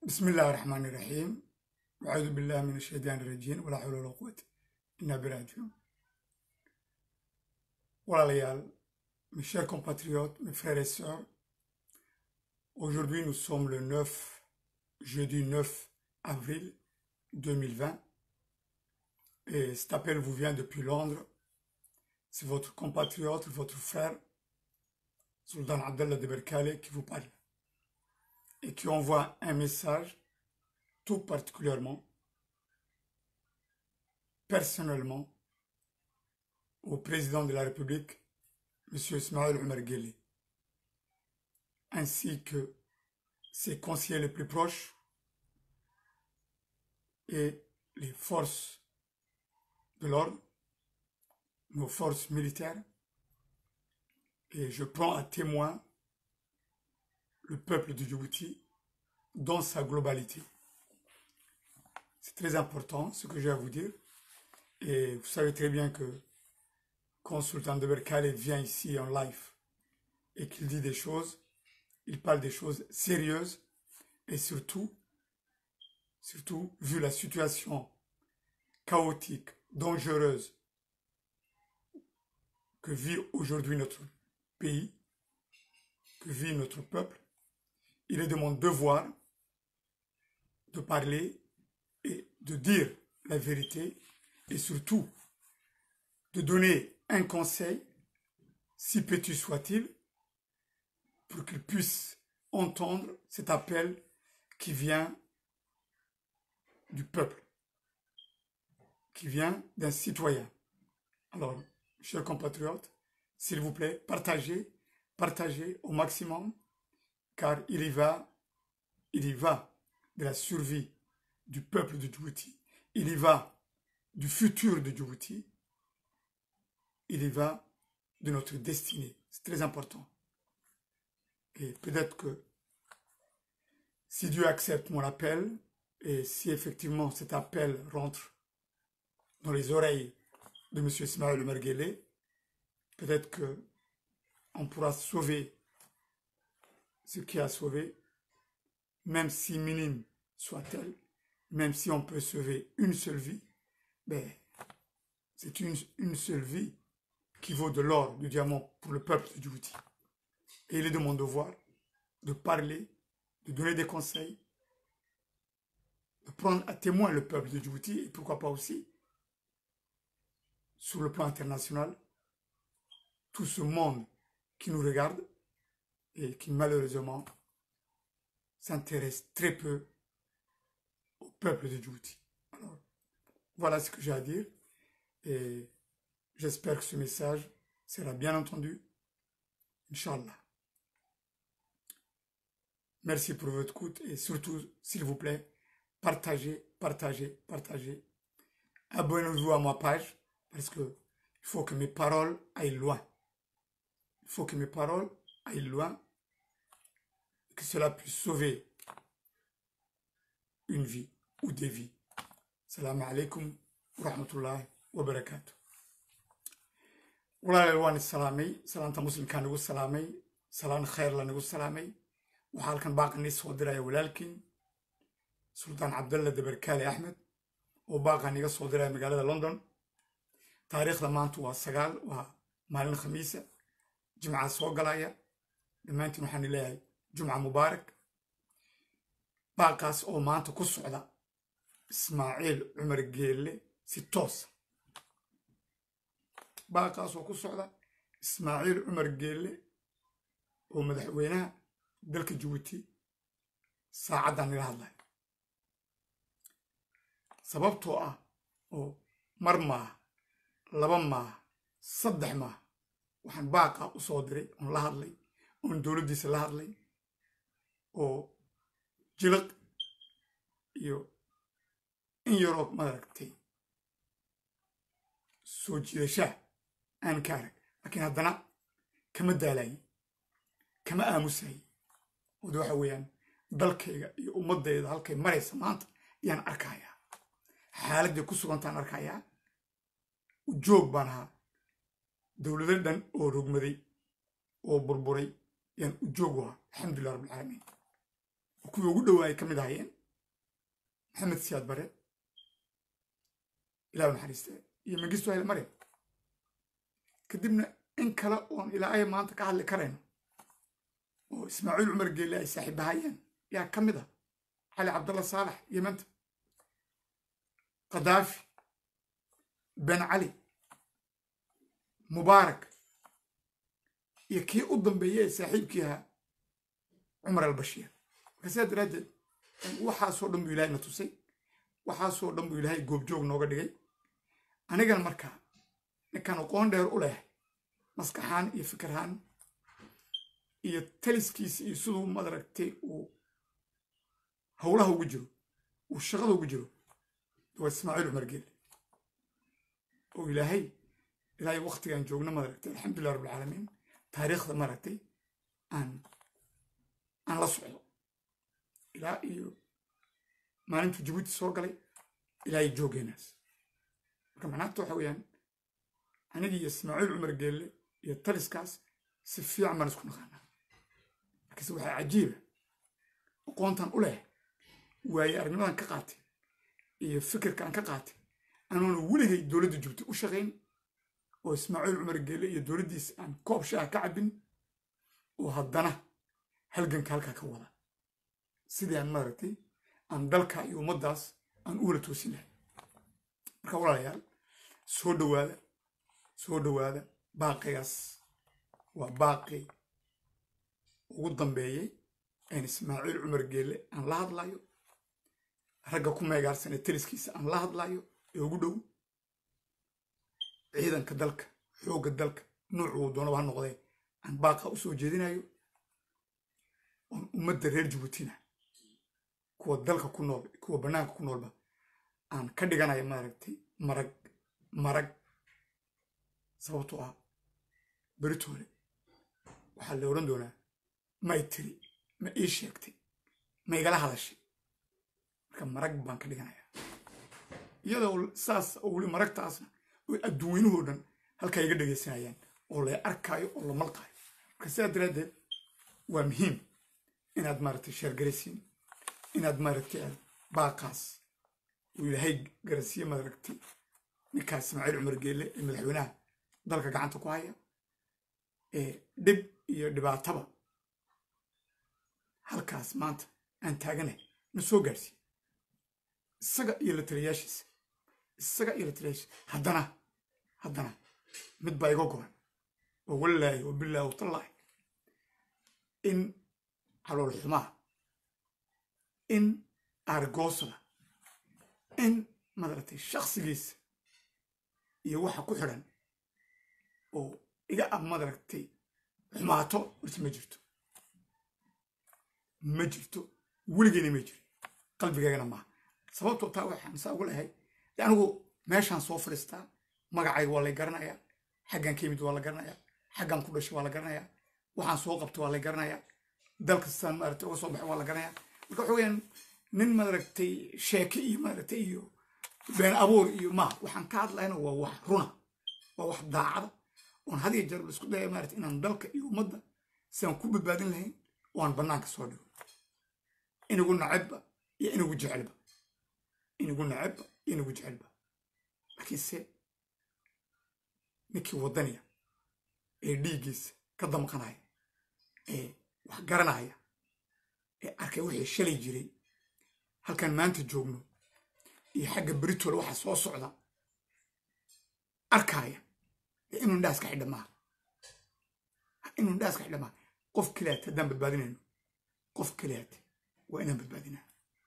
بسم الله الرحمن الرحيم وأعوذ بالله من الشيطان الرجيم ولا حول ولا قوة إلا بالله. Voilà, mes chers compatriotes, mes frères et sœurs, aujourd'hui nous sommes le jeudi 9 avril 2020 et cet appel vous vient depuis Londres. C'est votre compatriote, votre frère, Sultan Abdallah de Berkale qui vous parle et qui envoie un message tout particulièrement, personnellement, au président de la République, M. Ismaël Omar Guelleh, ainsi que ses conseillers les plus proches et les forces de l'ordre, nos forces militaires, et je prends à témoin le peuple de Djibouti dans sa globalité. C'est très important ce que j'ai à vous dire, et vous savez très bien que quand Sultan de Berkale vient ici en live et qu'il dit des choses, il parle des choses sérieuses et surtout, vu la situation chaotique, dangereuse que vit aujourd'hui notre pays, que vit notre peuple, il est de mon devoir de parler et de dire la vérité et surtout de donner un conseil, si petit soit-il, pour qu'il puisse entendre cet appel qui vient du peuple, qui vient d'un citoyen. Alors, chers compatriotes, s'il vous plaît, partagez au maximum, car il y va de la survie du peuple de Djibouti, il y va du futur de Djibouti, il y va de notre destinée. C'est très important. Et peut-être que si Dieu accepte mon appel, et si effectivement cet appel rentre dans les oreilles de M. Ismaël Omar Guelleh, peut-être qu'on pourra sauver ce qui a sauvé, même si minime soit-elle, même si on peut sauver une seule vie, ben, c'est une seule vie qui vaut de l'or, du diamant pour le peuple de Djibouti. Et il est de mon devoir de parler, de donner des conseils, de prendre à témoin le peuple de Djibouti et pourquoi pas aussi, sur le plan international, tout ce monde qui nous regarde et qui malheureusement s'intéresse très peu au peuple de Djibouti. Alors, voilà ce que j'ai à dire et j'espère que ce message sera bien entendu, Inch'Allah. Merci pour votre écoute et surtout, s'il vous plaît, partagez. Abonnez-vous à ma page parce que il faut que mes paroles aillent loin. Il faut que mes paroles aillent loin et que cela puisse sauver une vie ou des vies. Salam alaikum wa rahmatullahi wa barakatuh. Walaal salaamay, salaanta muslimka nagu salaamay, salaan khayr la nagu salaamay. Waxaa halkan baaqani soo diraya walaalkiin Sultan Abdallah de Berkale Ahmed oo baaqan iga soo diraya magaalada London. Taariikhda maanta waa 9, waa maalin khamiisa, jimca soo galaya. Dhammaantiin waxaan leeyahay jumca mubaarak. Baaqaas oo maanta ku socda Ismaël Omar Guelleh si toos. baaqaas oo ku socda Ismaël Omar Guelleh oo madaxweynaha dalka Djibouti saacadan ila hadlay. Sababtoo ah oo mar maaha, laba maaha, 3 maaha waxaan baaqa u soo diray oon la hadlay, oon dowladdiisa la hadlay, oo jiliq iyo in yaroo maaragtay soo jiidashaa aan ka arag, laakiin haddana kama daalayin, kama aamusayin. wada waxa weeyaan dalkayga iyo ummadayda halkay maraysa maanta ayaan arkayaa, xaaladday ku sugantaan arkayaa. joog baan ahaa, dowlado dhan oo rogmaday oo burburay ayaan u joog u ahaa, alxamdulilah rabbilcaalamiin. kuwii ugu dhowaayay ka mid ahayeen محمد سياد بري إلى نحرسته يمجلسوا هاي المريم كدبنا إن كلا أون إلى أي منطقة على كريم وإسماعيل عمر قيل صاحب هايين يا كمدة علي عبد الله صالح يمنت قذافي بن علي مبارك يكي قدام بيه صاحبكيها عمر البشير كساد رجل waxaa soo dhan buu ilaahay na tusay waxaa soo dhan buu ilaahay goobjoog nooga dhigay anigana markaa ninkan aqoon dheer u leh maskaxaan iyo fikirhaan iyo taliskiisa iyo siduu madaragtay uu howlaha ugu jiro uu shaqada ugu jiro waa Ismaaciil Cumar Geele oo ilaahay waqtigan joogna madaragtay alxamdulillaah rabbil caalamiin taariikhda maaragtay aan la socdo ilaa iyo maalintu Jabuuti soo galay ilaahay joogeenaas marka macnaheedu waxa weeyaan aniga iyo Ismaaciil Cumar Geele iyo taliskaas si fiican baan isku naqaanaa laakiin waxa cajiib ah aqoontan u leh waayo aragnimadan ka qaatay iyo fikirkan ka qaatay anoona weligay dowladda Jabuuti u shaqayn oo Ismaaciil Cumar Geele iyo dowladdiisa aan koob shaah ka cabin oo haddana halganka halkaa ka wada sidii aan maaragtay aan dalka iyo ummadaas aan u wala toosin lahay marka walaalayaal soo dhawaada baaqigaas waa baaqi ugu dambeeyey aan Ismaaciil Cumar Geele aan la hadlayo ragga ku meegaarsan ee taliskiisa aan la hadlayo ee ugu dhow ciidanka dalka xoogga dalka nuucuu doonaba ha noqdee aan baaqa u soo jeedinayo ummadda reer Jabuutina kuwa dalka ku nool kuwa banaanka ku noolba aan ka dhiganayo maaragtay marag sababtoo ah beritoole waxaa la oran doonaa ma ay tiri ma ii sheegtay ma igala hadashay marka marag baan ka dhiganayaa iyadoo saas oo weli maragtaasna oo adduunyuhu dhan halkaa iga dhegaysanayaan oo la arkaayo oo la malqaayo marka sidaa daraaddeed waa muhiim inaad maaragtay sheergaraysiin inaad maaragtay baaqaas uu ilaahay garansiiye maaragtay ninkaas Ismaaciil Cumar Geele ee madaxweynaha dalka gacanta ku haya ee dhib iyo dhibaataba halkaas maanta aan taaganahay na soo gaarsiiye isaga iyo la taliyaashiisa haddana mid baa iga goran oo wallaahi oo billaahi oo tallaahi in calool xumaha in argoosada in madaragtay shakhsigiisa iyo waxa ku xidhan oo iga madaragtay xumaato horta ma jirto weligeena ma jiro qalbigeena maaha sababtoo taa waxaan saa ugu lehay dee anigu meeshaan soo fadhiistaa magacayga waa lay garanayaa xaggan ka yimid waa la garanayaa xaggan ku dhashay waa la garanayaa waxaan soo qabtay waa lay garanayaa dalka sidaan maaragtay uga soo baxay waa la garanayaa marka waxa weeyaan nin maaragtay sheeke iyo maaragtay iyo been abuur iyo ma waxaan ka hadlayna waa wax runa waa wax daacada oon had iyo jeer la isku daya maaragtay inaan dalka iyo ummadda sidaan ku badbaadin lahayn oo aan bannaanka soo dhigo inagu nacabba iyo inagu jecelba laakiinse ninkii waddaniya ee dhiiggiisa ka damqanaya ee wax garanaya ee arkay wixii shalay jiray halkan maanta joogno iyo xagga beritoole waxa soo socda arkaya inuu indhaas ka xidha maaha qof kaliyaat haddaan badbaadinayno qof kaliyaat waa inaan badbaadinaa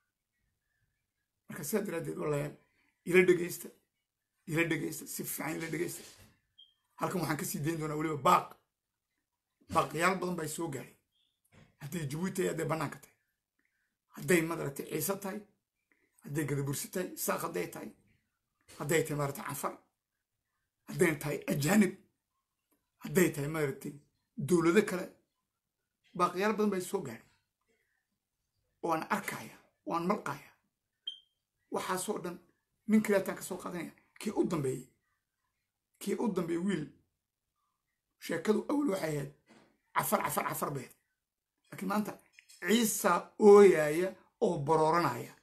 marka sidaa daraaddeed walaalayaal ila dhegaysta si fiican ila dhegaysta halkan waxaan ka sii dayn doonaa weliba baaqyaal badan baa soo gaaray hadday Jabuuti tahay hadday bannaanka tahay hadday madaragtay ciise tahay hadday gadabursi tahay saaq hadday tahay maaragtay canfar hadday tahay ajaanib hadday tahay maaragtay dowlado kale baaqyaal badan baa soo gaaray oo aan arkaya oo aan malqaya waxaasoo dhan nin kaleetaan ka soo qaadanaya kii u dambeeyey wiil sheekadu awal waxay ahayd cafar bay ahayd laakiin maanta ciisa ooyaya oo barooranaya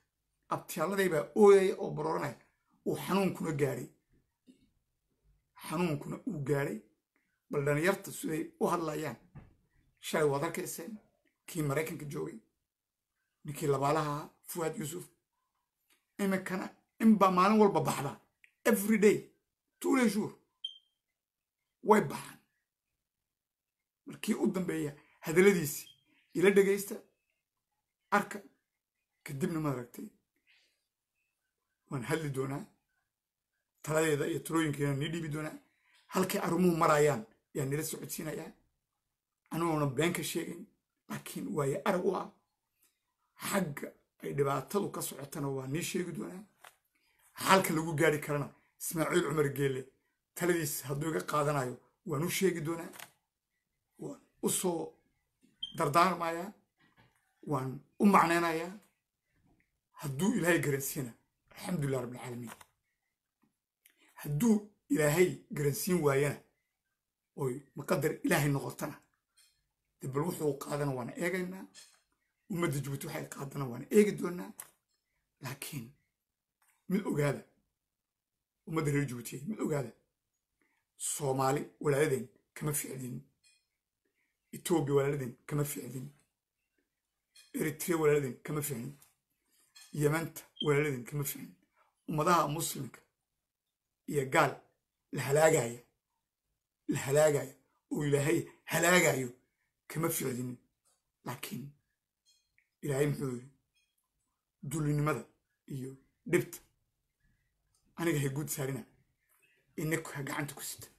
abtiyaalladay baa ooyaya oo barooranaya uu xanuunkuna gaadhay xanuunkuna uu gaadhay bal dhalinyarta siday u hadlayaan shalay waad arkayseen kii maraykanka joogay ninkii labaalaha ahaa fuwaad yuusuf iminkana inbaa maalin walba baxda every day tous les jours way baxaan markii u dambeeya hadalladiisii ila dhegaysta arka kadibna maaragtay waan hadli doonaa taladeeda iyo talooyinkeena nii dhiibi doonaa halkay arrimuhu marayaan yaa nila socodsiinayaa anuuna been ka sheegayn laakiin waaye arag u ah xagga ay dhibaatadu ka socotana waa nii sheegi doonaa halka lagu gaari karana ismaaciil cumar geelle taladiis hadduu iga qaadanayo waan u sheegi doonaa waan u soo dardaarmayaa waan u macnaynayaa hadduu ilaahay garansiina alxamdulilah rabbilcaalamiin hadduu ilaahay garansiin waayana oy maqadar ilaahay noqotana dee bal wuxuu qaadana waana eegaynaa ummadda jabuuti waxay qaadana waana eegi doonaa laakiin mid ogaada ummadda reer jabuutiye mid ogaada soomaali walaaladeen kama ficdin etoobiya walaaladeen kama ficdin eritrea walaaladeen kama ficdin yamanta walaaladeen kama ficdin ummadaha muslimka iyo gaal la halaagaya oo ilaahay halaagayo kama ficdinin laakiin ilaahay muxuu yidhi dulinimada iyo dhibta aniga hay guud saarina ininkaa gacanta ku sita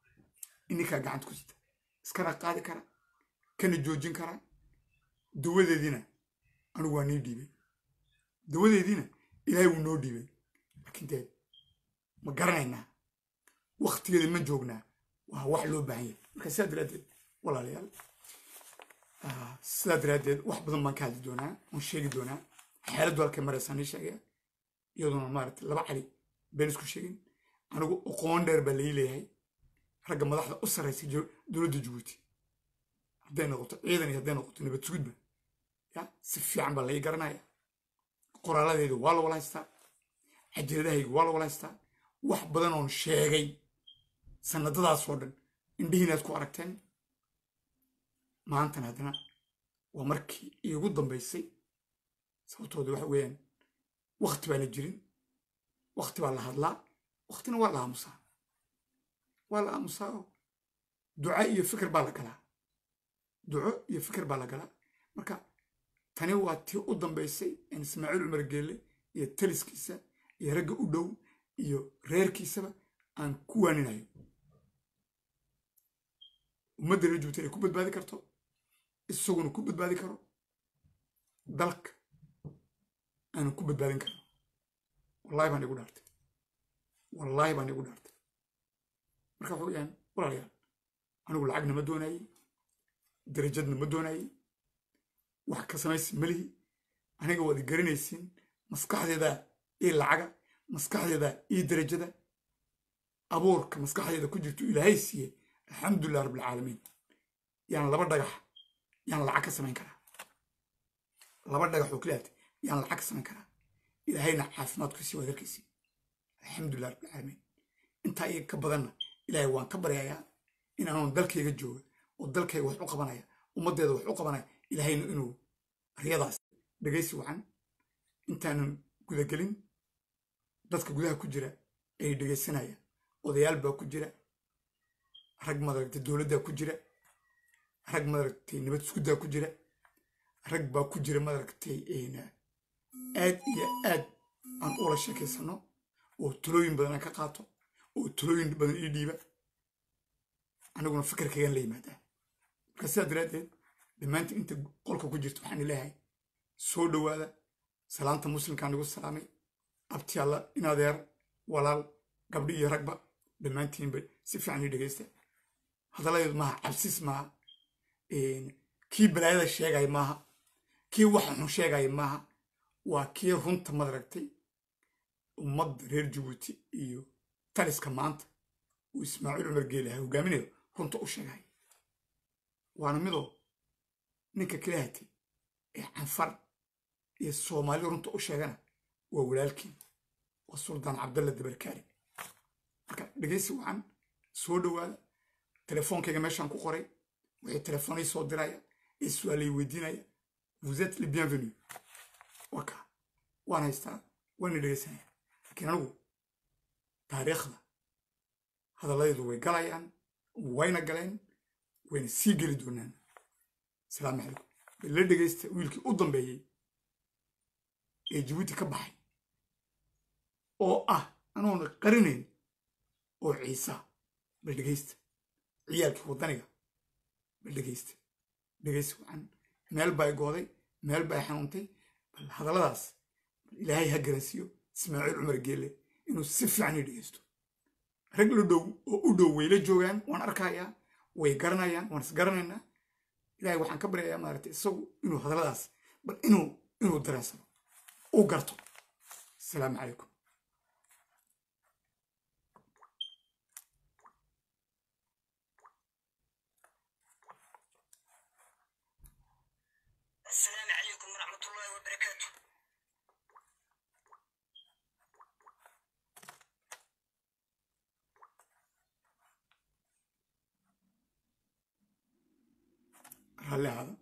iskana qaadi kara kana joojin kara dawadeediina anigu waa nii dhiibay dawadeediina ilaahay wuu noo dhiibay laakiin dee ma garanaynaa waktigeeda ma joognaa waa wax loo baahan yahay marka sidaa daraaddeed walaalayaal sidaa daraaddeed wax badan baan ka hadli doonaa oon sheegi doonaa xaaladdu halkay maraysaa nii sheegaya iyadoona maaragtay laba cali been isku sheegin anigu aqoon dheer baa lai leeyahay ragga madaxda u sarraysay dowladda jabuuti hadday noqoto ciidan iyo hadday noqoto nabad sugidba ya si fiican baa lai garanaya qoraaladeedu waa la wala haystaa cajiradahaygu waa la wala haystaa wax badan oon sheegay sanadadaasoo dhan indhihiinaad ku aragteen maantana haddana waa markii iigu dambaysay sababtooda waxa weeyaan wakti baana jirin wakti baa la hadlaa waktina waa la aamusaa oo duco iyo fikir baa la galaa marka tani waa tii u dambaysay in ismaaciil cumar geelle iyo taliskiisa iyo ragga u dhow iyo reerkiisaba aan ku waaninayo ummadda reer jabuuti ay ku badbaadi karto isaguna ku badbaadi karo dalka aanu ku badbaadin karno wallahi baan igu dhaartay marka waxa weyaan walaalayaal anigu lacagna ma doonayey darajadna ma doonayey wax ka samaysi malihi aniga waad garanaysiin maskaxdeeda ii lacaga maskaxdeeda ii darajada abuurka maskaxdeeda ku jirto ilaahay siiye alxamdulilah rabbilcaalamiin yaan laba dhagax yaan lacag ka samayn karaa laba dhagax oo kaliyaatay yaan lacag ka samayn karaa ilaahayna caafimaadkiisii waad arkaysiin alxamdulilah rabbilcaalamiin intaa iga ka badanna ilaahay waan ka baryayaa in aanoon dalkayga jooga oo dalkayga wax u qabanaya ummaddeeda wax u qabanaya ilaahayna inuu riyadaas dhegaysi wacan intaanan gudagelin dadka gudaha ku jira ay dhegaysanayaan odayaal baa ku jira rag madaragtay dowladdaa ku jira rag madaragtay nabad suguddaa ku jira rag baa ku jira madaragtay aad iyo aad aan ula sheekaysano oo talooyin badan aan ka qaato oo talooyin badan ii dhiiba aniguna fikirkaygaan la yimaadaa marka sidaa daraaddeed dhammaantiin inta qolka ku jirta waxaan leeyahay soo dhowaada salaanta muslimkaan igu salaamay abti alla in adeer walaal gabdhi iyo ragba dhammaantiinba si fiican ii dhegaysta hadalladeedu maaha cabsis maaha kii balaayada sheegaya maaha kii waxa xun sheegaya maaha waa kii runta madaragtay ummadda reer jabuuti iyo taliska maanta uu ismaaciil cumar geelaha hogaaminayo runta u sheegaya waana midoo ninka kalahatay ee canfar iyo soomaali runta u sheegana وولالكين والسلطان عبد الله الدبركاري marka dhageysi waxaan soo dhawaada telefonkayga meeshaan ku qoray wixii telefoonay soo diraya ee su'aalay weydiinaya vous êtes les bienvenus waka waan haystaa waan dhageysanaya laakiin anigu taariikhda hadallaydu way galayaan wayna galeen wayna sii geli doonaan salaamu calaykum la dhageysta wiilkii u dambeeyey ee Djibouti ka baxay oo ah anoona qarinayn oo ciisa bal dhageysta ciyaalkii wadaniga bal dhageysta dhageysi waxaan meel bay gooday meel bay xanuuntay bal hadalladaas ilaahay ha garansiyo Ismaaciil Cumar Geelle inuu si fiican u dhageysto rag la dhow oo u dhow way la joogaan waan arkayaa way garanayaan waan is garanaynaa ilaahay waxaan ka baryayaa maaragtay isagu inuu hadalladaas bal inuu dareensado u garto salaamu calaykum السلام عليكم ورحمة الله وبركاته. هلا هذا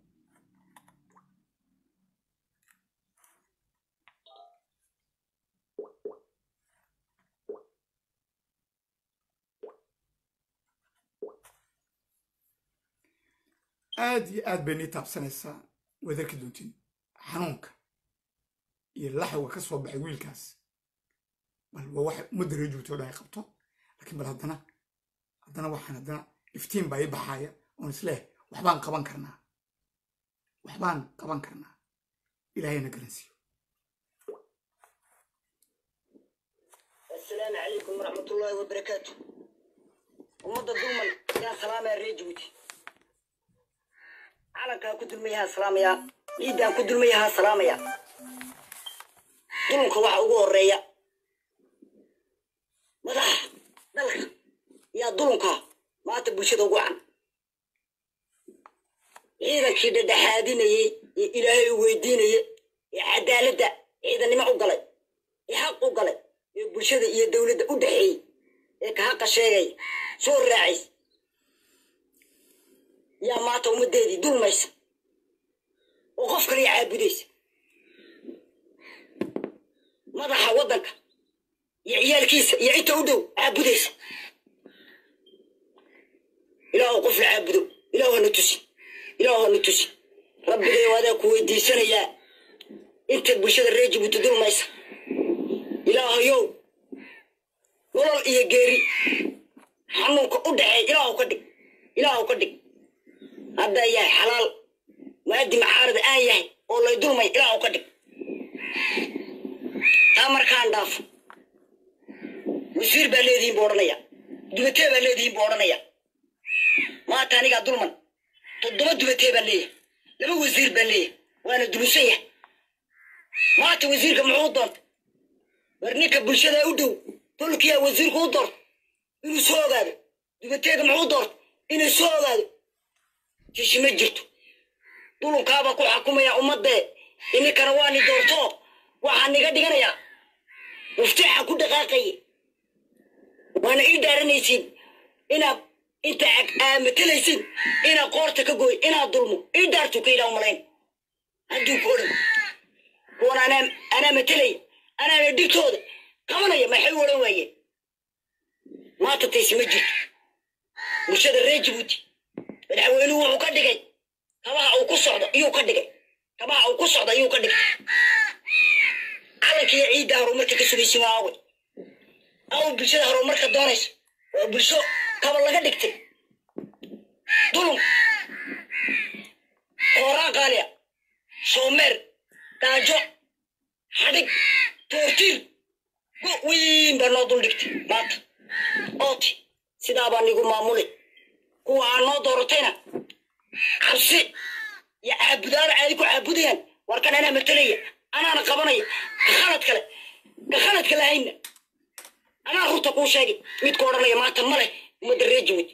aad bay nii taabsanaysaa wadarki doontiin xanuunka iyo laxawga ka soo baxay wiilkaas bal waa wax ummadda reer Djibouti oo dhan ay qabto laakiin bal haddana iftiin baa ii baxaya oon isleeh waxbaan qaban karnaa ilaahayna garansiiyo السلام عليكم ورحمة الله وبركاته. ومضى الظلم يا سلام يا رير جبوتي. على كدر ميها سلام يا إيدا كدر ميها سلام يا. ظلمك واحد الريا. مدح دلك يا ظلمك ما تبوشيد وقعن. إذا كده دحادين إلهي ويدين عدالة إذا نما أقلي يحق أقلي bulshada iyo dawladda u dhaxeey ee ka xaq sheegay soo raacay yaa maanta ummadeedii dulmaysa oo qof kale caabudaysa madaxa wadanka iyo ciyaalkiisa iyo inta u dhow caabudaysa ilaahu qof caabudo ilaahu hanu tusi rabbigay wadaa ku weydiisanayaa inta bulshada reer Djibouti dulmaysa ilaahayow nolol iyo geeri xanuunka u dhaxay ilaahu ka dhig hadda yahay xalaal maadi macaarada aan yahay oo lay dulmay ilaahu ka dhig taa markaan dhaafo wasiir baa leedihiin buu odhanaya dubatee baa leedihiin buu odhanaya maanta anigaa dulman 7 dubatee baan leeyahay 2 wasiir baan leeyahay waana dulusan yahay maanta wasiirka muxuu doontay warninka bulshada u dhow tolkiya wasiirku u doorto inuu soo ogaado dubateega muxuu doorto inuu soo ogaado tishi ma jirto dulunkaaba ku xakumaya ummadee ininkana waa ni doorto waxaa niga dhiganayaa muftiixa ku dhaqaaqaya waana ii dhaaranaysiin inaad inta matalaysiin inaad qoorta ka gooy inaad dulmo ii dhaartu ka yidhaa umalayn hadduu ku odhan kuwan anaa matalaya أنا دكتور كمان ما حلو ولا ما تتيس مجد مش هذا الرجبوتي الحوالو وكدقي كما أو كسر يو كدقي كما أو كسر يو كدقي على كي عيد هرومرك كسبي سماوي أو بشر هرومرك دونس وبشو كما لا كدقتي دولم قرا قاليا سومر تاجو حدق تورتير وين بنادول دكتي مات أوتي سيدا بانيكو معمولي كو عنو دورتينا عرسي يا عبدار عاديكو عبوديان واركان أنا متلية أنا قبنية كخلت كلا هين أنا روتكو شاقي ميت كورانية ما تمالي مدري جوي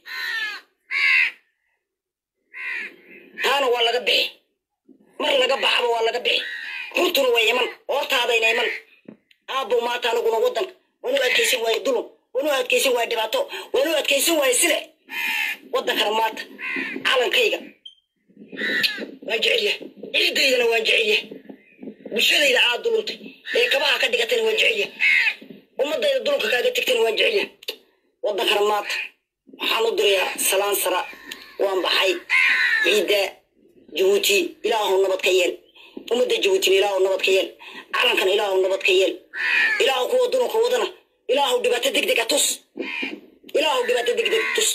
كانوا ولا قبعي مر لقبع عبو ولا قبعي روتو ويمن ورتا هذا يمن aabbo maanta aniguna waddanka wanu adkaysan waaye dulum wanu adkaysan waaye dhibaato wanu adkaysan waaye sile waddankana maanta calankayga waan jecelyahay ciidaydana waan jecelyahay bulshadayda aad duluntay ee kabaha ka dhigatana waan jecelyahay ummadayda dulunka kaaga tegtana waan jecelyahay waddankana maanta waxaan u dirayaa salaan sara waan baxay ciidda jabuuti ilaahu nabad ka yeel ummadda jabuuti ilaahu nabad ka yeel calankan ilaahu nabad ka yeel ilaahu kuwa dulunka wadana ilaahu dhibaato degdeg tus ilaahu dhibaato degdeg tus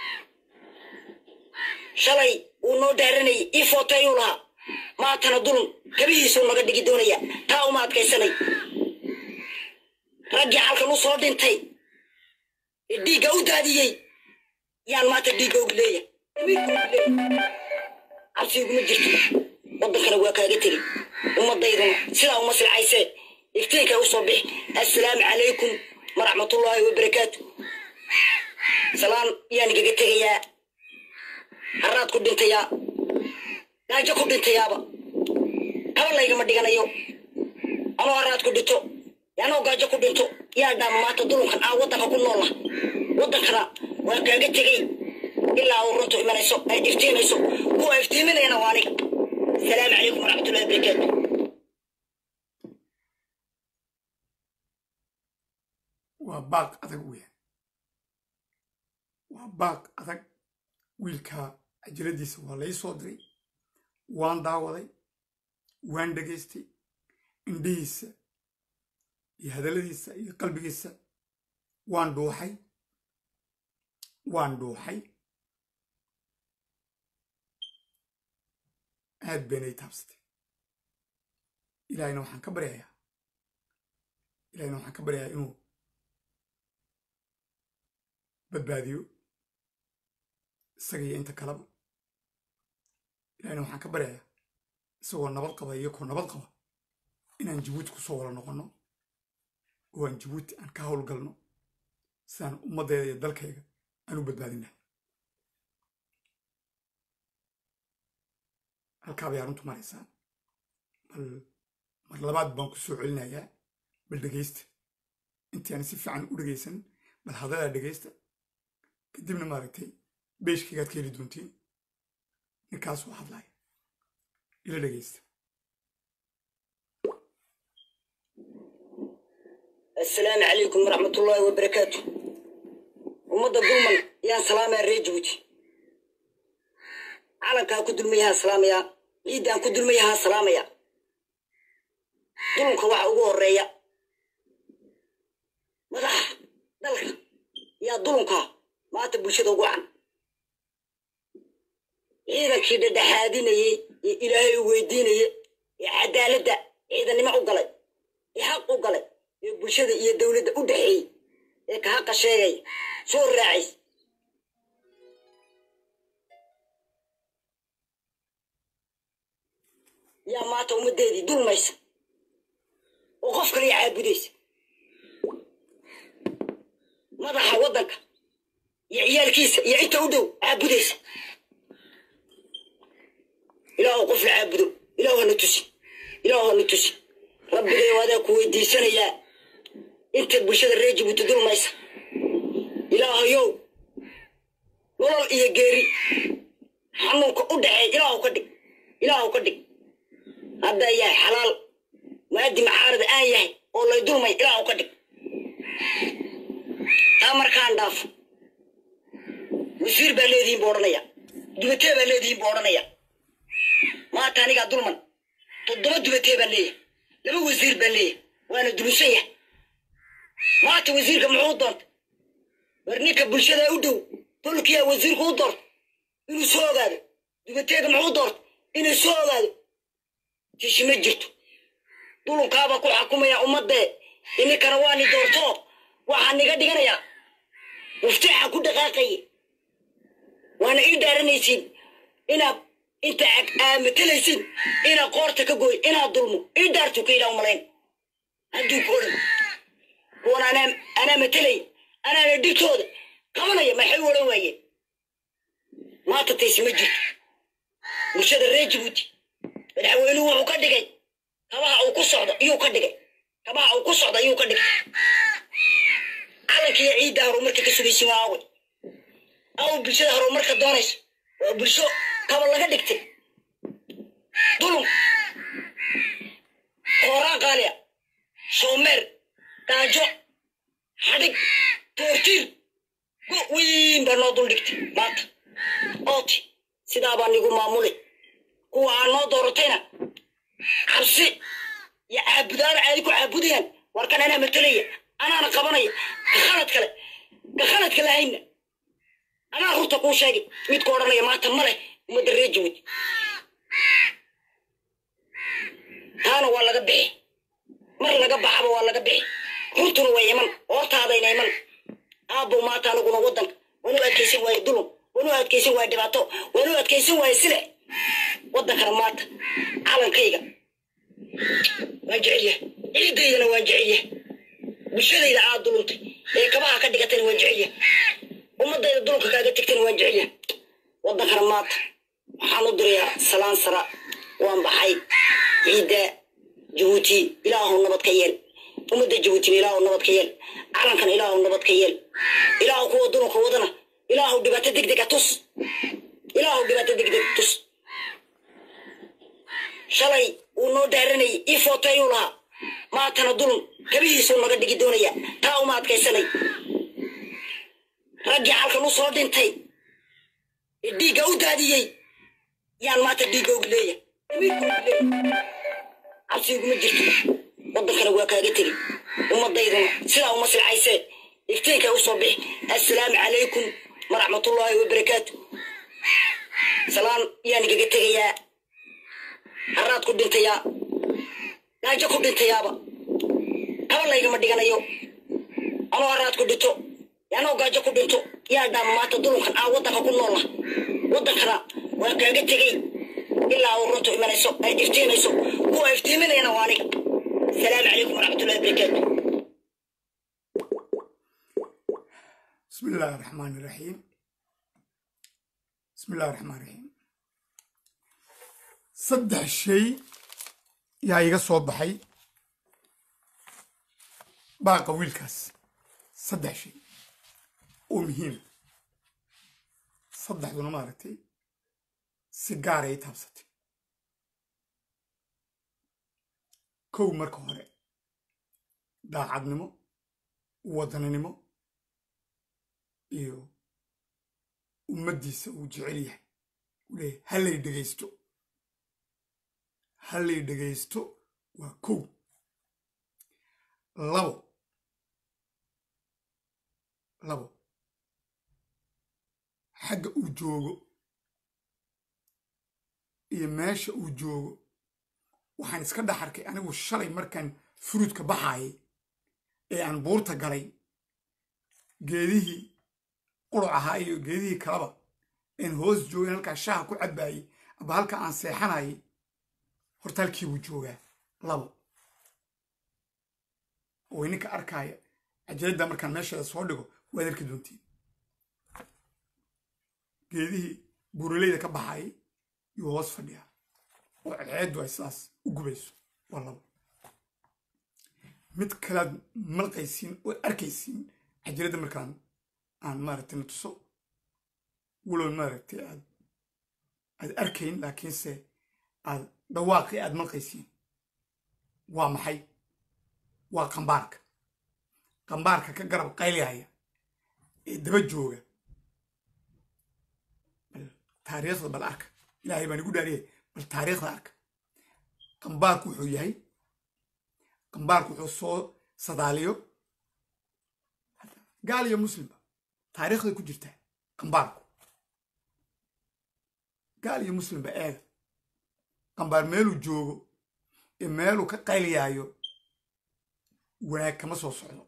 shalay uu noo daaranayay ii footeeyuu lahaa maantana dulun kabihiisuu naga dhigi doonaya taa uma adkaysanay raggii halkan u soo dhintay ee dhiigga u daadiyey yaan maanta dhiigga og leeyahay cabsi iguma jirto waddankana waa kaaga tegi ummaddayduna sidaa uma silcaysee iftiinkay u soo bixi assalaamu calaykum waraxmatullaahi wabarakaatu salaan yaan igaga tegayaa haraad ku dhintayaa gaajo ku dhintayaaba kaba laygama dhiganayo anoo haraad ku dhinto anoo gaajo ku dhinto yaa dhaama maanta dulunkan aa waddanka ku noola waddankana waa kaaga tegey ilaa uu runtu imanayso ay iftiimayso kuwa iftiiminayana waa aniga asalaamu calaykum waraxmatullahi wabarakaatu waa baaq adag weeyaan waa baaq adag wiilka cajaladiisa waa lai soo diray waan daawaday waan dhegaystay indhihiisa iyo hadalladiisa iyo qalbigiisa waan dhuuxay aad baynay taabsatay ilaahayna waxaan ka baryayaa inuu badbaadiyo isaga iyo inta kaleba ilaahayna waxaan ka baryayaa isagoo nabad qaba iyo koo nabad qaba inaan jabuuti ku soo wada noqonno oo aan jabuuti aan ka howlgalno sidaan ummaddeeda iyo dalkayga aan u badbaadinahay halkaa bay arrintu maraysaa bal mar labaad baan ku soo celinayaa bal dhegaysta intii aan si fiican u dhegaysan bal hadadaa dhegaysta kadibna maaragtay beeshkaygaad ka heli doontiin ninkaas oo hadlaya ila dhegaysta assalaamu calaykum waraxmatullaahi wabarakaatu ummadda dulman yaan salaamaya reer jabuuti calankaa ku dulmayahaa salaamaya ciiddaan ku dulmayahaa salaamaya dulunka waxa ugu horeeya madaxa dalka yaa dulunkaa maanta bulshada ugu can ciidankii dhadhaxaadinayey ee ilaahay u weydiinaya ee cadaaladda ciidannimo u galay ee xaq u galay ee bulshada iyo dowladda u dhaxeeyey ee ka haqa sheegaya soo raacays yaa maanta ummaddeedii dulmaysa oo qof kale caabudaysa madaxa waddanka iyo ciyaalkiisa iyo inta u dhow caabudaysa ilaahu qof la caabudo ilaahu hana tusi rabbigay waadaa ku weydiisanayaa inta bulshada reer jabuuti dulmaysa ilaahayow nolol iyo geeri xanuunka u dhaxeey ilaahu ka dhig haddaa yahay xalaal maadi maxaarada aan yahay oo lay dulmay ilaahu ka dhig taa markaan dhaafo wasiir baa leedihiin buu odhanaya dubatee baa leedihiin buu odhanaya maanta anigaa dulman 7 dubatee baan leeyahay 2 wasiir baan leeyahay waana dulusan yahay maanta wasiirka muxuu doonta war ninka bulshada u dhow tolkiyaa wasiirku u doorto inuu soo ogaado dubateega muxuu doorto inuu soo ogaado tishi ma jirto dulunkaabaa ku xakumaya ummaddee ininkana waa ni doorto waxaa niga dhiganayaa muftaaxa ku dhaqaaqaya waana ii dhaaranaysiin inaad inta matalaysiin inaad qoorta ka gooy inaad dulmo ii dhaartu ka yidhaa umalayn hadduu ku odhan kuwan anaa matalaya anaana dhigtooda qabanaya maxay u odhan waayeen maanta taysi ma jirto bulshada reer jabuuti madaxweynuhu wuxuu ka dhigay kabaha uu ku socdo iyuu ka dhigay كما أو قصة ضيوك دك على كي عيد هرومرك كسبي سماوي أو بلشة هرومرك دونيس وبلشة قبل لك دكتي دولم قران قاليا شومر تاجو حدق تورتير وين بنادول دكتي مات أوتي سيدا بانيكو معمولي هو أنا دورتنا عرسي يا عبدان عليكو عبودين وركن أنا متلية أنا قبنية كخلت كلا هين أنا روح تكون شيء متقارنة ما تمله مدرجوي أنا ولا قبعي مرة قبع أبو ولا قبعي روتون ويمن ورت هذا يمن أبو ما تانو ودن ونو أتكيسين ويدلو ونو أتكيسين ويدباتو ونو أتكيسين ويسلع ودن كرمات على كيجا وجعيه إيدي أنا وجعيه بشذي إذا عاد دلوتي إيه كمان كدي قتني وجعيه وما ضي دلوك كذا تكتني وجعيه ودن كرمات حنودريا سلام سرا وان بحي عيدا جبوتي إله النبض كيل ومدة جبوتي إله النبض كيل عالم كان إله النبض كيل إله قوة دونه قوة إله دبات دق توس إله دبات دق توس شلي ونو دارني إفوتي ولا ما تندلون كبيه سون مقدق الدنيا تاو ما تكيسني رجع على نص ردين تي الدقة ودادي يعني ما تدقة وقلية عرسيكم الجرتو ودن كان واكا قتلي وما ضيضنا سلا ومصر عيسى يفتيك وصبح السلام عليكم ورحمة الله وبركاته سلام يعني قتلي يا حرات كود انت يا ناجا كود انت يابا الله يجمع دينا يو أنا حرات كود انتو يعني وقاجا كود انتو يا دام ما تدلون كان ودن كون الله ودن كان واكا قتلي إلا أورطو إيمانيسو إفتيميسو هو إفتيميني أنا واني السلام عليكم ورحمة الله وبركاته بسم الله الرحمن الرحيم بسم الله الرحمن الرحيم صدح الشيء يا إيجا صوب حي باقي ويلكاس صدح شيء ومهم صدح دون مارتي سيجارة يتحبستي كو مركو هوري داعد نمو ودن نمو إيو ومديس وجعليه وليه هل يدقيستو وكو لابو حق وجوغو iyo meesha uu joogo waxaan iska dhaxarkay anigu shalay markaan fruudka baxaayay ee aan buurta galay geedihii qurac ahaa iyo geedihii kalaba in hoos joogin halkaa shaaha ku cabaayay aba halka aan seexanayay hortaalkii buu joogaa labo oo ninka arkaya ajeedda markaan meesha soo dhigo waad arki doontiin geedihii buuraleyda ka baxaayay يوصف فيها وعيد وإساس وقبيس والله متكلم ملقيسين وأركيسين عجلة مركان عن مارتين نتصو ولو مارتي عاد أركين لكن سي عاد دواقي عاد ملقيسين ومحي وقنبارك كقرب قيلي هيا دبجوغا تاريخ بالأرك إلهي بان يقول عليه بالتاريخ ذاك قنبارك وحو يهي قنبارك وحو صو صداليو قال يا مسلم تاريخ ذاك جرته قنبارك قال يا مسلم بقال قنبار ميلو جوغو ميلو كقيليايو وناك كما سو سعودو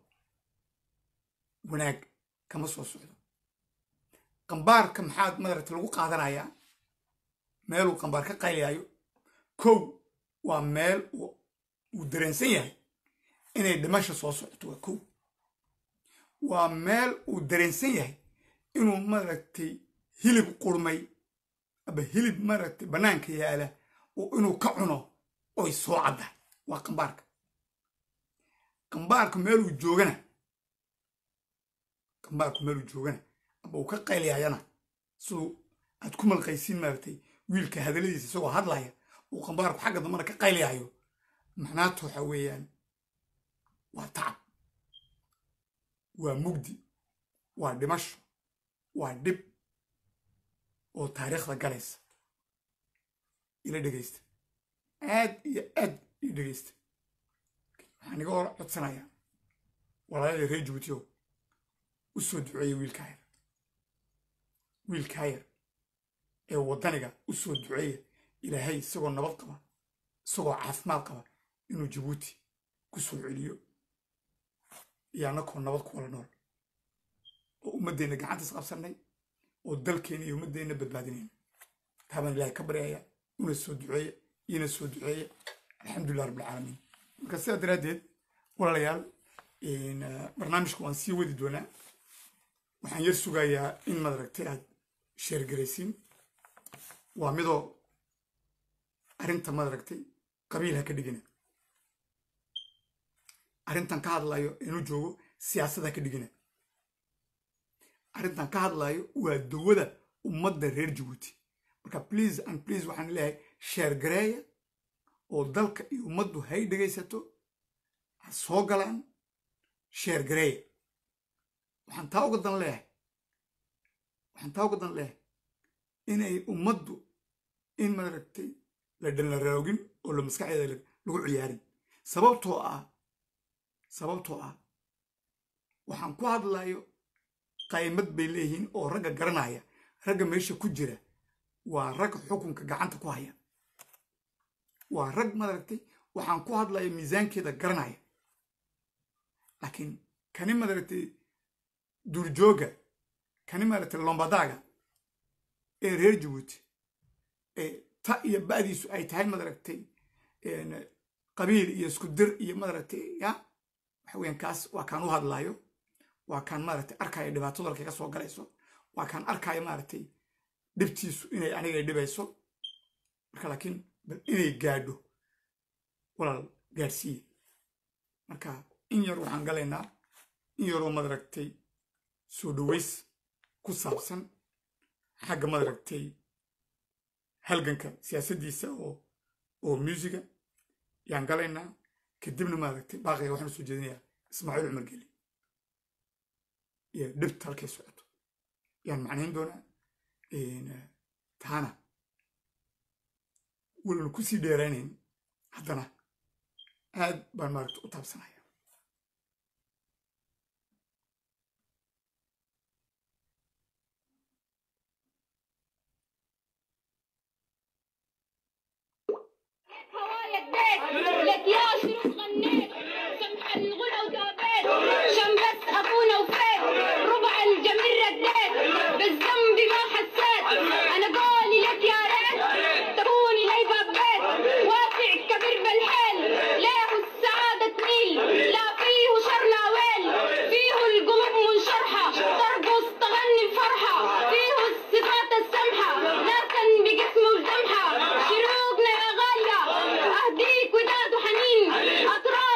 وناك كما سو سعودو قنبارك محاد مدرت لغو قادنايا ميلو قنبار كقيليايو كو وميل ودرنسن yahay inay dhimasho soo socoto waa kow waa meel uu dareensan yahay inuu maragtay hilib qurmay aba hilib maragtay banaanka yaala oo inuu ka cuno oo soo cadda waa qanbaarka qambaarku meeluu joogana qambaarku meeluu joogana aba uu ka qaylayayana siduu aad ku malqaysiin maaragtay wiilka hadalladiisa isagoo hadlaya uu qambaarku xagga dambana ka qaylayayo macnaatu waxa weeyaan waa tacab waa mugdi waa dhimasho waa dhib oo taariikhda galaysa ila dhegaysta aad iyo aad ii dhegaysta waxaan iga hor codsanayaa walaaladii reer jabuutiyow u soo duceeyey wiilkaa yar ee waddaniga u soo duceeya ilaahay isagoo nabad qaba isagoo caafimaad qaba inuu jabuuti ku soo celiyo iyo annakoo nabad ku wala nool oo ummaddeenna gacantiis qabsannay oo dalkeenna iyo ummaddeenna badbaadinayna taabaan ilaahay ka baryaya una soo duceeya iyona soo duceeya alxamdulilah rabbilcaalamiin marka sidaa daraaddeed walaalayaal barnaamijka waan sii wadi doonaa waxaan yar sugayaa in madaragtay aad sheergaraysiin waa midoo arrinta madaragtay qabiil ha ka dhigina arrintan ka hadlayo inuu joogo siyaasad ha ka dhigina arrintan ka hadlayo waa dawada ummadda reer jabuuti marka please and please waxaan leeyahay sheergareeya oo dalka iyo ummaddu hay dhegaysato ha soo galaan sheergareeya waxaan taa uga dan leeyahay inay ummaddu in madaragtay la dhalaraogin oo la maskaxdeeda lagu ciyaarin sababtoo ah waxaan ku hadlayo qaymad bay leeyihiin oo ragga garanaya ragga meesha ku jira waa rag xukunka gacanta ku haya waa rag madaragtay waxaan ku hadlayo miisaankeeda garanaya laakiin kani madaragtay duurjooga kani maaragtay lombadaaga ee reer jabuuti ee ta iyo ba'diisu ay tahay madaragtay qabiil iyo isku dir iyo madaragtay ya waxa weeyaan kaas waa kaan u hadlaayo waa kaan maaragtay arkaayo dhibaatada halka ka soo galayso waa kaan arkaayo maaragtay dhibtiisu inay aniga dhibayso marka laakiin bal inay gaadho walaal gaadhsiiye marka in yar waxaan galaynaa in yaroo madaragtay soo dhaways ku saabsan xagga madaragtay halganka siyaasaddiisa oo muusiga yaan galaynaa kadibna maaragtay baaqiga waxaan soo jeedinayaa ismaaciil cumar geli iyo dhibta halkay socoto yaan macnayn doonaa taana walanu ku sii dheeraynayn haddana aad baan maaragtay u taabsanaya لك يا شروق غنيت سمح الغنى وتابيت شم بس اخونا وفات ربع الجميل رديت بالذنب ما حسيت انا قولي لك يا ريت تكوني هيبه ببيت واسع كبير بالحيل ليه السعاده تميل لا فيه شر لا ويل فيه القلوب منشرحه ترقص تغني بفرحه فيه الصفات السمحه ناسا بجسم وجمحه شروقنا يا غاليه اهديك وداد وحنين اطراف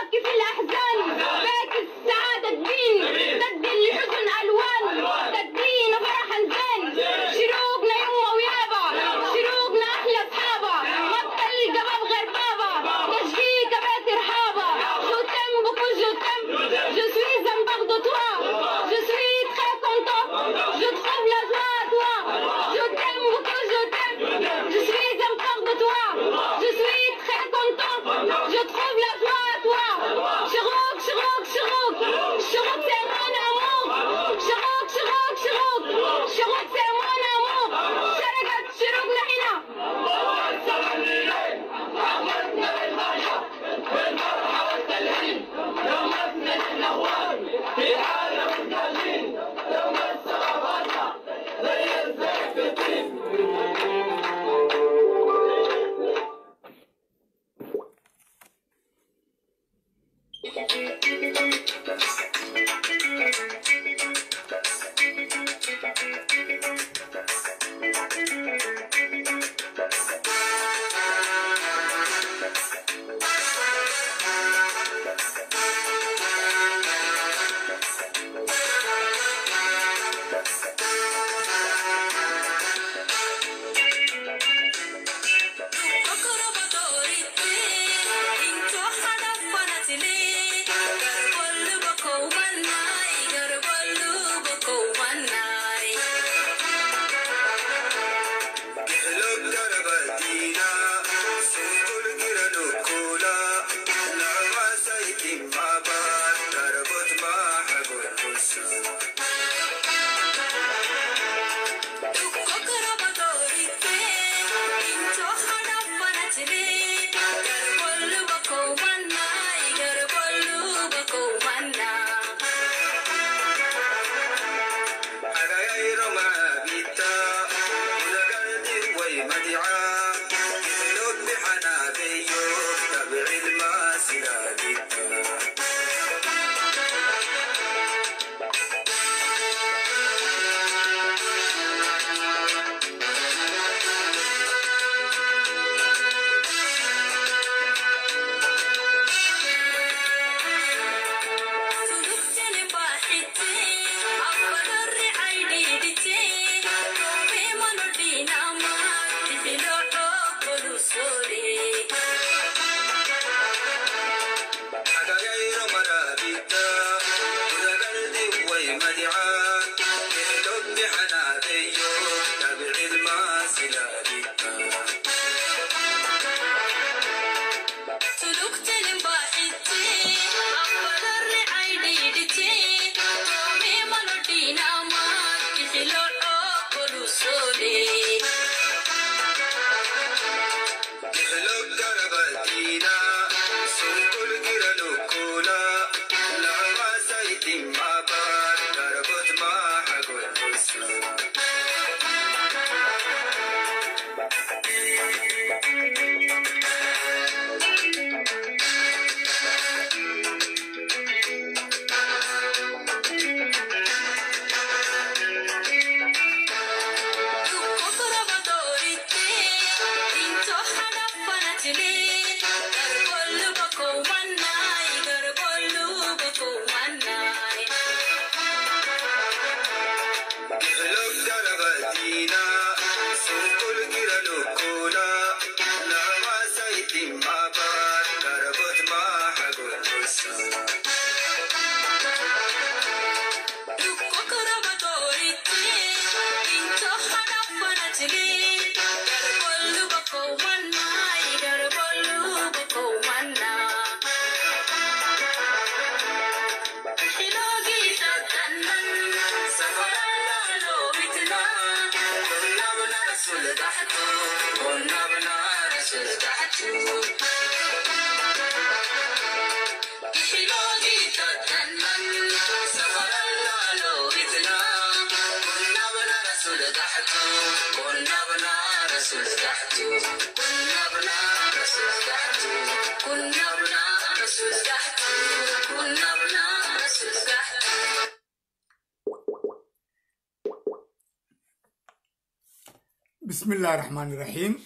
بسم الله الرحمن الرحيم.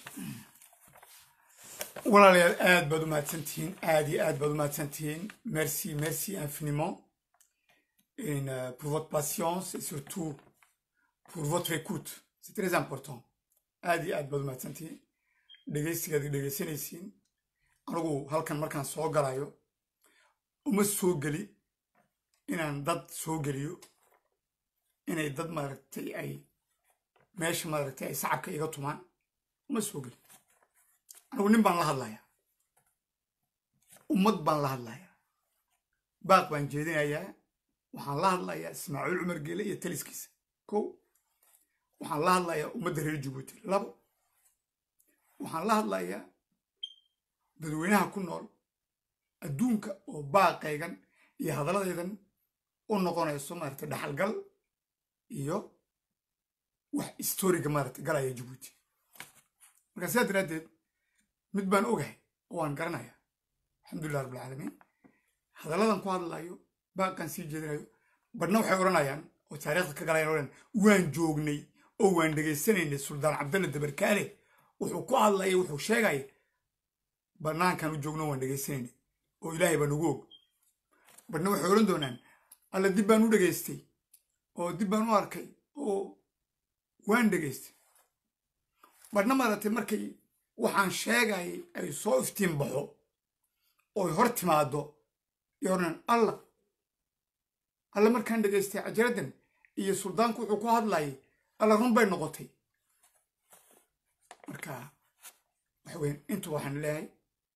والله aad baad u mahadsantihiin aad iyo aad baad u mahadsantihiin merci infiniment pour votre patience et surtout pour votre écoute, c'est très important. aad iyo aad baad u mahadsantihiin dhegeysigaad dhegeysanaysiin. anigu halkan markaan soo galayo uma soo geli inaan dad soo geliyo inay dad maaragtay ay meesha maaragtay ay sacabka iga tumaan uma soo geli. anigu nin baan la hadlayaa, ummad baan la hadlayaa, baaq baan jeedinayaa. waxaan la hadlayaa Ismaaciil Cumar Geele iyo taliskiisa. kow, waxaan la hadlayaa ummadda reer Jabuuti. labo, waxaan la hadlayaa dadweynaha ku nool adduunka oo baaqaygan iyo hadalladaydan u noqonayso maaragtay dhaxalgal iyo wax historiga maaragtay galaya Jabuuti. marka sidaa daraaddeed mid baan ogahay oo aan garanayaa, alxamdulilah rabbil caalamiin. hadalladan ku hadlayo, baaqan sii jeedinayo, badhna waxay odhanayaan oo taariikhda ka galayaan odhan waan joognay oo waan dhegaysanaynay suldaan cabdalle dabarkaale wuxuu ku hadlayay, wuxuu sheegay bannaankan u joogno waan dhegaysanaynay oo ilaahay baa nagu og. badhna waxay odhan doonaan alla dib baan u dhegaystay oo dib baan u arkay oo waan dhegaystay. badhna maaragtay markay waxaan sheegayay ay soo iftiin baxo oo hor timaado iyo odhan alla markaan dhegaystay cajaraddan iyo suldaanku wuxuu ku hadlayay alla run bay noqotay. marka waxa weyn intu waxaan leeyahay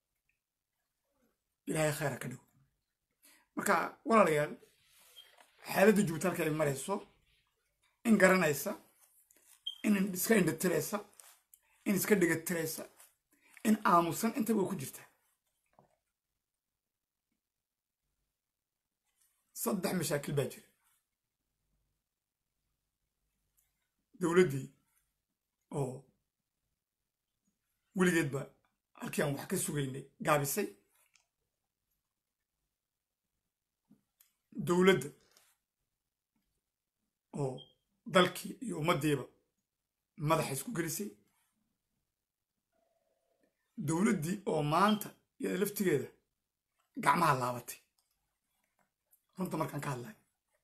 ilaahay khayra ka dhigo. marka walaalayaal, xaaladda Jabuuti halka ay marayso, in garanaysa, in iska indhatiraysa, in iska dhigatiraysa, in aamusan, intaba way ku jirtaa. 3 mashaakil baa jira. dowladdii oo weligeed ba halkii aan wax ka sugaynay gaabisay dowladda oo dalkii iyo ummaddiiba madaxa isku gelisay dowladdii oo maanta iyada laftigeeda gacmaha laabatay runta markaan ka hadlayo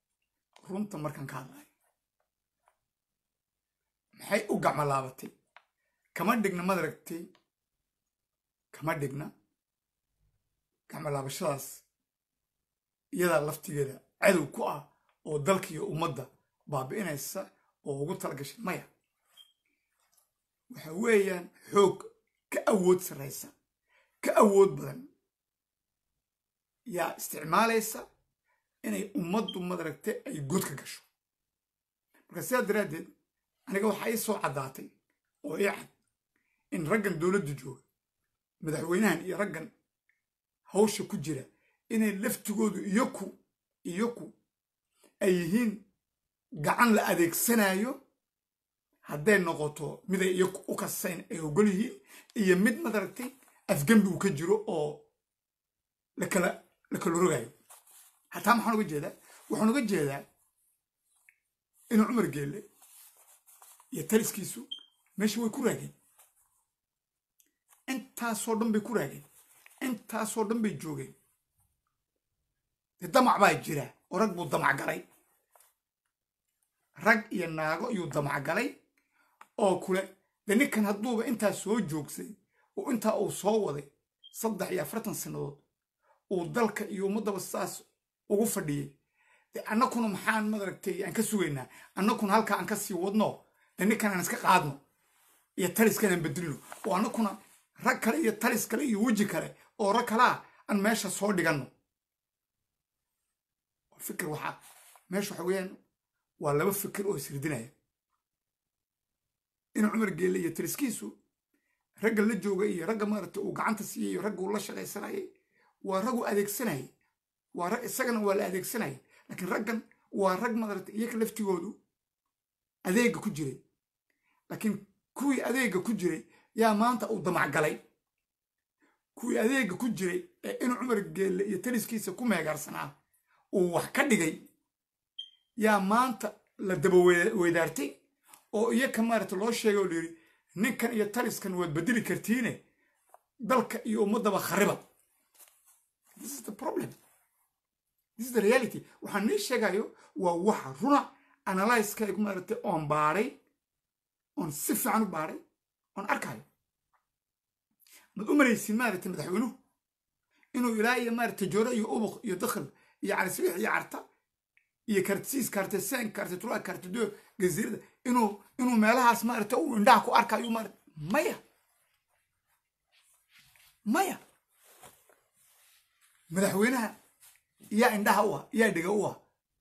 maxay u gacmo laabatay kama dhigna madaragtay kama dhigna gacmo laabashadaas iyadaa laftigeeda cadow ku ah oo dalka iyo ummadda baabi'inaysa oo ugu talagashay maya waxa weeyaan xoog ka awood sarraysa ka awood badan yaa isticmaalaysa inay ummaddu madaragtay ay god ka gasho marka sidaa daraaddeed aniga waxaa ii soo caddaatay oo ii cad in raggan dowladda jooga madaxweynahan iyo raggan hawsha ku jira inay laftigoodu iyaku ay yihiin gacan la adeegsanayo hadday noqoto miday iyaku u kasayn ay ogol yihiin iyo mid madaragtay afgembi uu ka jiro oo la kala rogayo hataa maxaan uga jeedaa inuu cumar geelle iyo taliskiisu meesha way ku raageen intaasoo dhan bay ku raageen intaasoo dhan bay joogeen dee damac baa jira oo rag buu damac galay rag iyo naago iyuu damac galay oo kule dee ninkan hadduuba intaa soo joogsay oo intaa uu soo waday 43 sannadood uu dalka iyo ummaddaba saas ugu fadhiyey dee annakuna maxaan madaragtay aan ka sugaynaa annakuna halkaa aan ka sii wadno dee ninkan aan iska qaadno iyo taliskan aan bedelino oo annakuna rag kale iyo talis kale iyo weji kale oo rag kalaa aan meesha soo dhiganno fikir waxaa meesha waxa weeyaan waa laba fikir oo isridinaya inuu cumar geelle iyo taliskiisu ragga la jooga iyo ragga maaragtay uu gacanta siiyey iyo ragga uu la shaqaysanayay waa rag uu adeegsanayay waa rag isagana waa la adeegsanayay laakiin raggan waa rag maaragtay iyaga laftigoodu adeega ku jiray laakiin kuwii adeega ku jiray yaa maanta uu damac galay kuwii adeega ku jiray ee inuu cumar geelle iyo taliskiisa ku meegaarsanaa uu wax ka dhigay yaa maanta la daba weydaartay oo iyaka maaragta loo sheegay oo layidhi ninkan iyo taliskan waad bedeli kartiine dalka iyo ummaddaba khariba this is the problem this is the reality waxaan nii sheegayo waa waxa runa analyskaygu maaragtay oon baadhay oon si fiican u baadhay oon arkayo mad u maraysin maaragtay madaxweynuhu inuu ilaa iyo maaragtay jooro iyo ubuq iyo dakhal iyo cali sabiix iyo carta iyo kartisiis karteseen kartetula kartedo gaziirada inuu meelahaas maaragtay uu indhaha ku arkayo maaragtay maya madaxweynaha yaa indhaha u ah yaa dhiga u ah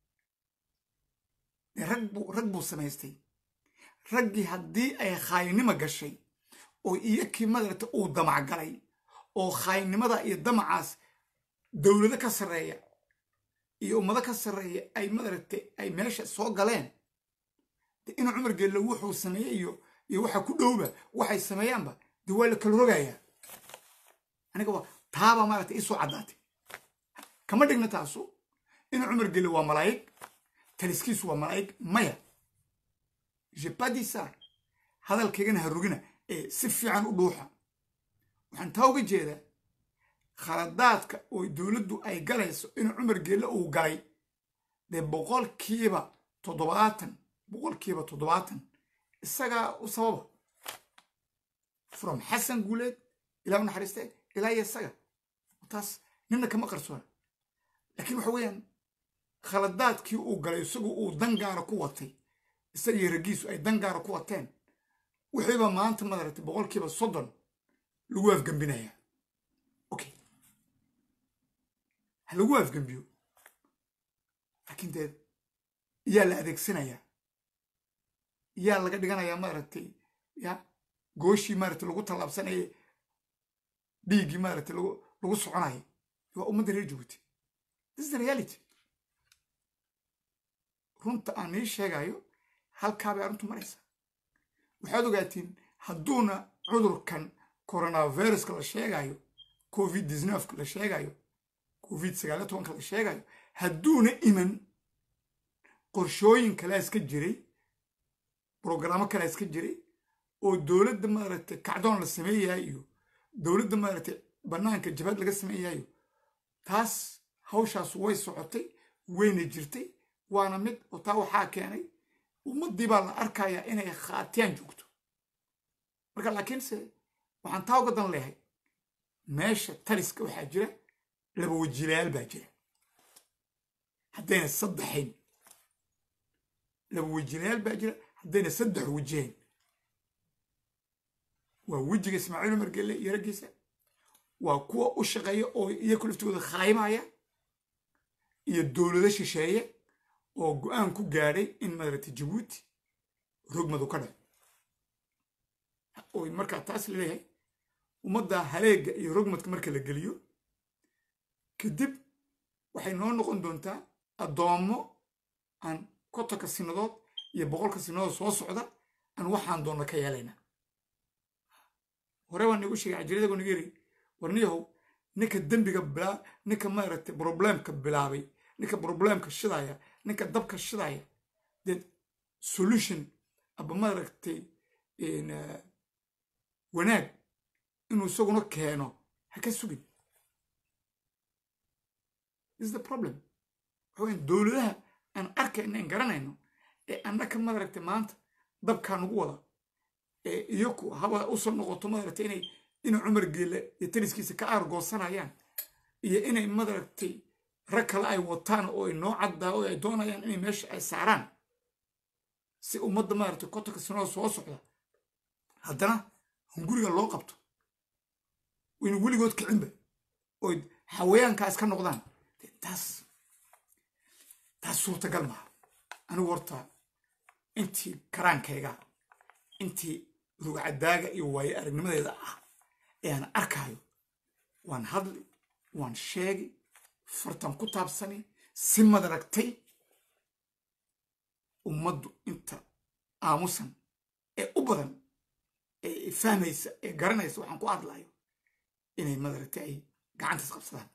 rag buu samaystay raggii haddii ay khaayinimo gashay oo iyakii madaragtay uu damac galay oo khaayinimada iyo damacaas dowlado ka sarreeya iyo ummado ka sarreeya ay madaragtay ay meesha soo galeen dee inuu cumar geelle wuxuu sameeyey iyo waxa ku dhowba waxay sameeyaanba dee waa la kala rogayaa aniga waa taabaa maaragtay ii soo caddaatay kama dhigna taasu inuu cumar geelle waa malaa'ig taliskiisu waa malaa'ig maya j'ai pas dit ça hadalkaygana ha rogina ee si fiican u dhuuxa waxaan taa uga jeedaa khaladaadka oo dowladdu ay galayso inuu cumar geelle uu galay dee boqolkiiba 70 isagaa u sababa from xasan guuleed ilaa u naxariistay ilaa iyo isaga taas nina kama qarsoona laakiin waxa weeyaan khaladaadkii uu galay isagu uu dangaara ku watay isagii raggiisu ay dangaara ku wateen wixiiba maanta madaragtay boqolkiiba 30 lagu afgembinayaa okay ha lagu afgembiyo laakiin dee yaa la adeegsanayaa yaa laga dhiganayaa maaragtay ya gooshii maaragtay lagu tallaabsanayay dhiiggii maaragtay lagu soconayay waa ummadda reer Jabuuti this is the reality runta aan ii sheegayo halkaa bay arrintu maraysa waxaad ogaatiin hadduuna cudurkan coronavirus la sheegayo covid 19 la sheegayo covid 19 la sheegayo hadduuna iman qorshooyin kale iska jiray programmo kale iska jiray oo dowladda maaragtay kacdoon la sameeyahay iyo dowladda maaragtay bannaanka jabhad laga sameeyahay taas hawshaas way socotay wayna jirtay waana mid oo taa waxaa keenay ummaddii baa la arkayaa inay khaatiyaan joogto marka laakiinse waxaan taa uga dan leeyahay meesha taliska waxaa jira laba wajilayaal baa jira haddayna saddexayn laba wajilayaal baa jira haddayna saddex wajihayn waa wejiga ismaaciil umar gelle iyo raggiisa waa kuwa u shaqeeya oo iyaku laftigooda khaymaya iyo dowlado shisheeye oo go-aan ku gaadhay in maaragtay jabuuti rogmadu ka dhaco oy markaa taas leeyahay ummadda haleega iyo rogmadka marka la geliyo kadib waxay noo noqon doontaa addoommo aan kontonka sinadood iyo boqolka sinadood soo socda aan waxaan doonna ka yeelaynaa hore waan nagu sheegay cajiradagoo naga yiri warniyahow ninka dembiga ninka maaragtay problemka bilaabay ninka problemka shidaya ninka dabka shidaya dee solution aba maaragtay wanaag inuu isaguna keeno ha ka sugin is the problem waxaweyn dowladaha aan arkayna aan garanayno ee annaka maaragtay maanta dabkaa nagu wada ee iyaku haba usoo noqoto maaragtay inay cumar geelle iyo taliskiisa ka aargoosanayaan iyo inay maaragtay rag kale ay wataan oo ay noo caddaa oo ay doonayaan inay meesha ay saaraan si ummadda maaragtay kontonka sanoo soo socda haddana hunguriga loo qabto wayna weligood kicinba oy xawayaankaas ka noqdaan taas suurtagal maaha anigu horta intii karaankayga intii rugcadaaga iyo waayo aragnimadeeda ah ee aan arkaayo waan hadli waan sheegi fartan ku taabsani si madaragtay ummaddu inta aamusan ee u badan ee fahmaysa ee garanaysa waxaan ku hadlayo inay madaragtay ay gacantaas qabsadaan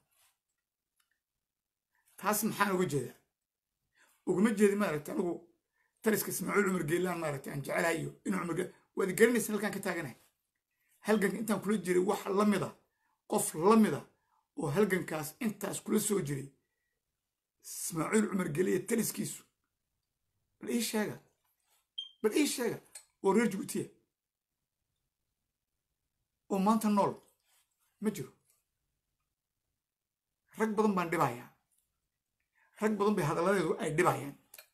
taas maxaan uga jeedaa uguma jeedi maaragtay anigu taliska ismaaciil cumar geelaan maaragtay aan jecelahay iyo inuu cumar waad garanaysan halkaan ka taaganahay halganka intaan kula jiray wax la mida qof la mida oo halgankaas intaas kula soo jiray ismaaciil cumar geeliya taliskiisu bal ii sheega oo reer jabuutiya oo maanta nool ma jiro rag badan baan dhibayaa rag badan bay hadalladeedu ay dhibayaan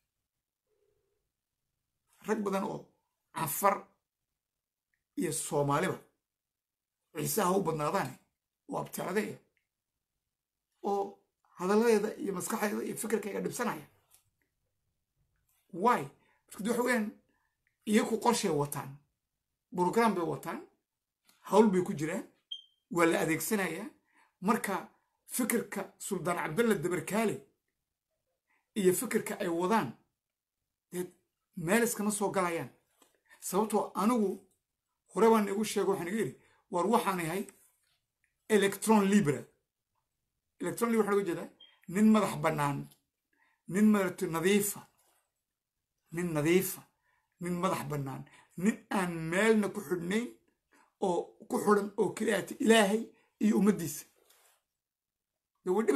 rag badan oo cafar iyo soomaaliba ciisaha u badnaadaane oo abtaadeya oo hadalladeeda iyo maskaxdeeda iyo fikirkayga dhibsanaya waay markad waxa weyaan iyaku qorshay wataan brogram bay wataan hawl bay ku jiraan waa la adeegsanayaa marka fikirka suldaan cabdalla dabarkaale iyo fikirka ay wadaan dee meel iskama soo galayaan sababtoo anigu hore baan igu sheego waxaan iga yidhi war waxaan ahay electron libra waxaan uga jeedaa nin madax bannaan nin maaragtay nin madax bannaan nin aan meelna ku xidhnayn oo ku xidhan oo keliyaata ilaahay iyo ummaddiisa dee way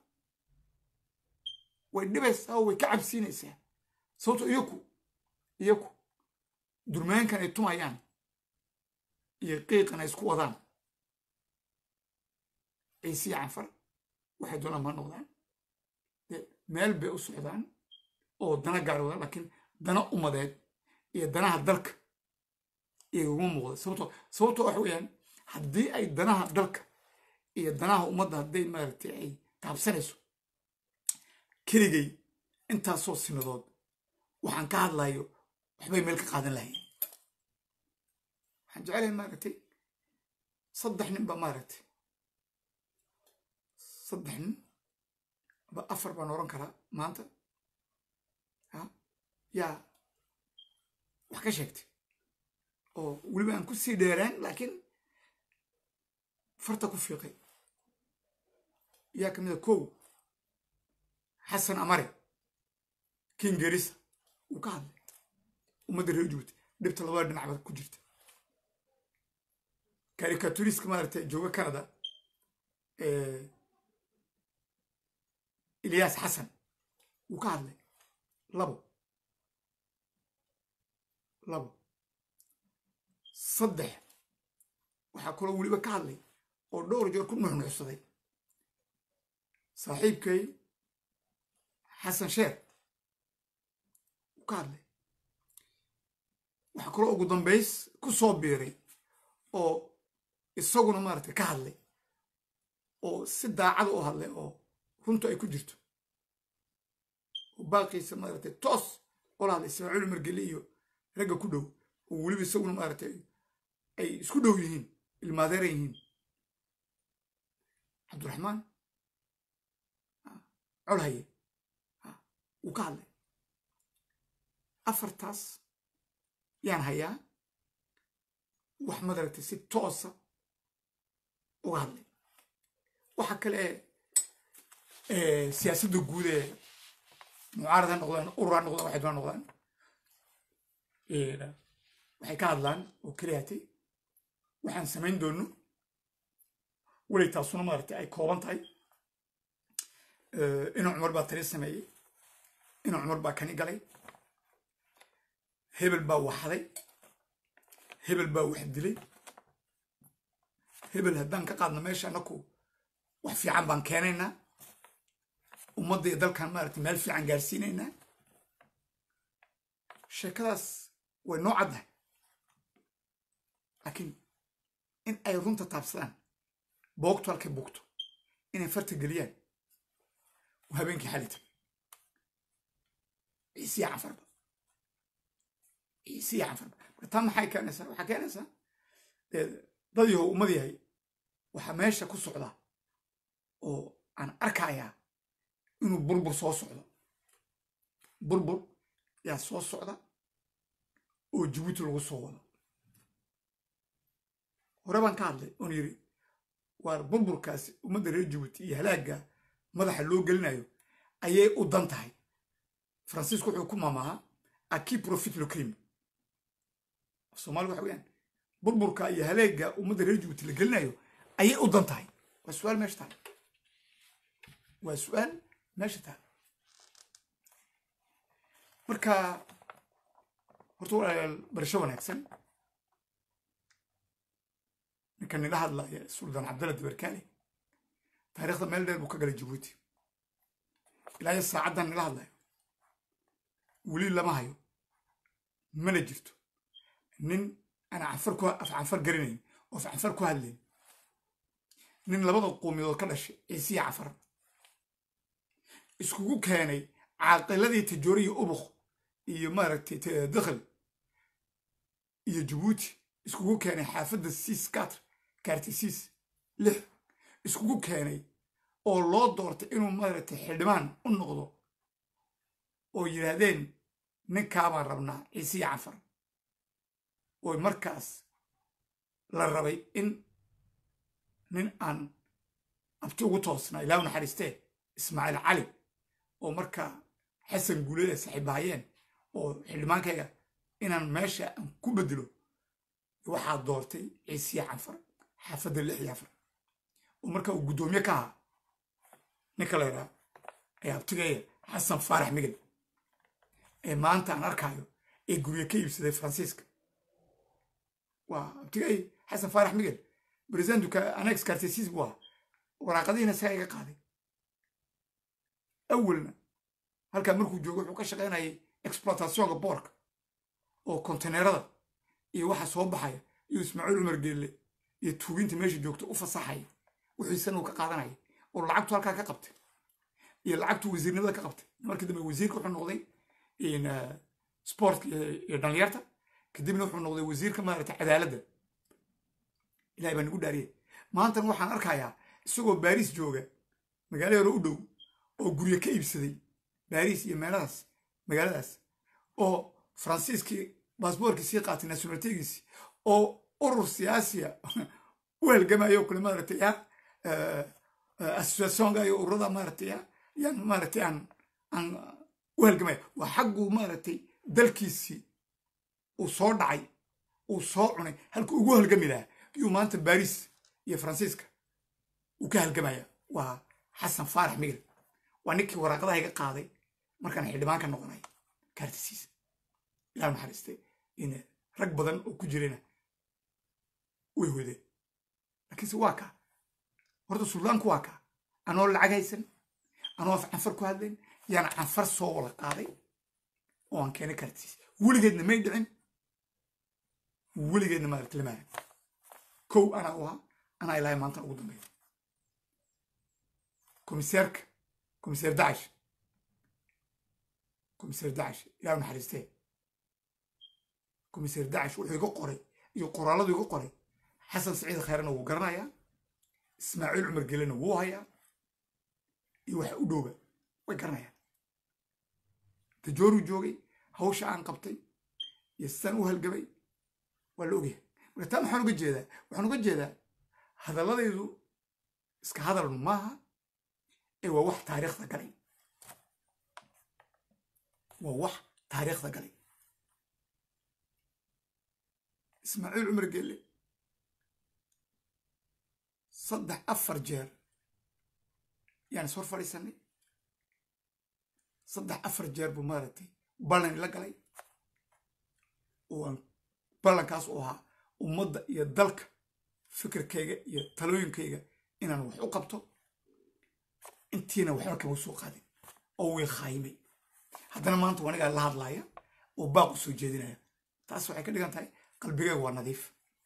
dhibaysaa oo way ka cabsiinaysaa sababtoo iyaku durmaankan ay tumayaan iyo qiiqan ay isku wadaan ciisiya canfar waxay doonaan ma noqdaan meel bay u socdaan oo dana gaar wadaan laakiin dana ummadeed iyo danaha dalka iyaguma muuqda sababtoo waxa weeyaan haddii ay danaha dalka iyo danaha ummadda hadday maaragtay ay taabsanayso keligay intaasoo sinadood waxaan ka hadlayo waxbay meel ka qaadan lahayn waxaan jecelahay maaragtay 3 nin ba maaragtay 3 nin ba 4 baan oran karaa maanta yaa wax ka sheegtay oo weliba aan ku sii dheeraan laakiin farta ku fiiqay yaa ka mid a kow xasan amare king garissa uu ka hadlay ummadda reer jabuuti dhibta labada dhinacba ku jirta karikaturiska maaragtay jooga canada ilyas xasan uu ka hadlay labo saddex waxaa kaloo weliba ka hadlay oo dhowr jeer ku nuxnuxsaday saaxiibkay xasan sheer uu ka hadlay waxaa kaloo ugu dambays ku soo biiray oo isaguna maaragtay ka hadlay oo si daacada u hadlay oo runtu ay ku jirto oo baaqiisa maaragtay toos ola hadlay ismaaciil margeli iyo ragga ku dhow oo weliba isaguna maaragtay ay isku dhow yihiin ilmaadeeran yihiin cabdiraxmaan colhaye wuu ka hadlay afartaas yaan hayaa wax madaragtay si toosa uga hadlay waxa kale siyaasadda guud ee mucaarada noqdaan urura noqdaan waxay doona noqdaan waxay ka hadlaan oo keliyaatay waxaan samayn doono welay taasuna maaragtay ay kooban tahay inuu cumar baa tali sameeyey inuu cumar baa kani galay hebel baa waxday hebel baa wax dilay hebel haddaan ka qaadno meesha annaku wax fiican baan keenaynaa ummadda iyo dalkan maaragtay meel fiican gaarsiinaynaa sheekadaas way noo caddahay laakiin in ay runta taabsadaan boogto halkay bugto inay farta geliyaan oo habeenkii xali tagay ciisiya canfarba marka taa maxay keenaysaa waxaa keenaysaa dad yahow ummad yahay waxaa meesha ku socda oo aan arkayaa inuu burbur soo socdo burbur yaa soo socda oo jabuuti lagu soo wado hore baan ka hadlay oon yidhi waar burburkaasi ummadda reer jabuuti iyo halaagga madaxa loo gelinayo ayay u dan tahay faransiisku wuxuu ku maamaahaa aki profit le crime soomaali waxa weyaan burburka iyo halaagga ummadda reer jabuuti la gelinayo ayay u dan tahay waa su-aal meesha tahay waa su-aal meesha tahay marka horta walaalayaal barasho wanaagsan ninka nila hadlaya suldaan cabdalla dabarkaale taariikhda meel dheer buu ka galay jabuuti ilaa iyo saacaddan nila hadlayo weli lama hayo mana jirto nin aan afcanfar garanayn oo afcanfar ku hadlayn nin labada qowmiyadood ka dhashay ciisiya cafar iskugu keenay caaqiladii tajoori iyo ubuk iyo maaragtay dakhal iyo jabuuti iskugu keenay xaafadda siis katr kaarti siis lix iskugu keenay oo loo doortay inuu maaragtay xildhibaan u noqdo oo yidhaahdeen ninkaabaan rabnaa ciisiya cafar oo markaas la rabay in nin aan abti ugu toosnaa ilaa u naxariistee ismaaciil cali oo markaa xasan guuleed ay saaxiibahayeen oo xildhibaankayga inaan meesha aan ku bedelo waxaa doortay ciisiya canfar xaafadda lix iyo afar oo markaa uu guddoomiye ka ahaa ninka la yidhaha ee abtigeeya xasan faarax migel ee maanta aan arkaayo ee gurye ka iibsaday faransiiska waa abtigeey xasan faarax migel bresidentuka anex kartesiis buu ahaa waraaqadihiina isagaa iga qaaday awalna halkaa markuu joogo wuxuu ka shaqaynayay exploitationka boorka oo konteneerada iyo waxa soo baxaya iyo ismaaciil cumar geelle iyo tuuginta meesha joogta u fasaxaya wixiisana uu ka qaadanaya oo lacagtu halkaa ka qabtay iyo lacagtu wasiirnimada ka qabtay markii dambe wasiirka wuxuu noqday sportka iyo dhalinyarta kadibna wuxuu noqday wasiirka maaragtay cadaaladda ilahay baa nagu dhaariyay maantan waxaan arkayaa isagoo baariis jooga magaalo hore u dhow oo gurye ka iibsaday baariis iyo meeladaas magaaladaas oo faransiiskii baasboorkii sii qaatay nationalitegiisii oo urur siyaasiya وهالجماعة كل مرة يا السوسون جاي ورضا مرة يا يعني مرة عن وهالجماعة وحقه مرة دلكيسي وصور عي وصورني هلك وهالجميلة يوم أنت باريس يا فرانسيسكا وكهالجماعة وحسن فارح ميل وانكي وراقدها هيك قاضي مركان حلبان كان نقوناي كارتسيس إلى محرستي إن رق بدن وكجرينا ويهودي لكن سواكا ورد سلطان كواكا أنا ولا عجايسن أنا في عنفر كهذين يعني عنفر صولا قاضي وان كان كارتسيس ولقينا ما يدعين ولقينا ما رتلمان كو أنا وها أنا إلهي ما أنت أقول بيه كوميسير داعش يا محرستي كوميسير داعش وحيقو قري يقرالد يقو قري حسن سعيد خيرنا وو غرنايا اسماعيل عمر قلنا وو هيا يوح ودوبه way غرنايا تجورو جوغي هوش aan qabtay yasan u halgabay wala ogyahay marka waxaan uga jeedaa hadaladaydu iska hadal maaha ee waa wax taariikhda galay ismaaciil cumar gelle 3-4 jeer يعني صور فريساني 3-4 jeer buu maaragtay ballan la galay oo ballankaas oo ahaa ummadda iyo dalka fikirkayga iyo talooyinkayga inaan wax u qabto intiina waxba kama soo qaadin oo way khaymay haddana maanta waniga la hadlaaya oo baaq u soo jeedinaya taas waxay ka dhigan tahay qalbigayga waa nadiif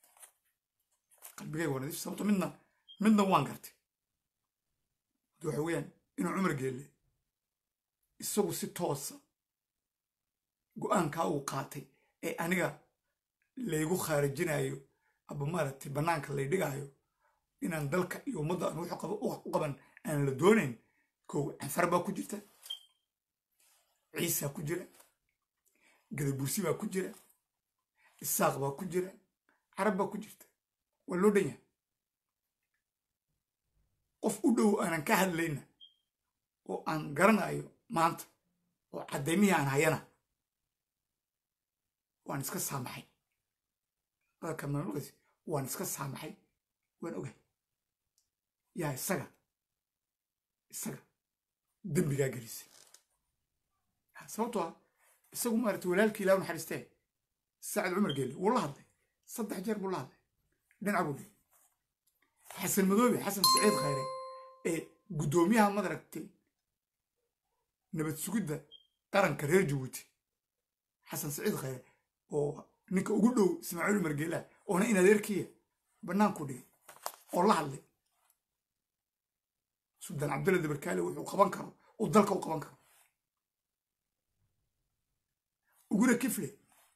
sababto midna waan gartay waxa weeyaan inuu cumar geelle isagu si toosa go'aankaa uu qaatay ee aniga laygu khaarijinayo aba maaragtay bannaanka lay dhigaayo inaan dalka iyo ummadda aan wax u qaban aan la doonayn kow canfar baa ku jirta ciisa ku jira gadabursi baa ku jira isaaq baa ku jira carab baa ku jirta waa loo dhan yahay qof u dhow aanan ka hadlayna oo aan garanayo maanta oo caddaymihii aan hayana waan iska saamaxay dadka mamnuucdiis waan iska saamaxay waan ogahay yaa isaga dembigaa gelisay sababtoo ah isagu maaragtay walaalkii ilaahu naxariistee saacid cumar geelle wuu la hadlay 3 jeer buu la hadlay dhinaca buu dhigay xasan madoobe xasan saciid khayre ee guddoomiyaha madaragtay nabad sugidda qaranka reer jabuuti xasan saciid khayre oo ninka ugu dhow ismaaciil cumar geelle oona in adeerkiya bannaanku dhigay oo la hadlay suldaan cabdulla dabarkaale wuxuu qaban karo oo dalka u qaban karo uguna kifle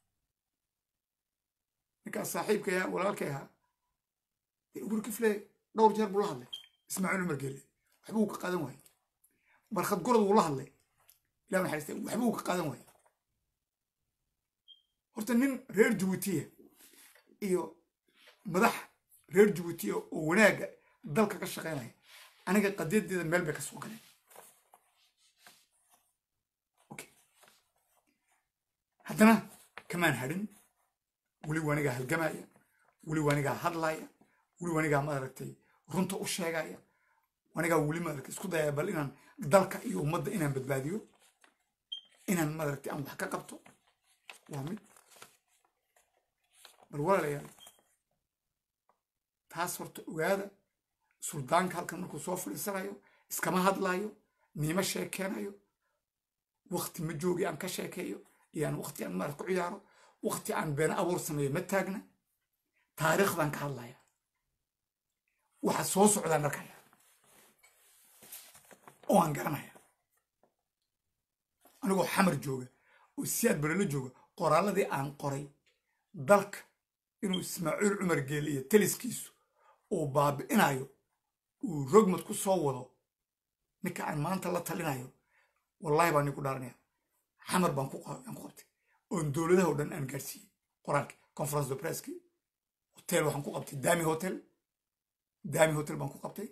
ninkaas saaxiibkaya walaalkay ahaa uguna kifle dhowr jeer buu la hadlay ismaaciil cumar geelle waxba uu ka qaadan waayey barkhad gorod wuu la hadlay ilaa naxariistay waxba uu ka qaadan waayey horta nin reer jabuutiya iyo madax reer jabuutiya oo wanaagga dalka ka shaqaynaya aniga qadiyadeeda meel bay ka soo galeen haddana kamaan hadhin weli wanigaa halgamaya weli wanigaa hadlaya weli wanigaa maaragtay runta u sheegaya wanigaa weli maaragtay isku dayaya bal inaan dalka iyo ummadda inaan badbaadiyo inaan maaragtay aan wax ka qabto waa mid bal walaalayaal taas horta ogaada suldaanka halkan markuu soo fadhiisanayo iskama hadlayo niima sheekeenayo waqti ma joogi aan ka sheekeeyo يعني وقتي أنا مرة كعيارو وقتي أنا بين أول سنة متاجنا تاريخ ذا كهلا يا وحسوس على نركيا وان قرنا يا أنا جو حمر جوجا والسياد برلو جوجا قرالة دي عن قري ذلك إنه إسماعيل عمر جيلية تلسكيسو وباب إنايو ورغم تكون صوّلو نك عن ما أنت الله تلينايو والله باني كدارنيا حمر بانكو قبتي اون دولده ودن ان غارسي قرانك كونفرنس دو بريسكي هوتيل waxaan ku qabtay daami hotel daami hotel baan ku qabtay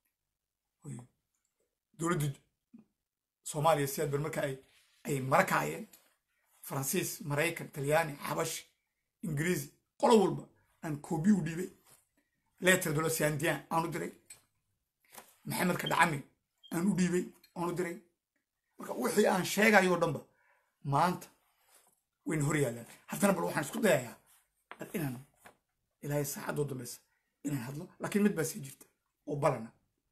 dowladda soomaaliya siyaad bar marka ay mara kaayeen faransiis maraykan talyaani xabash ingiriisi qolo walba aan koobi u dhiibay leetar dolo siandiyan aan u diray maxamedka dhacami aan u dhiibay aan u diray marka wixii aan sheegayo dhanba maanta wayna hor yaallaan haddana bal waxaan isku dayayaa inaan ilaahay saacadoo dambaysa inaan hadlo laakiin mid baa sii jirta oo balana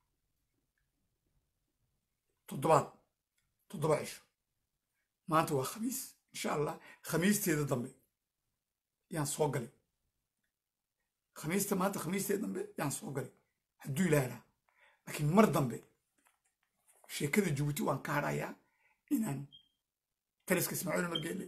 7 cisho maanta waa khamiis insha allah khamiisteeda dambe yaan soo galay maanta khamiisteeda dambe yaan soo galay hadduu ilaahay lahaa laakiin mar dambe sheekada jabuuti waan ka hadhayaa inaan taliska ismaaciil margeele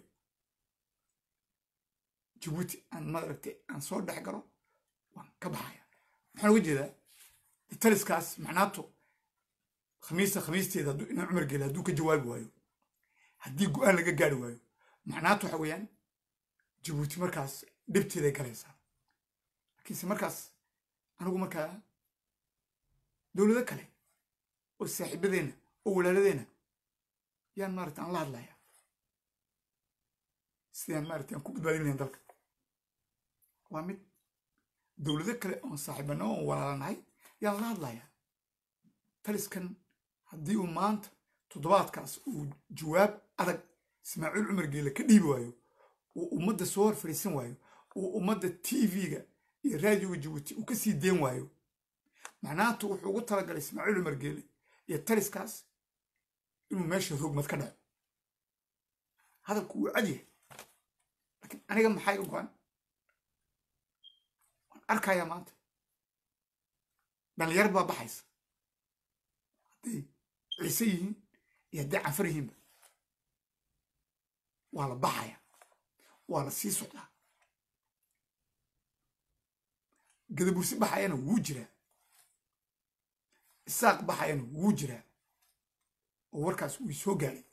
jabuuti aan maaragtay aan soo dhex galo waan ka baxaya maxaan uga jeedaa taliskaas macnaato khamiisteeda hadduu inaan cumar geele hadduu ka jawaabi waayo haddii go-aan laga gaari waayo macnaato waxa weeyaan jabuuti markaas dhibteeday galaysaa laakiinse markaas anigu markaa dowlado kale oo saaxiibadeenna oo walaaladeenna yaan maaragta aan la hadlaya sidaan maaragta aan ku badbaadin lahayn dalka waa mid dowlado kale oon saaxiibano oon walaalanahay yaan la hadlaya taliskan haddii uu maanta toddobaadkaas uu jawaab adag ismaaciil cumar geele ka dhiibi waayo uu ummadda soo hor fadhiisan waayo uu ummadda tv-ga iyo raadioga jabuuti uu ka sii deen waayo macnaatu wuxuu ugu talagalay ismaaciil cumar geele iyo taliskaas inuu meesha rogmad ka dhaco hadalku wuu cadyahay laakiin aniga maxaa iga go-an waan arkayaa maanta dhalinyar baa baxaysa hadday ciise yihiin iyo hadday canfar yihiinba waa la baxaya waa la sii socdaa gadabursi baxayana wuu jiraa isaaq baxayana wuu jiraa oo warkaas wuu soo gaadhay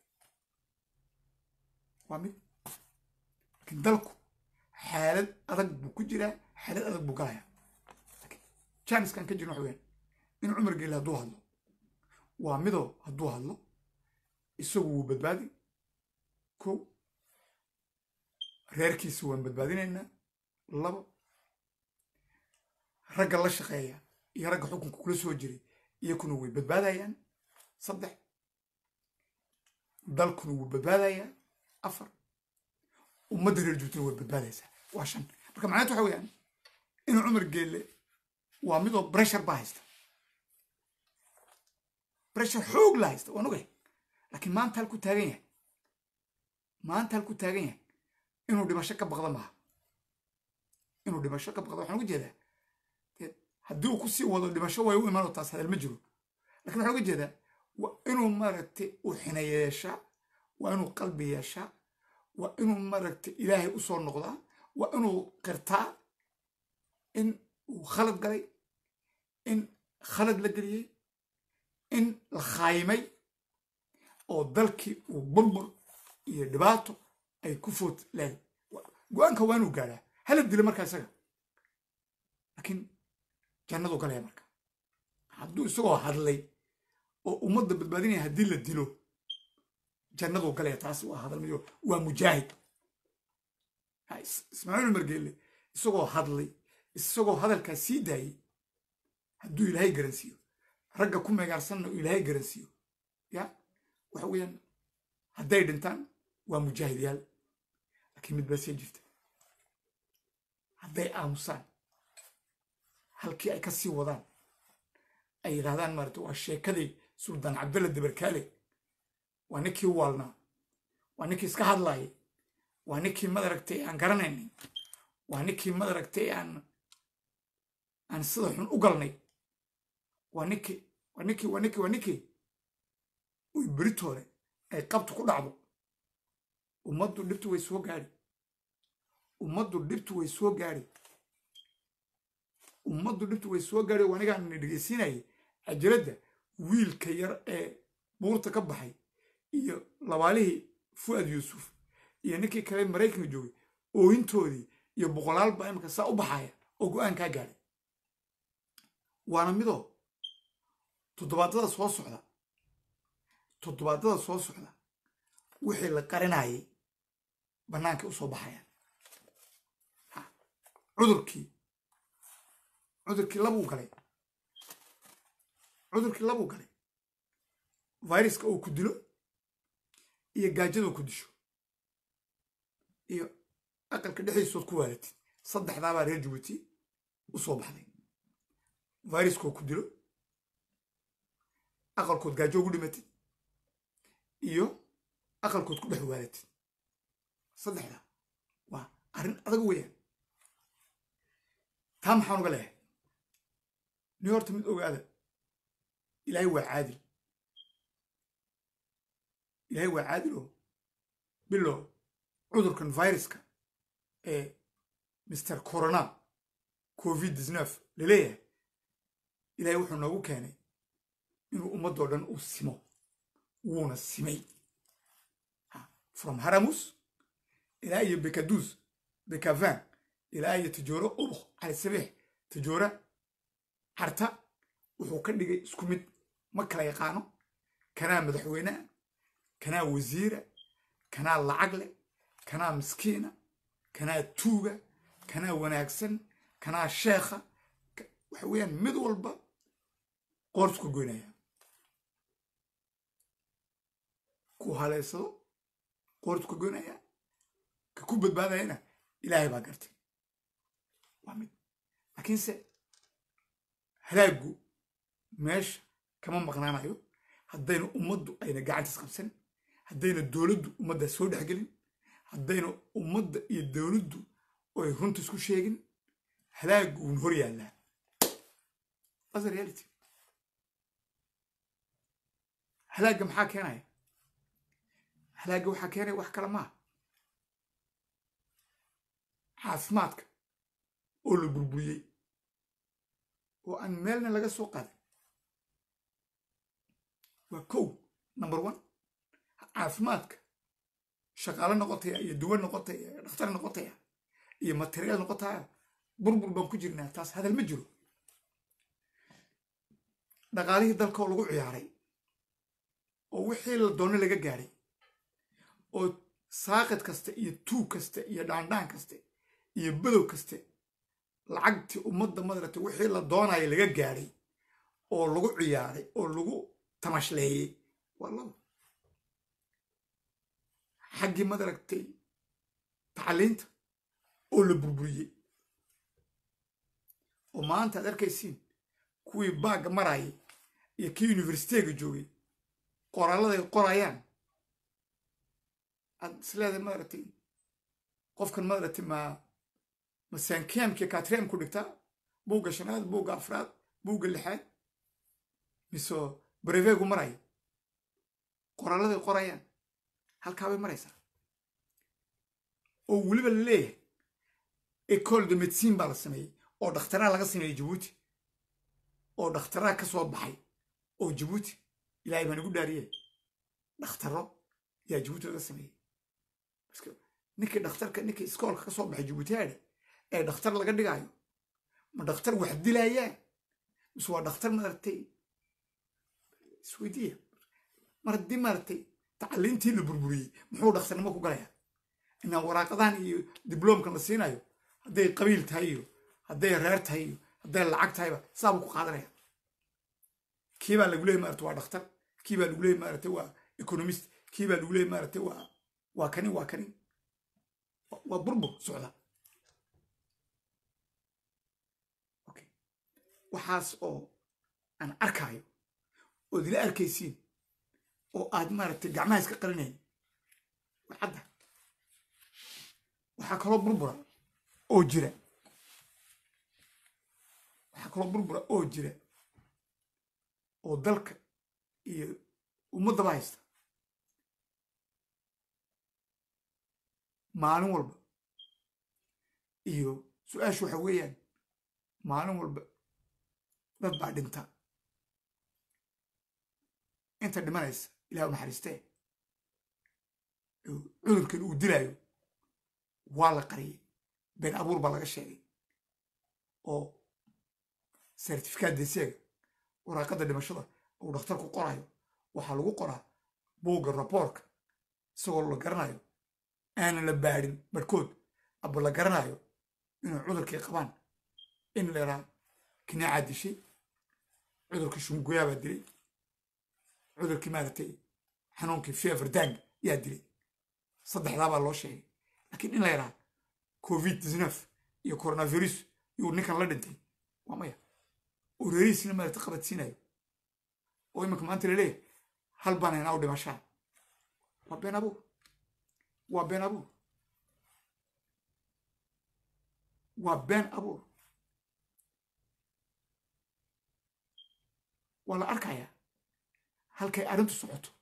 waa mid laakiin dalku xaalad adag buu ku jiraa xaalad adag buu galayaa laakiin jaaniskan ka jirno waxa weyaan in cumar geele hadduu hadlo waa midoo hadduu hadlo isagu wuu badbaadi kow reerkiisa waan badbaadinaynaa 2 ragga la shaqeeya iyo ragga xukunka kula soo jiray iyakuna way badbaadayaan 3 dalkuna wuu badbaadayaa 4 ummadda reer jabuutina way badbaadaysaa waa 5 marka macnaheetu waxa weeyaan inuu cumar geele waa midoo breshar baa haysta breshar xoog la haysta waan ogahay laakiin maanta halku taagan yahay inuu dhimasho ka baqda maaha inuu dhimasho ka baqda waxaan uga jeedaa haddii uu ku sii wado dhimasho way u imaanoo taas hadal ma jiro laakiin waxaan uga jeedaa waa inuu maaragtay u xina yeeshaa waa inuu qalbi yeeshaa waa inuu maaragtay ilaahay u soo noqdaa waa inuu qirtaa in uu khalad galay in khalad la geliyey in la khaayimay oo dalkii uu burbur iyo dhibaato ay ku food leedahay go-aanka waa inuu gaadhaa hala dilo markaa isaga laakiin jannaduu galaya marka hadduu isagoo hadlay oo ummadda badbaadinaya haddii la dilo jannaduu galaya taas waa hadalmayo waa mujaahid ismaaciil cumar geele isagoo hadlay isagoo hadalkaa sii daayey hadduu ilaahay garansiiyo ragga ku meegaarsanna uu ilaahay garansiiyo ya waxa weeyaan hadday dhintaan waa mujaahidayaal laakiin mid baa sii jirta hadday aamusaan halkii ay ka sii wadaan ay yidhahdaan maarata waa sheekadii suldaan cabdalla dabarkaale waa ninkii waalnaa waa ninkii iska hadlaayay waa ninkii madaragtay aan garanaynay waa ninkii madaragtay aan sida xun u galnay waa ninkii uy beritoole ay qabtu ku dhacdo ummaddu dhibtu way soo gaadhi oo anigaan dhegeysiinayay cajaladda wiilka yar ee buurta ka baxay iyo labaalihii fu'aad yuusuf iyo ninkii kale maraykanka joogay oohintoodii iyo boqolaal baa imika saa u baxaya oo go-aan kaa gaadhay waana midoo toddobaadada soo socda wixii la qarinayay bannaanka u soo baxayaan cudurkii labuu galay fayraska uu ku dilo iyo gaajaduu ku disho iyo aqalka dhexdiisood ku waalatid saddexdaabaa reer Jabuuti u soo baxday fayraskoo ku dilo aqalkood gaajo ugu dhimatid iyo aqalkood ku dhex waalatid saddexda waa arrin adag weeyaan taa maxaan uga leeyahay ni horta mid ogaada ilaahay waa caadil oo bilow cudurkan fayraska ee Mr. Corona COVID-19 laleeyahay ilaahay wuxuu noogu keenay inuu ummadoo dhan uu simo wuuna simay from Haramus ilaa iyo Bekaduz Bekavan ilaa iyo Tajooro Ubuk Cali Sabiix Tajoora Harta wuxuu ka dhigay isku mid ma kala yaqaano kanaa madaxweynaha kanaa wasiira kanaa lacag leh kanaa miskiina kanaa tuuga kanaa wanaagsan kanaa sheekha waxa weeyaan mid walba qoortu ka goynaya ku haleysado qoortu ka goynaya ka ku badbaadayana ilaahay baa gartay waa mid laakiinse halaagu meesha kama maqnaanayo haddayna ummaddu ayna gacantiis qabsan haddayna dowladdu ummadda soo dhexgelin haddayna ummadda iyo dowladdu ay runta isku sheegin halaagu wuuna hor yaallaa that's the reality halaaga maxaa keenaya halaaga waxaa keenaya wax kale maaha caafimaadka oo la burburiyey oo aan meelna laga soo qaaday waa kow number 1 caafimaadka shaqaale noqotaya iyo duwa noqotaya dhakhtar noqotaya iyo material noqotaya burbur baan ku jirnaa taas hadal ma jiro dhaqaalihii dalka oo lagu ciyaaray oo wixii la doono laga gaaray oo saaqid kasta iyo tuug kasta iyo dhaandhaan kasta iyo badow kasta lacagtii ummadda madarata wixii la doonaya laga gaaray oo lagu ciyaaray oo lagu tamashleeyey waa laba xaggii madaragtay tacliinta oo la burburiyey oo maanta aad arkaysiin kuwii baagga marayay iyo kii universityga joogay qoraaladay qorayaan aad isleedahay madaragtay qofkan madaragtay ma sankeemkii kaatreem ku dhigtaa buugga shanaad buugga afraad buugga lixaad mise brevegu maraya qoraaladay qorayaan halkaa bay maraysaa oo weliba la leeyahay école de médecine baa la sameeyey oo dhakhtaraa laga sameeyey Jabuuti oo dhakhtaraa ka soo baxay oo Jabuuti ilaahay baan igu dhaariyey dhakhtaro yaa Jabuuti laga sameeyey ninkii dhakhtarka ninkii iskoolka ka soo baxay Jabuuti ee dhakhtar laga dhigayo ma dhakhtar wax dilayaa mise waa dhakhtar maartay isweydiiya mar haddii maartay tacliintii la burburiyey muxuu dhakhtarnimo ku galayaa inaan waraaqadahan iyo dibloomkan la siinayo hadday qabiil tahay iyo hadday reer tahay iyo hadday lacag tahayba saabuu ku qaadanaya kii baa lagu leeyahay maartay waa dhakhtar kii baa lagu leeyahay maartay waa economist kii baa lagu leeyahay maartay waa kani waa burbur socda waxaas oo aan arkaayo oo dila arkaysiin oo aad maaragtay gacmaha iska qarinayn cadda waxaa kaloo burbura oo jira oo dalka iyo ummaddaba haysta maalin walba iyo su-aashu waxa weeyaan maalin walba dad baa dhinta inta dhimanaysa ilaah u naxariistee cudurkan uu dilaayo waa la qariyey been abuur baa laga sheegay oo certificaat deseega waraaqada dhimashada uu dhakhtarku qorayo waxaa lagu qoraa buugga raboorka isagoo la garanayo aanan la baadhin barhkood aba la garanayo inuu cudurkii qabaan in la yaraa kinaaca dishay cudurkii shunguyaa baa dilay cudurkii maaragtay xanuunkii feeverdang yaa dilay saddexdaa baa loo sheegay laakiin in la yaraa covid-19 iyo coronavirus yuu ninkan la dhintay waa maya oo reerihiisina maaragtay qabadsiinayo oo iminka maanta laleeyahay hal baan haynaa u dhimashaa waa been abuur waa been abuur waa been abuur waa la arkayaa halkay arrintu socoto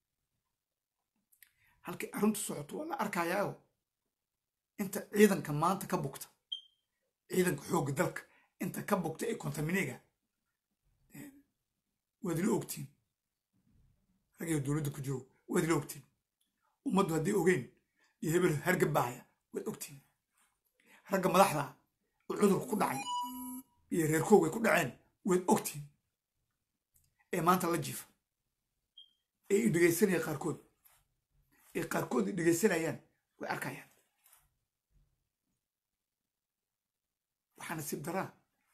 halkay arrintu socoto waa la arkayaao inta ciidanka maanta ka bugta ciidanka xoogga dalka inta ka bugta ee kontaminiga waad ila ogtiin ragyo dowladda ku joogo waad ila ogtiin ummaddu hadday ogeyn iyo hebel hargabaaya waad ogtiin ragga madaxda oo cudurku ku dhacay iyo reerkoog ay ku dhaceen waad ogtiin ee maanta la jiifa ee i dhegaysanaya qaarkood ee qaarkood i dhegaysanayaan way arkayaan waxaa nasiib daraa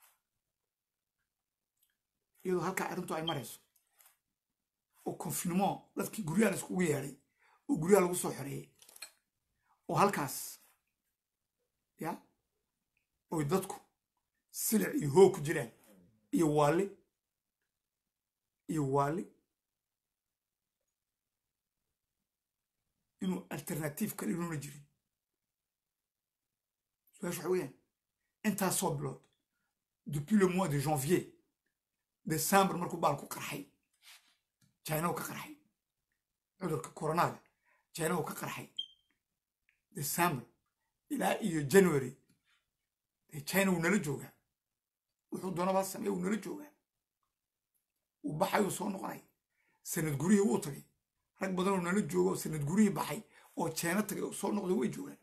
iyadoo halkaa arrintu ay marayso oo konfinimo dadkii guryaha la iskugu yeedhay oo guryaha lagu soo xoreeyey oo halkaas ya oy dadku silic iyo hoog ku jiraan iyo waali inuu alternative kale inuuna jirin su-aasha waxa weeyaan intaasoo bilood depuis le mois de janvier décembre markuu baalku qarxay china uu ka qarxay cudurka coronaga china uu ka qarxay december ilaa iyo january dee china wuu nala joogaa wuxuu doonabaa sameeya wuu nala joogaa uu baxay uu soo noqonay sanad gurihii wuu tagay rag badan oo nala jooga oo sanad gurihii baxay oo china tagay oo soo noqday way joogaan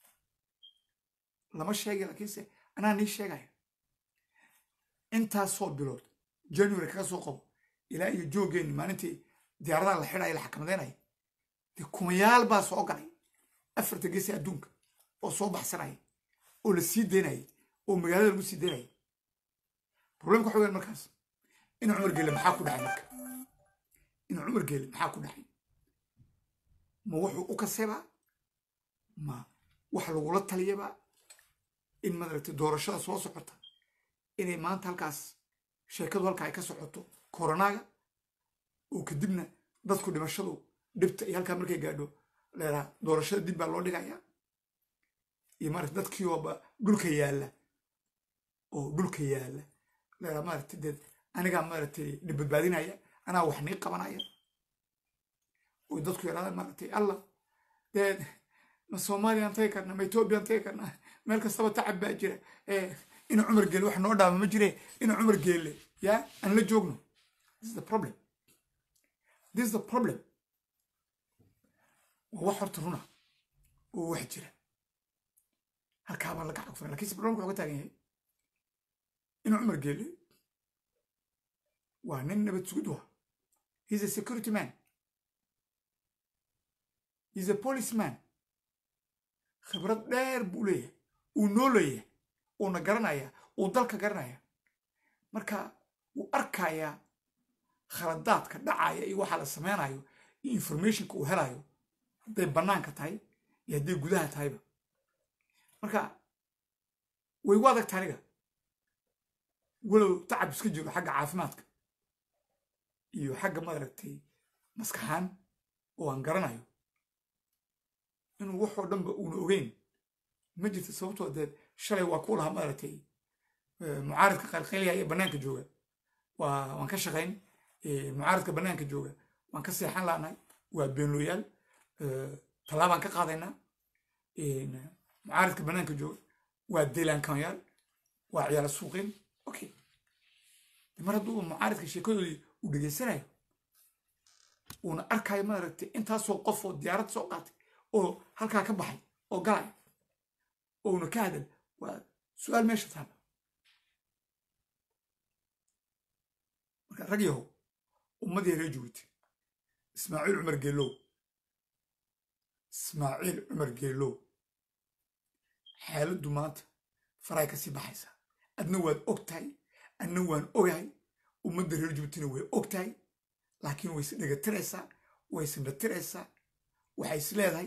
lama sheegay laakiinse anaa nii sheegaya intaasoo bilood january kaga soo qabo ilaa iyo joogeenni maalintii diyaaradaha la xidhaya la xakamadeenaya dee kumayaal baa soo galay afarta geesi adduunka oo soo baxsanaya oo la sii deynayay oo magaalada lagu sii deynayay problemka waxa weyan markaas in cumar geele maxaa ku dhacay marka in cumar geele maxaa ku dhacay ma wuxuu u kaseebaa ma wax lagula taliyabaa in madaragtay doorashada soo socota inay maanta halkaas sheekadu halka ay ka socoto coronaga oo kadibna dadku dhimashadu dhibta iyo halkaa markay gaadho leedaha doorashada dib baa loo dhigayaa iyo maaragta dadkii ooba dhulka yaalla leedaha maaragtay dee anigaa maaragtay dhib badbaadinaya anaa wax nii qabanaya oo dadku yaraadaan maaragtay allah dee ma soomaaliyaan tagi karna ma ethoobiyan tagi karna meel kastaba tacab baa jira in cumar geele wax noo dhaama ma jire in cumar geele ya aan la joogno this is the problem waa wax horta runa oo wax jira halkaabaa laga cagfura lakiinse problemka wuxuu ka taagan yahay in cumar geele waa nin nabad sugid wa he's a security man he's a policeman khibrad dheer buu leeyahay uu noo leeyahay uuna garanaya uu dalka garanaya marka wuu arkayaa khaladaadka dhacaya iyo waxa la sameynayo iyo informationka uu helayo hadday bannaanka tahay iyo hadday gudaha tahayba marka way u adagta aniga walow tacab iska jiro xagga caafimaadka iyo xagga maaragtay maskaxaan oo aan garanayo inuu waxoo dhanba uuna ogeyn ma jirta sababtoo dee shalay waa ku lahaa maaragtay mucaaradka qalqaylaya ee bannaanka jooga waan ka shaqayn mucaaradka bannaanka jooga waan ka seexan laanahay waa beenlooyaal tallaabaan ka qaadaynaa mucaaradka bannaanka jooga waa deelaankanyaal waa ciyaala suuqin okay mar hadduu mucaaradka sheekadoodii uu dhegaysanayo uuna arkayo maaragtay intaasoo qof oo diyaarad soo qaatay oo halkaa ka baxay oo galay ouna ka hadal waa su-aal meesha taala marka rag yahow ummadii reer Jabuuti ismaaciil cumar geelow xaaladdu maanta faray ka sii baxaysa adna waad og tahay adna waan ogahay ummadda reer Jabuutina way og tahay laakiin way is dhegatiraysaa way is natiraysaa waxay is leedahay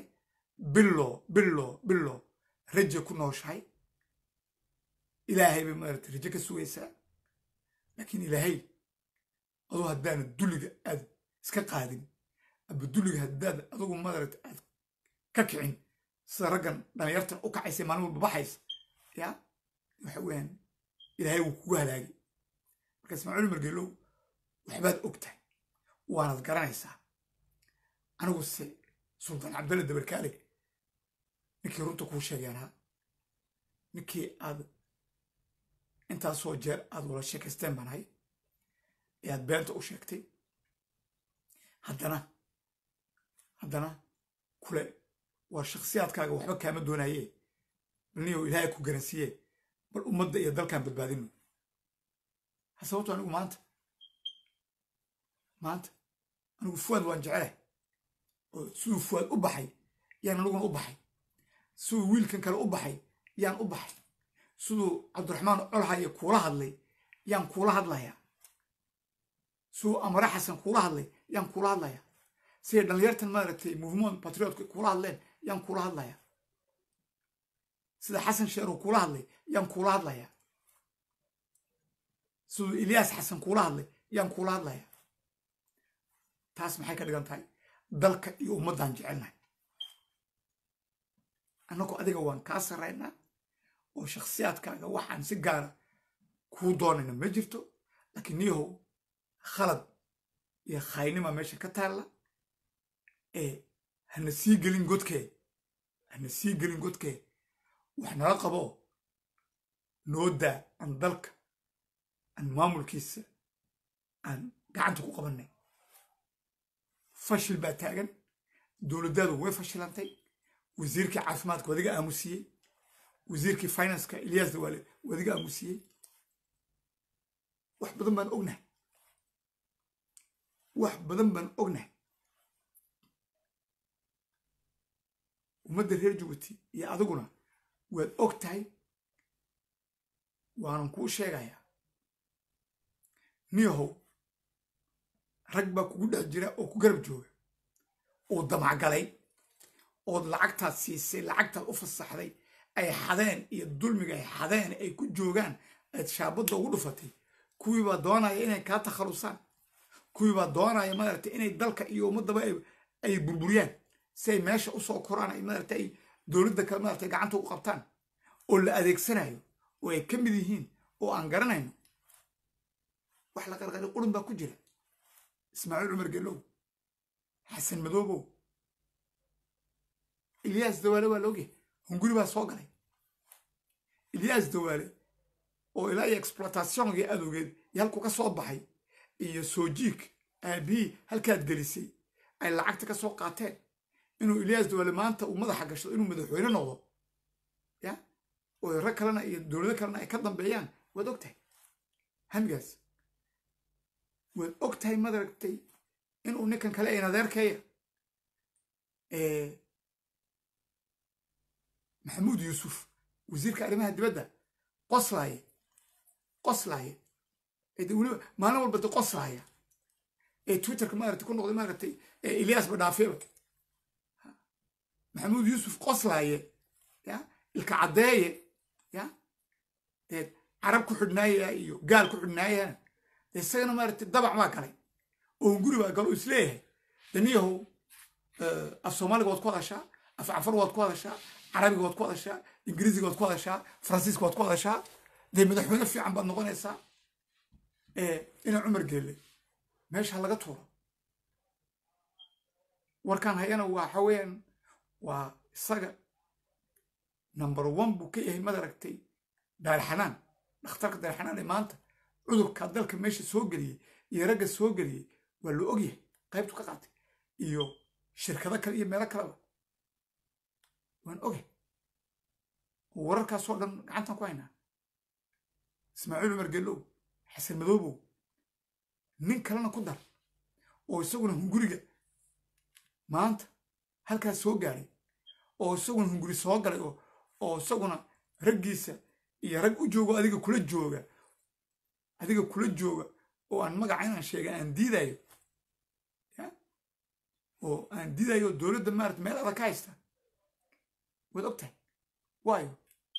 bilo rajo ku nooshahay ilaahay bay maaragtay rajo ka sugaysaa laakiin ilaahay adoo haddaana duliga aad iska qaadin aba duliga haddaad adugu maaragtay aad ka kicin sida raggan dhalinyartan u kacaysa maalin walba baxaysa yaa waxa weeyaan ilaahay wuu kugu halaagay marka ismaaciil cumar geelow waxbaad og tahay waanaad garanaysaa anigu se sultaan cabdalle dabarkaale ninkii runta kuu sheegeynaa ninkii aad intaasoo jeer aad wala sheekaysteen baan ahay ee aad beenta u sheegtay haddana kule waa shakhsiyaadkaaga waxba kaama doonaye balniyow ilaahay ku garansiiye bal ummadda iyo dalkan badbaadino ha sababto anigu maanta anigu fuwaad waan jecelahay oo siduu fuwaad u baxay yaan aniguna u baxay siduu wiilkan kale u baxay yaan u baxay siduu cabdiraxmaan colhaye kuula hadlay yaan kuula hadlayaa siduu amare xasan kuula hadlay yaan kuula hadlayaa siday dhallinyartan maaragtay movement patriotka kuula hadleen yaan kuula hadlayaa sida xasan sheerow kuula hadlay yaan kuula hadlayaa siduu ilyaas xasan kuula hadlay yaan kuula hadlayaa taas maxay ka dhigan tahay dalka iyo ummaddaan jecelnahay annagu adiga waan kaa sarraynaa oo shakhsiyaadkaaga waxaan si gaara kuu doonayna ma jirto laakiin niyahow khalad iyo khaynima meesha ka taalla ee hana sii gelin godkee wax nala qabo noo daa aan dalka aan maamulkiisa aan gacanta ku qabannay fashil baa taagan dowladdaadu way fashilantay wasiirkii caafimaadka wadiga aamusiyey wasiirkii financeka ilyaas dawaale wadiga aamusiyey wax badan baan ognahay ummadda reer Jabuuti iyo adiguna waad og tahay waanan kuu sheegayaa niyahow rag baa kugu dhex jira oo ku garab jooga oo damacgalay ood lacagtaad siisay lacagtaad u fasaxday ay xadeen iyo dulmiga ay xadeen ay ku joogaan aad shaabadda ugu dhufatay kuwii baa doonaya inay kaa takhalusaan kuwii baa doonaya maaragtay inay dalka iyo ummaddaba ay burburiyaan si ay meesha u soo koraan ay maaragtay ay dowladda kale maaragtay gacanta ugu qabtaan oo la adeegsanayo oo ay ka mid yihiin oo aan garanayno wax la qarqari qurun baa ku jira ismaaciil cumar geelow xasan madoobow ilyaas dawaale waa laogyahay hunguri baa soo galay ilyaas dawaale oo ilaa iyo exploitationgii adowgeed iyo halku ka soo baxay iyo soojiig aabihii halkaad gelisay ay lacagta ka soo qaateen inuu ilyaas dawaale maanta uu madaxa gashado inuu madaxweyne noqdo ya oo rag kalena iyo dowlado kalena ay ka dambeeyaan waad og tahay hamigaas waad og tahay madaragtay inuu ninkan kale ayn adeerkeeya maxamuud yuusuf wasiirka arrimaha dibadda qoslaaye weliba maalin walba de qoslaaya ee twitterka maaragtay ku noqday maaragtay ilyaas badhaafeeba maxamuud yuusuf qoslaaye ya ilka caddeeye ya dee carab ku xidhnaaya iyo gaal ku xidhnaayana dee isagana maaragtay dabac baa galay oo hunguri baa galo isleeyahay daniyahow af soomaaliga waad ku hadashaa af cafar waad ku hadashaa carabiga waad ku hadashaa ingiriisiga waad ku hadashaa faransiiska waad ku hadashaa dee madaxweyne fiican baad noqonaysaa ina cumar geelle meesha laga tuuro warkaan hayana waxa weeyaan waa isaga number 1 buu ka yahay madaragtay daarxanaan dhakhtarka daarxanaan ee maanta cudurka dalka meesha soo geliyey iyo ragga soo geliyey waa la ogyahay qaybtu ka qaatay iyo shirkado kale iyo meelo kaleba waan ogay wararkaasoo dhan gacantan ku haynaa ismaaciil cumar geelow xasan madoobow nin kalena ku dar oo isaguna hunguriga maanta halkaas soo gaaray oo isaguna hunguri soo galay oo isaguna raggiisa iyo rag u joogo adiga kula jooga oo aan magaca inaan sheega aan diidayo oo aan diidayo dowladda maarata meel adag ka haysta waad og tahay waayo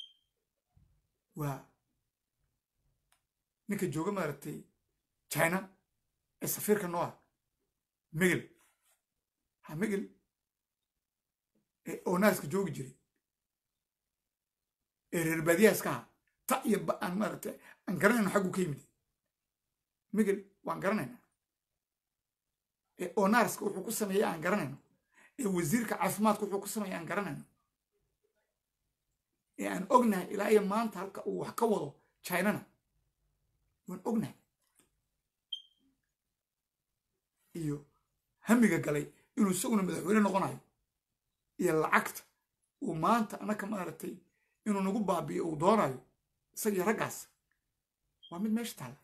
waa ninka jooga maaragtay china ee safiirka noo ah migel migel oo naaska joogi jiray ee reer baadiyaaska aha ta iyo ba aan maaragtay aan garanayno xaggu ka yimid migel waan garanaynaa oo naarska wuxuu ku sameeyey aan garanayno ee wasiirka caafimaadka wuxuu ku sameeyey aan garanayno ee aan ognahay ilaa iyo maanta halka uu wax ka wado chinana waan ognahay iyo hamiga galay inuu isaguna madaxweyne noqonayo iyo lacagta uu maanta anaka maaragtay inuu nagu baabiyo uu doonayo isagii raggaas waa mid meesha taala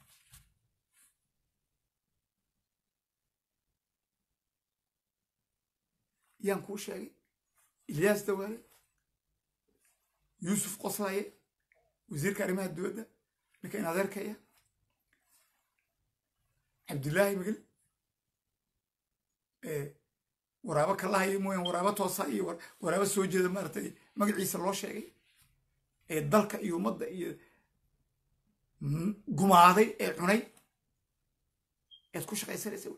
yaan kuu sheegay ilyaas dawaale yuusuf qoslaaye wasiirka arrimaha dibadda ninka in adeerkaya cabdillaahi migel waraabo kalahayo mooyaan waraabo toosa iyo waraabo soo jeeda maaragtay magaciisa loo sheegay ee dalka iyo ummadda iyo gumaaday ee cunay eed ku shaqaysanaysa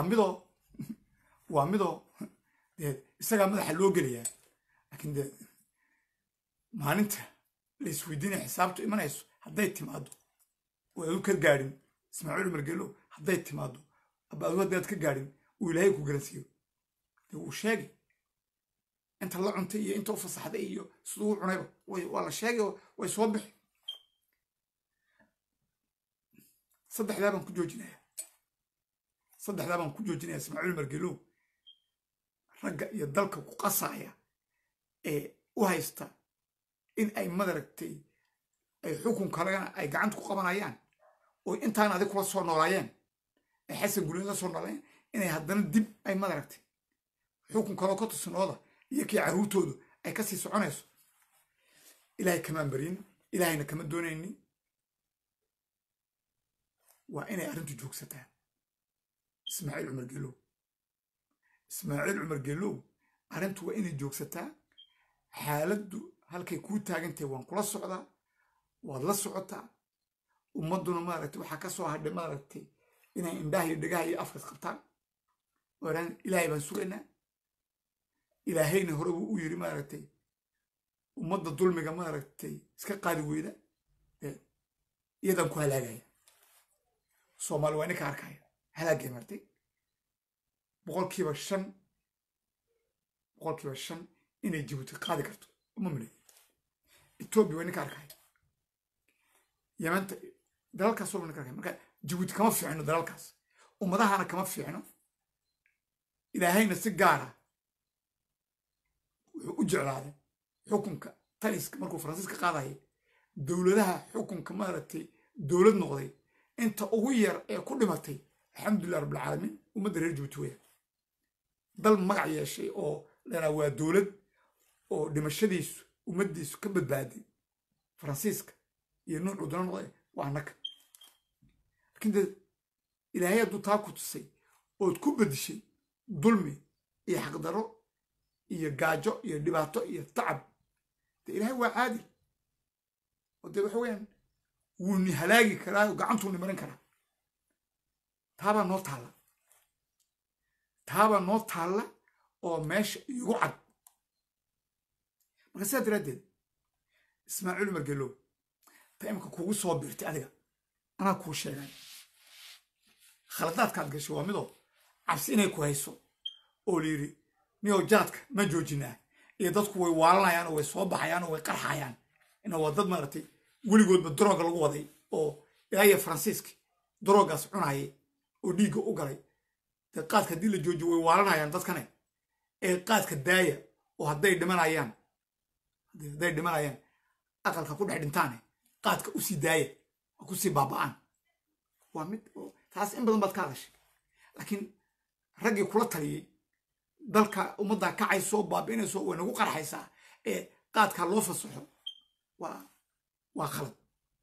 waa midoo isagaa madaxa loo gelayaa laakiin dee maalinta la isweydiinaya xisaabtu imanayso hadday timaado oo aadu ka gaadhin ismaaciil umar geelow hadday timaado aba adu haddaad ka gaadhin uu ilaahay ku garansiiyo dee wuu sheegay inta la cuntay iyo inta u fasaxday iyo siduu u cunayba waa la sheegay oo way soo bixi saddexdaa baan ku joojinayaa ismaaciil umar geelow ragga iyo dalka ku qasaya ee u haysta in ay madaragtay ay xukunkalagana ay gacanta ku qabanayaan oo intaan adig kula soo noolaayeen ay xasan gulin la soo noolaayeen inay haddana dib ay madaragtay xukun kaloo ka tusinooda iyo kii carruurtoodu ay ka sii soconayso ilaahay kamaan baryin ilaahayna kama doonaynin waa inay arrintu joogsataa ismaaciil cumar geelow arrintu waa inay joogsataa xaaladdu halkay kuu taagantahay waan kula socdaa waad la socotaa ummadduna maaragtay waxaa ka soo hadhay maaragtay inay indhaha iyo dhegaha iyo afkas qabtaan oodhan ilaahay baan sugaynaa ilaahayna hore buu u yiri maaragtay ummadda dulmiga maaragtay iska qaadi weyda iyadan ku halaagaya soomaali waa ninka arkaya halaagay martay boqolkiiba shan inay jibuuti qaadi karto uma male etoobiya waa ninka arkaya yamanta dalalkaas waa ninka arkaya marka jibuuti kama fiicno dalalkaas ummadahana kama fiicno ilaahayna si gaara wuxuu u jeclaaday xukunka taliska markuu faransiiska qaadayay dowladaha xukunka maaragtay dowlad noqday inta ugu yar ee ku dhimatay alxamdulilah rabbilcaalamiin ummadda reer jibuuti weya dal magac yeeshay oo leeraa waa dowlad oo dhimashadiisu ummaddiisu ka badbaaday faransiiska iyo nuucuu dana noqday waa annaka laakiin dee ilaahay hadduu taa ku tusay ood ku bedishay dulmi iyo xaqdarro iyo gaajo iyo dhibaato iyo tacab dee ilaahay waa caadil oo dee waxa weeyaan wuu ni halaagi karaa oo gacantuu ni marin karaa taabaa noo taalla oo meesha igu cad marka sidaa daraaddeed ismaaciil umar geelow ta imika kugu soo biirtay adiga anaa kuu sheegay khaladaadkaad gashay waa midoo cabsi inay ku hayso oo layidhi niyow jaadka ma joojinaa iyo dadku way waalanayaan oo way soo baxayaan oo way qarxayaan ina waa dad maaragtay weligoodba darooga lagu waday oo ilaa iyo faransiiski daroogaas cunayay oo dhiigga u galay dee qaadka haddii la joojiyo way waalanayaan dadkane ee qaadka daaya oo hadday dhimanayaan aqalka ku dhex dhintaane qaadka u sii daaya oo ku sii baaba'aan waa mid oo taas in badan baad ka hadashay laakiin raggii kula taliyey dalka ummadda kacayso baabi'inayso way nagu qarxaysaa ee qaadkaa loo fasaxo waa khalad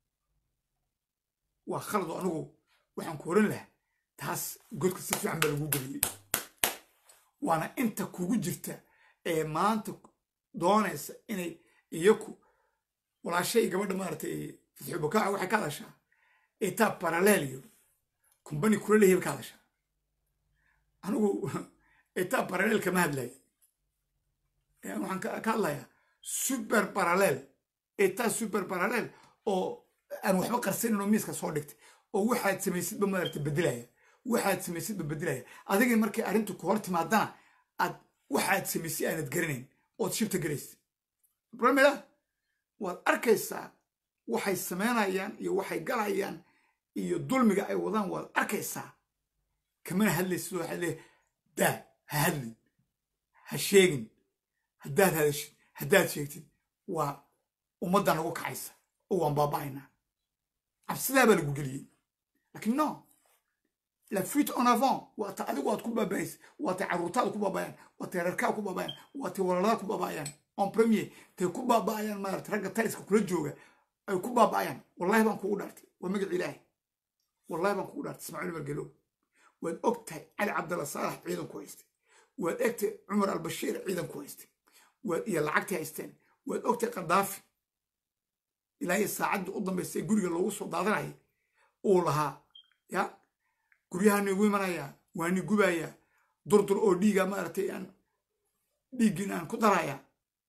waa khalad oo anigu waxaan ku oran lahaa taas godka si fiican baa lagu geliyey waana inta kugu jirta ee maanta doonaysa inay iyaku walaashay gabadha maaragtay fatxu bukaaca waxay ka hadashaa etaa parallel iyo kumbani kula leeyahay ka hadashaa anigu etaa parallel kama hadlaya waxaan ka hadlayaa super parallel etaa super parallel oo aan waxba qarsanin oo miiska soo dhigtay oo waxaad samaysidba maaragtay bedelaya waxaad samaysidba bedelaya adigii markay arrintu ku hor timaadana aad waxaad samaysay aanad garanayn ood shibta galaysa bromela waad arkaysaa waxay samaynayaan iyo waxay galayaan iyo dulmiga ay wadaan waad arkaysaa kamana hadlaysid waxaad leeyahay daa ha hadlin ha sheegin haddaad hadashid haddaad sheegtid waa ummadda nagu kacaysa oo waan baaba'aynaa cabsidaa baa lagu geliyey laakiin no la fuite en avant waa ta adigu aad ku baabaaysa waa tay carruurtaada ku baabaayaan waa tay reerkaa ku baabaayaan waa tay walaladaa ku baabaayaan en premier tay ku baaba'ayaan maarata ragga taliska kula jooga ay ku baaba'ayaan wallahi baan kugu dhaartay waa magac ilaahi wallahi baan kugu dhaartay ismaaciil margelow waad og tahay cali cabdalla saalax ciidan ku haystay waad egtay cumar albashiir ciidan ku haystay iyo lacagtii haysteen waad og tahay qadaafi ilaa iyo saacaddii u dambaysay guriga loogu soo daadanayay uu lahaa ya guryahaani igu imanayaa waani gubayaa durdur oo dhiiga maaragtay aan dhiiggiin aan ku darayaa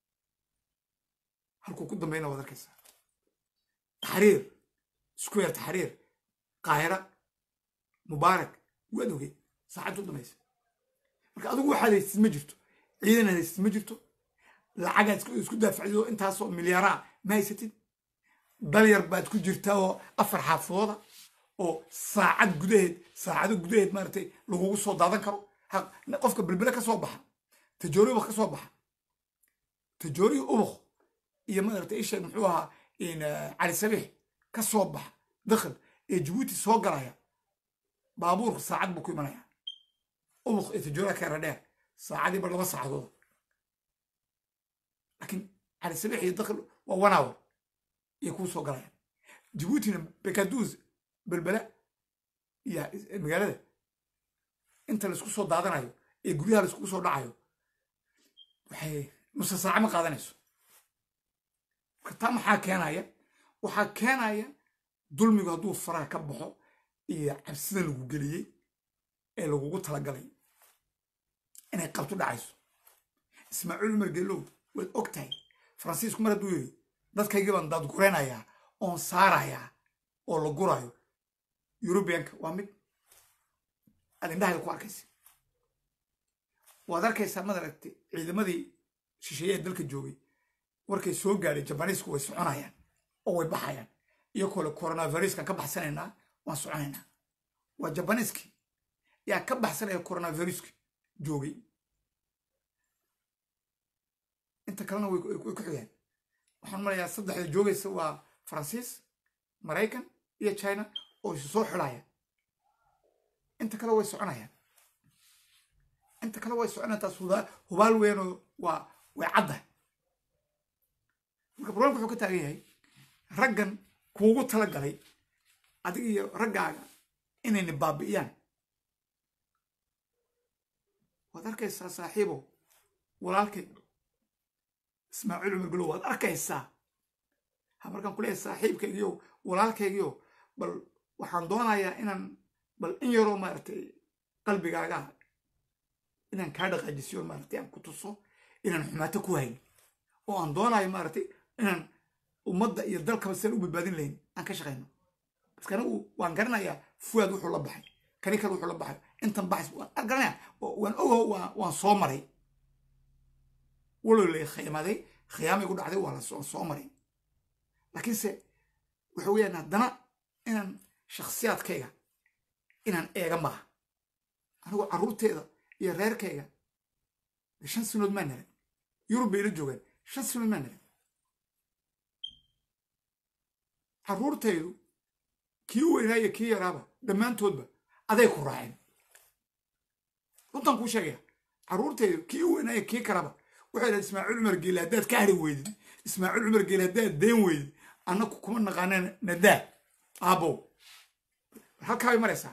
halkuu ku dambayna waad arkaysaa taxriir square taxriir qaahira mubaarak waad ogey saacaddu u dambaysa marka adigu waxaad haystid ma jirto ciidan haystid ma jirto lacagaad isku daafacdo intaasoo milyaaraa ma haysatid dalyar baad ku jirtaa oo 4 xaafadooda oo saacado gudaheed maaragtay lagugu soo daadan karo qofka bilbile ka soo baxa tajoori ubakh ka soo baxa tajoori ubakh iyo maaragtay isheeg muxuu ahaa cali sabiix ka soo baxa dakhil ee jabuuti soo galaya baabuurka saacad buu ku imanaya ubakh ee tajoora keera dheer saacadii ba 2 saacadood laakiin cali sabiix iyo dakhil waa 1 hour iyo kuu soo galaya jabuutina bekaduus balbala iyo magaalada inta laisku soo daadanayo ee guryaha laiskugu soo dhacayo waxay nusa saaca ma qaadanayso marka taa maxaa keenaya waxaa keenaya dulmigu hadduu faraha ka baxo iyo cabsida lagu geliyey ee lagugu talagalay inay qabto dhacayso ismaaciil margelow waad og tahay faransiisku mar hadduu yiri dadkaygii baan daad guraynayaa oon saarayaa oo la gurayo yurubiyanka waa mid aad indhahayda ku arkaysa waad arkaysaa madaragtay ciidamadii shisheeye dalka joogay warkay soo gaadhay jabaniisku way soconayaan oo way baxayaan iyagoo le coronaviruskan ka baxsanaynaa waan soconaynaa waa jabaniiskii yaa ka baxsanaya coronaviruska joogay inta kalena way ku xigeen waxaan malayaa 3 joogaysa waa faransiis maraykan iyo china oo isu soo xidhaya inta kale way soconayaan taas hubaal weynoo way caddahay marka problemka wuxuu ka taagan yahay raggan kuugu tala galay adiga iyo raggaaga inayna baabi'iyaan waad arkaysaa saaxiibo walaalkay ismaaciil margelow waad arkaysaa markaan ku leeyahay saaxiibkaygiyo walaalkaygiyo bal waxaan doonayaa inaan bal in yaroo maaragtay qalbigaaga inaan kaa dhaqaajisiyo maaragtay aan ku tuso inaan xumaato ku hayn oo aan doonayo maaragtay inaan ummadda iyo dalkaba sidan u badbaadin lahayn aan ka shaqayno baska anigu waan garanayaa fuwaad wuxuu la baxay kani kale wuxuu la baxay intan baxays waan garanaya waan ogo waan soo maray walow lay khiyaamay ku dhacday waa la soo maray laakiinse waxa weeyaan haddana inaan shakhsiyaadkayga inaan eega maaha anigu carruurteeda iyo reerkayga 5 sanood maan helin yurub bay la joogaan 5 sanood maan helin carruurtaydu kii weynaa iyo kii yaraaba dhammaantoodba aday ku raaceen runtan kuu sheegaya carruurtaydu kii u weynaayo kii kalaba waxay dhahay ismaaciil cumar geele haddaad ka hari weydid ismaaciil cumar geele haddaad deen weydid annaku kuma naqaaneen nadaa aabbow halkaa bay maraysaa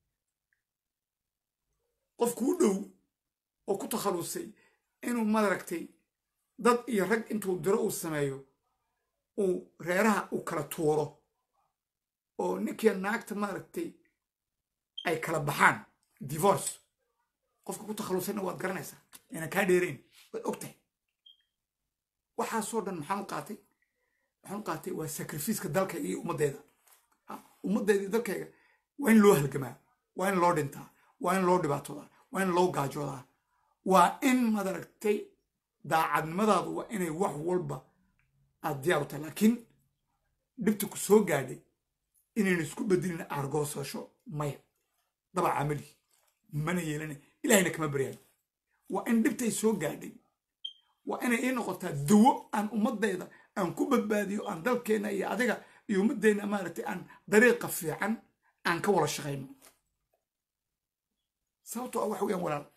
qof kuu dhow oo ku takhalusay inuu madaragtay dad iyo rag intuu diro uu sameeyo uu reeraha uu kala tuuro oo ninkii naagta maaragtay ay kala baxaan divorce qofka ku takhalusayna waad garanaysaa inaan kaa dheerayn waad ogtahay waxaasoo dhan maxaan u qaatay waa sacrifiiska dalkayga iyo ummaddeeda ummaddeeda iyo dalkayga waa in loo halgamaa waa in loo dhintaa waa in loo dhibaatoodaa waa in loo gaajoodaa waa in madaragtay daacadnimadaadu waa inay wax walba aad diyaar u tahay laakiin dhibta ku soo gaadhay inaynu isku bedelin argoosasho maya daba camali mana yeelana ilaahayna kama baryayo waa in dhibtay soo gaadhay waa inay ii noqotaa dawo aan ummadayda aan ku badbaadiyo aan dalkeenna iyo adiga iyo ummadeenna maaragtay aan dariiqa fiican aan ka wada shaqayno sababtoo ah waxa weeyaan walaal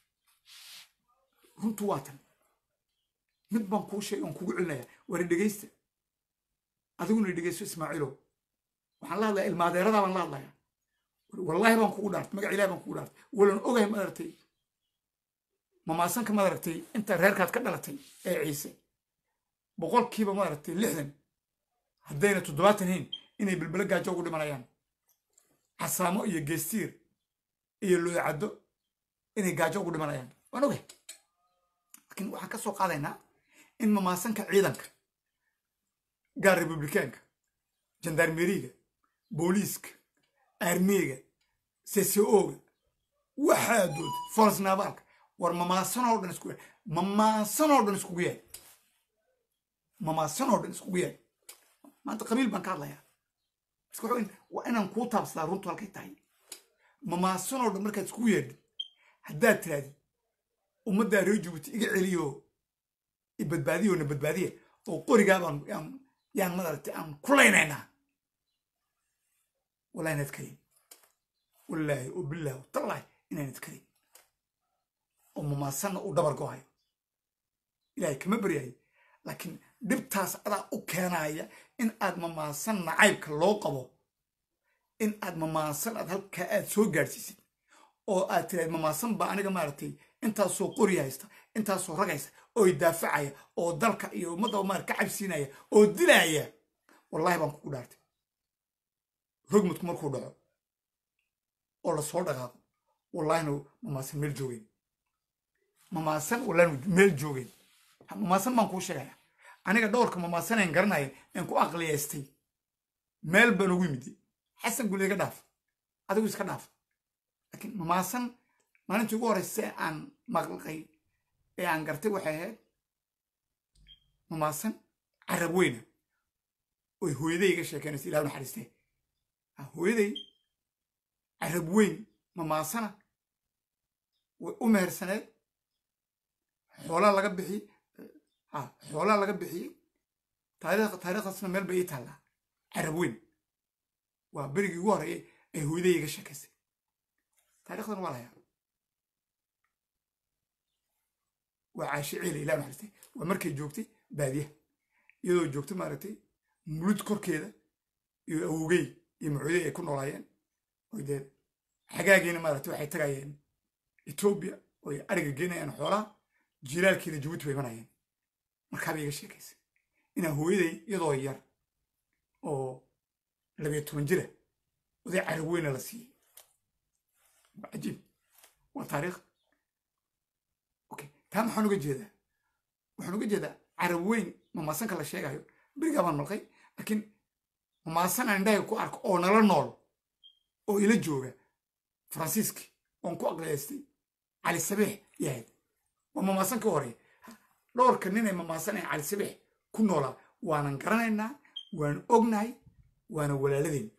runtu waa tan mid baan kuu sheegay aan kugu celinayaa wari dhegaysta adiguna dhegaysto ismaaciilow waxaan la hadlayaa ilmaadeeradaa baan la hadlayaa wallaahi baan kugu dhaartay magac ilahi baan kugu dhaartay walan ogahay maaragtay mamaasanka maaragtay inta reerkaad ka dhalatay ee ciise boqolkiiba maaragtay 60 haddayna 70 hayn inay bilbilo gaajo ugu dhimanayaan casaamo iyo geestiir iyo looyacaddo inay gaajo ugu dhimanayaan waan ogahay laakiin waxaan ka soo qaadaynaa in mamaasanka ciidanka gaar republikaanka jandarmeriga booliiska armiga CCO-ga waxaa dood force navalka war mamaasanoo dhan isku mamaasanoo dhan iskugu yahay mamaasanoo dhan iskugu yahay maanta qabiil baan ka hadlayaa isku xoogin waa inaan kuu taabsadaa runtu halkay tahay mamaasanoo dhan markaad iskugu yeedhid haddaad tirahdid ummaddaa reer Jabuuti iga celiyo i badbaadiyo na badbaadiye oo qorigaa baan yaan madaragtay aan ku laynaynaa والله نتكلم والله وبالله وطلع إنا نتكلم ما سنة ودبر قوي إلهي كم بريء لكن دبتاس على أوكرانيا إن أد ما سنة عيب كاللوقبه إن أد ما سنة هل كأد سو جالسين أو أترى ما سنة بأنا جمارتي أنت سو قرية است أنت سو رجعس أو يدافعية أو ضلك يو مضى مار كعب سيناية أو دلاية والله بانك قدرت رغمت مركو دعو ولا صور دعو والله إنه مماسن ميل جوين مماسن ولا ميل جوين مماسن ما نكوش يعني أنا كدور كمماسن إنكرناي إنكو أغلي استي ميل بنوي مدي حسن قولي كداف هذا ويس كداف لكن مماسن ما نتجو رسي عن مغلقي عن قرتي وحيد مماسن عربوينه وهو يدي كشيء كان يستيل هذا حريسته هويدي عرب وين مماسنة وأمهر سنة حولا لقى بحي حولا لقى بحي تاريخ السنة مال بقيت هلا عرب وين وبرجي ورا إيه هويدي يكشكس تاريخ ولا يا وعاش عيلي لا محرتي ومركز جوكتي بادية يدو جوكتي مارتي مولود كور كده يوجي يمعودي يكون ورايين ويدين حقاقين مارتي waxay tagayeen Ethiopia oo ariga geenayaan xoolaha jilaalkii Djibouti way marayeen marka bay iga sheekaysay ina hooyaday iyadoo yar oo 12 jira oday carab weyn la siiyay عجيب وتاريخ اوكي تام waxaan uga jeedaa carab weyn ma maasan kala sheegayo biriga baan malqay laakiin مماسن عندها كو أرك أو نلا نول أو إلى جوجا فرانسيسكي أو كو أغليستي على السبيح يهد ومماسن كوري لور كنينة مماسن على السبيح كنولا وانا نكرنا وانا أغناي وانا ولا لذين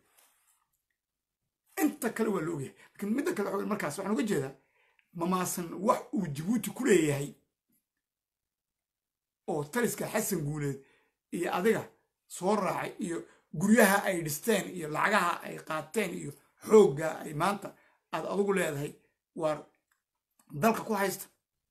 أنت كلوا اللوجي لكن مدة كلوا المركز وحنا وجه ذا مماسن وح وجبوت كله هي أو تريسك حسن قولد يا أديها صورة guryaha ay dhisteen iyo lacagaha ay qaateen iyo xoogga ay maanta aad adigu leedahay waar dalka ku haysta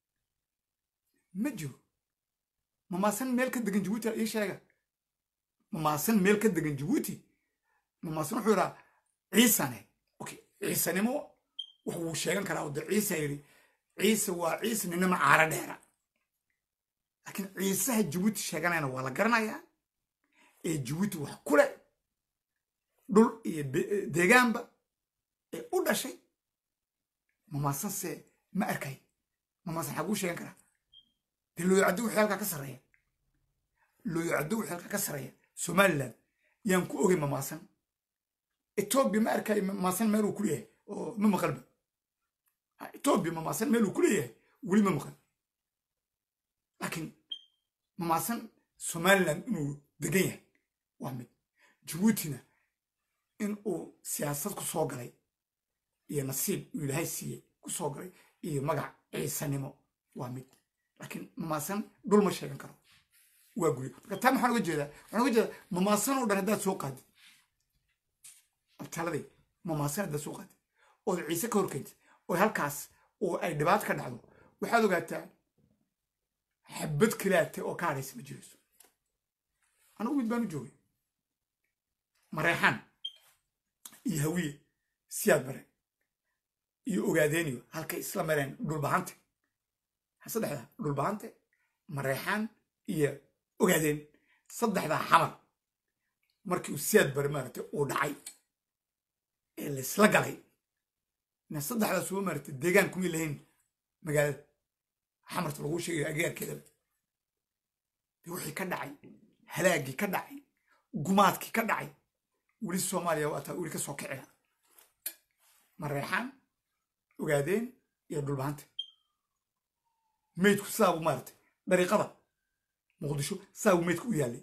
ma jiro mamaasan meel ka degan jabuuti ii sheega mamaasan meel ka degan jabuuti mamaasan wuxuu yidhaa ciisane okay ciisanimo wax wuu sheegan karaa oo de ciisa yidhi ciise waa ciise ninama caara dheera laakiin ciisaha jabuuti sheeganayna waa la garanayaa ee jabuuti wax ku leh dhul iyo deegaanba ee u dhashay mamaasan se ma arkay mamaasan xaguu sheegan karaa dee looyacaddo wixii halkaa ka sarreeya looyacaddo wixii halkaa ka sarreeya somaliland yaan ku ogay mamaasan etoobiya ma arkay mamaasan meel uu ku leeyahay oo ma maqalba etoobiya mamaasan meel uu ku leeyahay weli ma maqal laakiin mamaasan somaliland inuu degan yahay waa mid jabuutina in uu siyaasad ku soo galay iyo nasiib uu ilaahay siiyey ku soo galay iyo magac ciisanimo waa mid laakiin mamaasan dhul ma sheegan karo waa guryo marka taa maxaan uga jeedaa mamaasan oo dhan haddaad soo qaadid abtaaladay mamaasan haddaad soo qaadid ood ciise ka horkeentid oo halkaas oo ay dhibaato ka dhacdo waxaad ogaataa xabad kalaate oo ka hadhaysa ma jirayso anigu mid baan u joogay mareexaan iyo hawiye siyaad bare iyo ogaadeeniyo halkay isla mareen dhulbahante saddexdaa dhulbahante mareexaan iyo ogaadeen saddexdaa xamar markii uu siyaad bare maaragtay uu dhacay ee laysla galay ina saddexdaa suba maaragtay deegaan kumay lahayn magaalada xamarta lagu sheegayo agaarkeedaba dee wixii ka dhacay halaagii ka dhacay gumaadkii ka dhacay weli soomaaliya waa taa weli ka soo kicila mareexaan ogaadeen iyo dhulbahante meydku saabu maaragtay dariiqada muqdisho saabu meydku u yaallay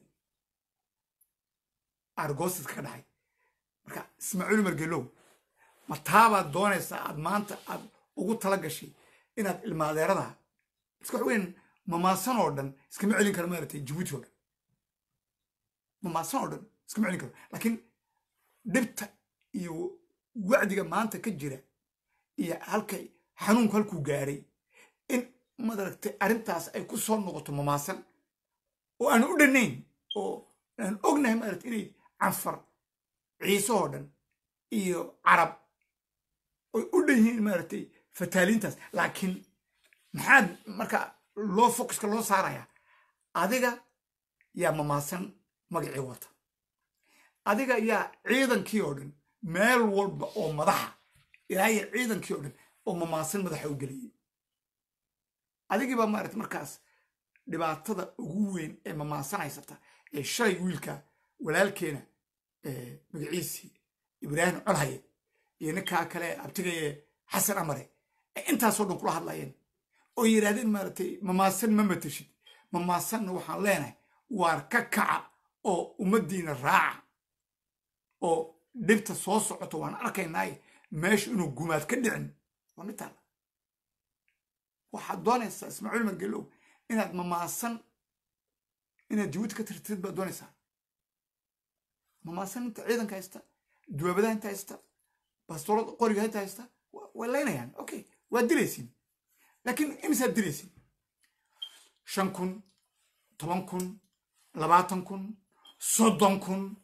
argoosidka ka dhacay marka ismaaciil margelow ma taabaad doonaysaa aad maanta aad ugu tala gashay inaad ilmaadeerada iska waxweyn mamaasan oo dhan iskama celin karo maaragtay jabuuti oo dhan mamaasan oo dhan iskama celin karo laakiin dhibta iyo wacdiga maanta ka jira iyo halkay xanuunku halkuu gaaray in madaragtay arrintaas ay ku soo noqoto mamaasan oo aan u dhannayn oo aan ognahay maaragtay inay canfar ciise oo dhan iyo carab oy u dhan yihiin maaragtay fataaliintaas laakiin maxaad marka loo focuska loo saarayaa adiga yaa mamaasan magacii wata adiga yaa ciidankii oo dhan meel walba oo madaxa ilaa iyo ciidankii oo dhan oo mamaasan madaxa u geliyey adigii baa maaragtay markaas dhibaatada ugu weyn ee mamaasan haysata ee shalay wiilka walaalkeena magaciisii ibraahim colhaye iyo ninkaa kale abtigaye xasan amare ee intaasoo dhan kula hadlayeen oo yidhaahdeen maaragtay mamaasan ma matashid mamaasanna waxaan leenahay waar ka kaca oo ummaddiina raaca oo dhibta soo socoto waan arkaynaaye meeshu inuu gumaad ka dhicin waa mid taala waxaad doonaysaa ismaaciil margelow inaad mamaasan inaad jabuuti ka tirtid baad doonaysaa mamaasan inta ciidanka haysta duwaabadaha inta haysta bastoolada qoriga inta haysta way laynayaan okay waad dilaysiin laakiin imisaad dilaysiin 5,000 10,000 20,000 30,000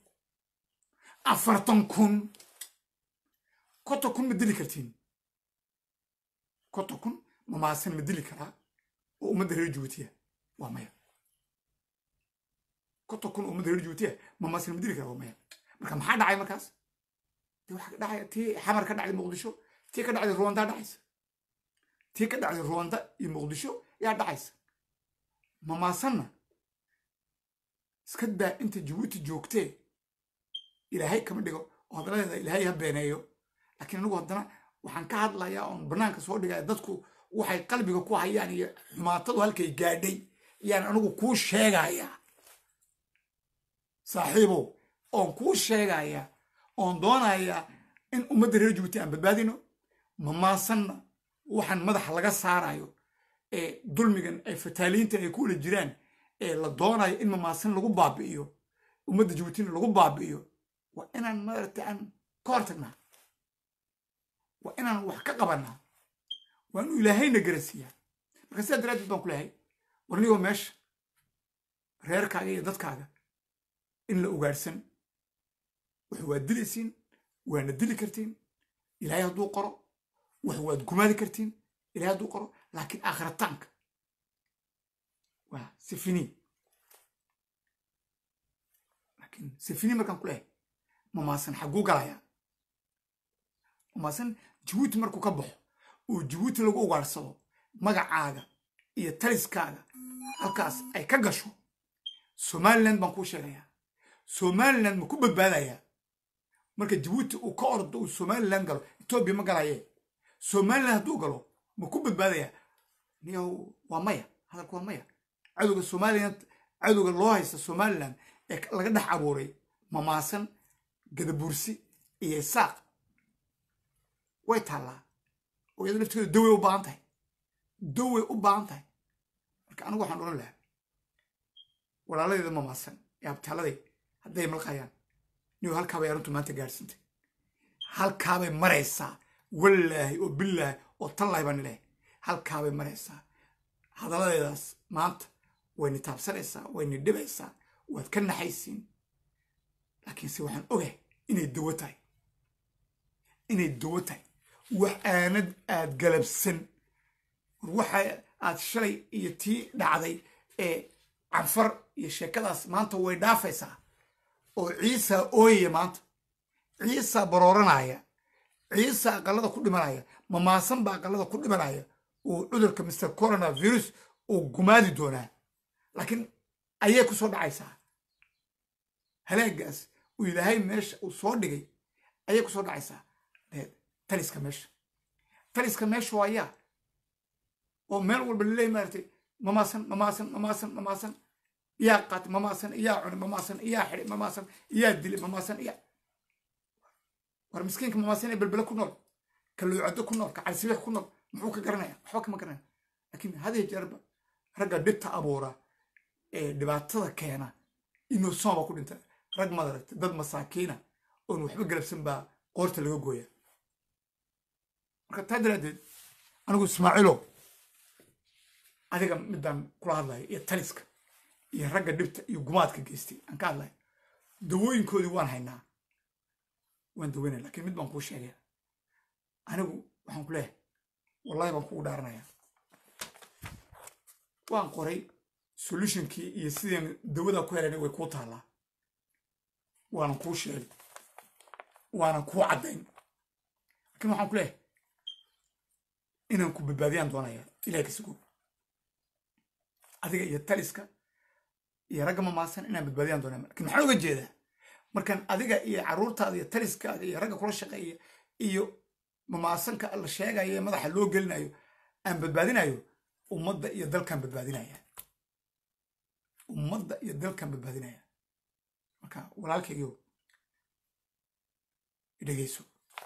40,000 50,000 ma dili kartiin 50,000 mamaasan ma dili karaa oo ummadda reer jabuutiya waa maya 50,000 ummadda reer jabuutiya mamaasan ma dili karaa waa maya marka maxaa dhacay markaas dee waxaa dhacaya tii xamar ka dhacday muqdisho tii ka dhacday ruwanda dhacaysa tii ka dhacday ruwanda iyo muqdisho yaa dhacaysa mamaasanna iska daa inta jabuuti joogtee ilaahay kama dhigo oo hadaladeeda ilaahay ha beeneeyo laakiin anigu haddana waxaan ka hadlayaa oon bannaanka soo dhigaya dadku waxay qalbiga ku hayaan iyo xumaatadu halkay gaadhay yaan anigu kuu sheegayaa saaxiibow oon kuu sheegayaa oon doonayaa in ummadda reer jabuuti aan badbaadino mamaasanna waxaan madaxa laga saarayo ee dulmigan ay fataaliinta ay ku wala jiraan ee la doonayo in mamaasan lagu baabi'iyo ummadda jabuutina lagu baabi'iyo waa inaan maaragtay aan ka hor tagnaa وإنا وحكا قبلنا وأنه إلهينا قرسيا مركز درات بان كلهي ورنيو ماش رير كاغا دد كاغا إن لا أغارسن وحوا دليسين وانا دلي كرتين إلهي هدو قرو وحوا دقمادي كرتين إلهي هدو قرو لكن آخر التانك سيفيني لكن سيفيني مركان كلهي مماسن حقو قلايا مماسن جويت مركو كبحو وجويت لغو غارسو magacaaga iyo taliskaaga halkaas ay ka gasho Somaliland baan ku sheegayaa Somaliland ma ku badbaadaya marka Djibouti uu ka ordo uu Somaliland galo Ethiopia ma galaye Somaliland haduu galo ma ku badbaadaya niyo waa maya hadalku waa maya cadowga Somaliland cadowga loo haysta Somaliland ee laga dhax abuuray mamaasan gadabursi iyo saaq way taala oo iyada lafteedu dawey u baahan tahay دوي وبانتاي marka anigu waxaan oran lahaa walaalayda ma maasan yaa abtaladay haday malqayaan niyo halka bay aruntu maanta gaarsintay halka bay maraysaa wallahi oo billahi oo tallaay baan ilaahay halka bay maraysaa hadaladaydaas maanta way nitaabsanaysaa way nidhibaysaa waad ka naxaysiin laakiin si waxaan ogahay inay dawo tahay wax aanad aad galabsan waxa aad shalay iyo tii dhacday ee canfar iyo sheekadaas maanta way dhaafaysaa oo ciisa ooyaya maanta ciisa barooranaya ciisa aqalada ku dhimanaya mamaasan baa aqalada ku dhimanaya oo cudurka Mr Coronavirus oo gumaadi doonaa laakiin ayay ku soo dhacaysaa halaagaas oo ilaahay meesha uu soo dhigay ayay ku soo dhacaysaa taliska meesha waa ومن أول بالله مرتي مماسن يا قات مماسن يا عن مماسن يا حري مماسن يا دلي مماسن يا ورمسكينك مماسن بالبلا كنور كلو يعدو كنور كعلى سبيح كنور محوك قرنايا محوك ما قرنايا لكن هذه جربة رجع دبتها أبورا دبعتها كينا إنه صعب كل أنت رجع ما درت ضد مساكينة إنه يحب قلب سنبا قرت اللي جويا كتدري أنا قلت اسمعيلو adiga midaan kula hadlay iyo taliska iyo ragga dhibta iyo gumaadka geystay aan ka hadlay dawooyinkoodii waan haynaa waan daweynaa laakiin mid baan ku sheegay anigu waxaan ku leeyahay wallahi baan kugu dhaaranayaa waan qoray solutionkii iyo sideen dawada ku helayna way ku taalaa waan ku sheegay waan ku cadayn laakiin waxaan ku leeyahay inaan ku badbaadiyaan doonaya ilaahay ka sugo adiga iyo taliska iyo ragga mamaasan inaan badbaadiyaan doonaa laakiin maxaan uga jeedaa markan adiga iyo caruurtaada iyo taliskaaga iyo ragga kula shaqeeya iyo mamaasanka la sheegayo ee madaxa loo gelinayo aan badbaadinayo ummadda iyo dalkan badbaadinaya marka walaalkaygiyo idhageyso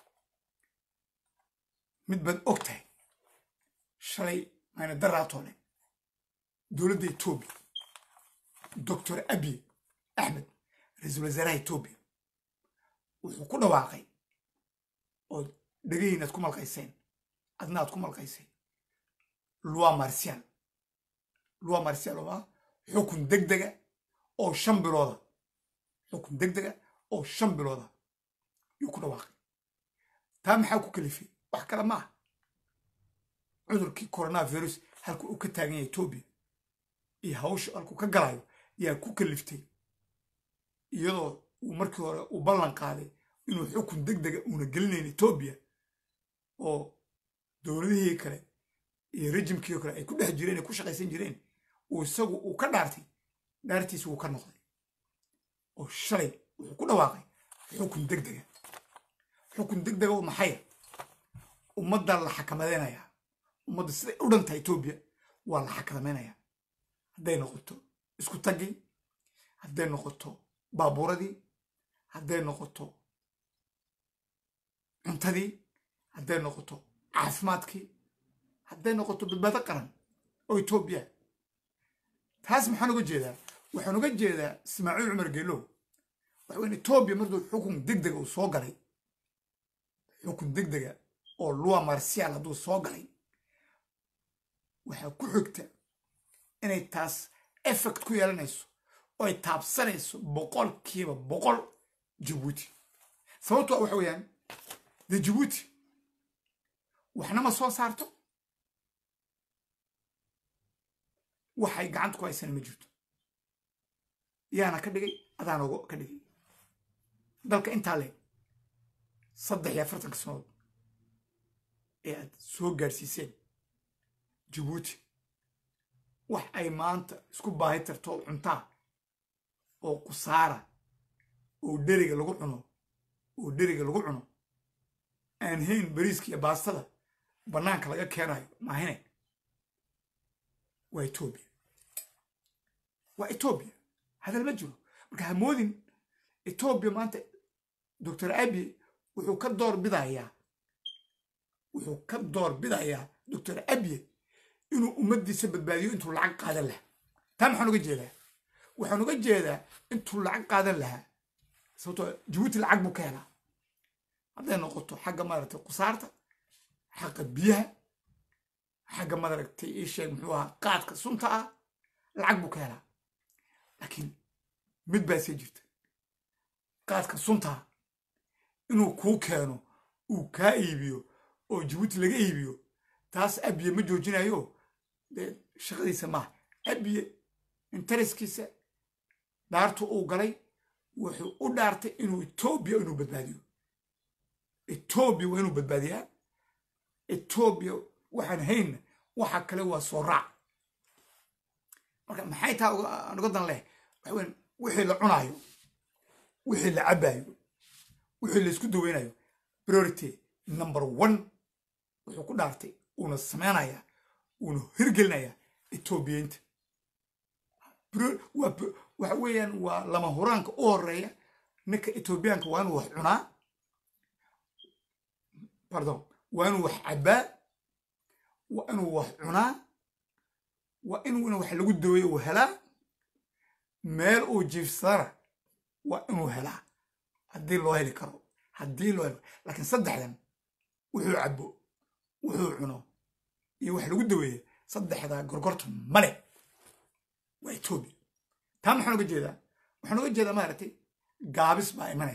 mid baad ogtahay shalay mayna daraatoole دولة إثيوبيا دكتور أبي أحمد رئيس وزراء إثيوبيا وكل واقع ودقيقة تكون القيسين أدنى تكون القيسين لوا مارسيال هو حكم دقدقة أو شمبلوضة حكم دقدقة أو شمبلوضة يكون واقع تام حكو كلفي وحكرا معه عذر كي كورونا فيروس هلكو أكتاقين إثيوبيا iyo hawsha alku ka galayo yaa ku kaliftay iyadoo uu markii hore u ballan qaaday inuu xukun degdeg ah una gelinayn Ethiopia oo dowladihii kale iyo rejimkii kale ay ku dhex jireen ku shaqaysan jireen oo isagu uu ka dhaartay dhaartiisu uu ka noqday oo shalay wuxuu ku dhawaaqay xukun degdeg oo maxay ummadda la xakameynaya ummadda siday u dhantay Ethiopia waa la xakameynaya hadday noqoto isku tagi hadday noqoto baabuuradii hadday noqoto cuntadii hadday noqoto caafimaadkii hadday noqoto badbaado qaran oo Ethiopia taas maxaan uga jeedaa waxaan uga jeedaa Ismaaciil Cumar Geelow waxa weyn Ethiopia markuu xukun degdeg uu soo galay xukun degdeg oo lua marsial hadduu soo galay waxaa ku xigta inay taas effect ku yeelanayso oo ay taabsanayso 100% Djibouti sababtoo waxa weeyaan de Djibouti waxna ma soo saarto waxay gacanta ku haysan ma jirto yaana ka dhigay adaan ugu ka dhigay dalka intaa le 43 sanadood ee aad soo gaarsiiseen Djibouti wax ay maanta isku baahi tarto cuntaa oo qusaara oo dheriga lagu cuno aan hayn bariiska iyo baastada banaanka laga keenayo maahine waa Ethiopia hadal ma jiro marka hamoodin Ethiopia maanta Dr. Abiy wuxuu ka door bidayaa Dr. Abiy inuu ummadiisa badbaadiyo intuu lacag qaadan lahaa taa waxaan uga jeedaa intuu lacag qaadan lahaa sababtoo Djibouti lacag buu ka helaa hadday noqoto xagga maaragtay qusaarta xagga biyaha xagga maaragtay ii sheeg muxuu ahaa qaadka sunta ah lacag buu ka helaa laakiin mid baa sii jirta qaadka sunta inuu kuu keeno uu kaa iibiyo oo Djibouti laga iibiyo taas Abiy ma joojinayo shaqadiisa ma Abiy intereskiisa daartu uu galay wuxuu u dhaartay inuu Ethiopia inuu badbaadiyo Ethiopia waa inuu badbaadiyaa Ethiopia waxaan hayn waxa kale waa soo raac marka maxay taa uga dan leh wixii la cunayo wixii la cabayo wixii la isku daweynayo priority number 1 wuxuu ku dhaartay una sameynaya una hirgelinaya Ethiopiainta waxa weeyaan waa lama huraanka u horeeya ninka Ethiopiaanka waa inuu wax cunaa waa inuu wax cabaa waa inuu wax cunaa waa inuu wax lagu daweeyo uu helaa meel uu jiifsana waa inuu helaa haddii loo heli karo laakiin saddexdan wuxuu cabo wuxuu cuno iyo wax lagu daweeyo saddexda gorgorta male waa Ethiopia taa maxaan uga jeedaa maaragtay gaabis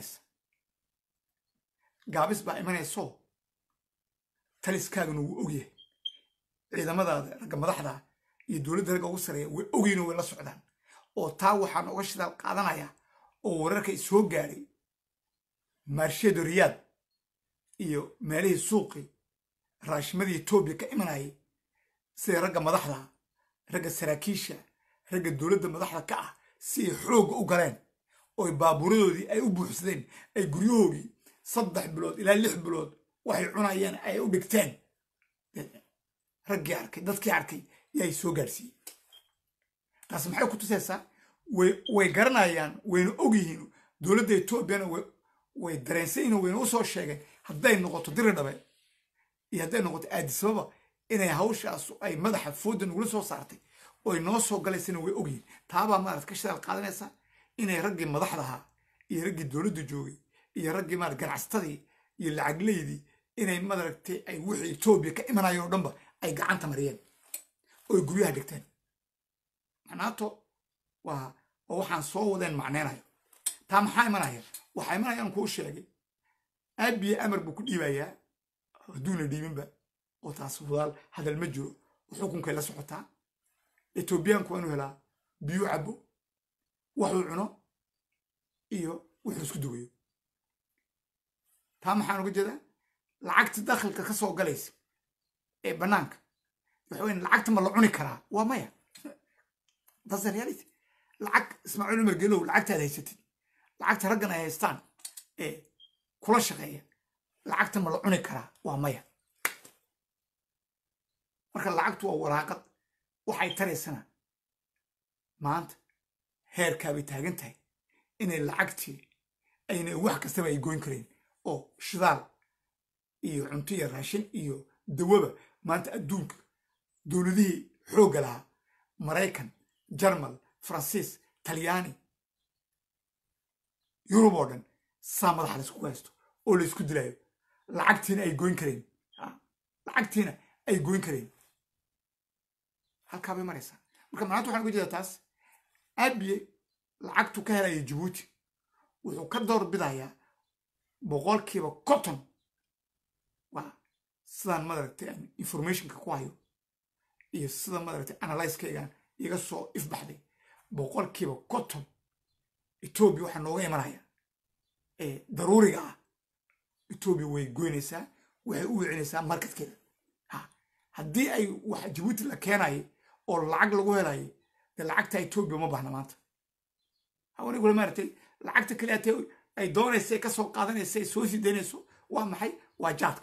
baa imanayso taliskaagana wuu ogyahay ciidamadaada ragga madaxda iyo dowladda ragga ugu sareeya way ogyiin oo way la socdaan oo taa waxaan uga shidaal qaadanaya oo wararka soo gaaray marsheedo Riyadh iyo meelihii suuqi raashmadii Ethiopia ka imanayay sida ragga madaxda ragga saraakiisha ragga dowladda madaxda ka ah si xoog u galeen oo baabuuradoodii ay u buuxsadeen ay guryahoodii 3 bilood ilaa 6 bilood waxay cunayeen ay u dhigteen raggii dadkii arkay yay soo gaarsiiyay taas maxay ku tusaysaa way garanayaan wayna ogyihiin dowladda Ethiopia way dareensan wayna u soo sheegeen hadday noqoto Diridhabe iyo hadday noqoto Addis Ababa inay hawshaas ay madaxa foodan ugu soo saartay oo noo soo galaysana way ogyihiin taaba maarad ka shidaal qaadanaysa inay raggii madaxda iyo raggii dowladda joogay iyo raggii maarad ganacsatadii iyo lacagleydii inay maaragtay ay wixii Ethiopia ka imanayo dhanba ay gacanta mariyeen oo guryaha dhigteen macnaato waxaan soo wadeen macneenayo taa maxaa imanaya waxay imanayaan kuu sheegay Abiy amar buu ku dhiibayaa haduuna dhiibinba oo taas wadaal hadal ma jiro xukunkay la socotaa Ethiopiaanku inuu helaa biyo cabo wuxuu cuno iyo wuxuu isku daweeyo taa maxaan uga jeedaa lacagta dakhliga ka soo galaysa ee banaanka waxa weyn lacagta ma la cuni karaa waa maya that's the reality lacag Ismaaciil Umar Geelow lacagtaada haysatid lacagta raggan ay haystaan ee kula shaqeeya lacagta ma la cuni karaa waa maya marka lacagtu waa waraaqad waxay taraysana maanta heerka bay taagan tahay inay lacagtii ayna wax kastaba ay goyn kareen oo shidaal iyo cunto iyo raashin iyo dawaba maanta adduunka dowladihii xoogga lahaa Maraykan Jarmal Faransiis Talyaani Yurub oo dhan saa madaxa la isku haysto oo la isku dilayo lacagtiina ay goyn kareen lacagtiina ay goyn kareen halkaa bay maraysaa marka maanta waxaan uga jeedaa taas abiye lacagtu ka helaya jabuuti wuxuu ka door bidayaa boqolkiiba konton waa sidaan madaragtay aan informationka ku hayo iyo sida madaragtay analysekaygaan iga soo ifbaxday boqolkiiba konton etoobiya waxaa nooga imanaya ee daruuriga ah etoobiya way goynaysaa waxay u wicinaysaa markadkeeda haddii ay wax jabuuti la keenayo oo lacag lagu helayo dee lacagta etoobiya ma baahna maanta hawanigula maaragtay lacagta kaliyaatee ay doonaysa ka soo qaadanaysa ay soo sidaynayso waa maxay waa jaadka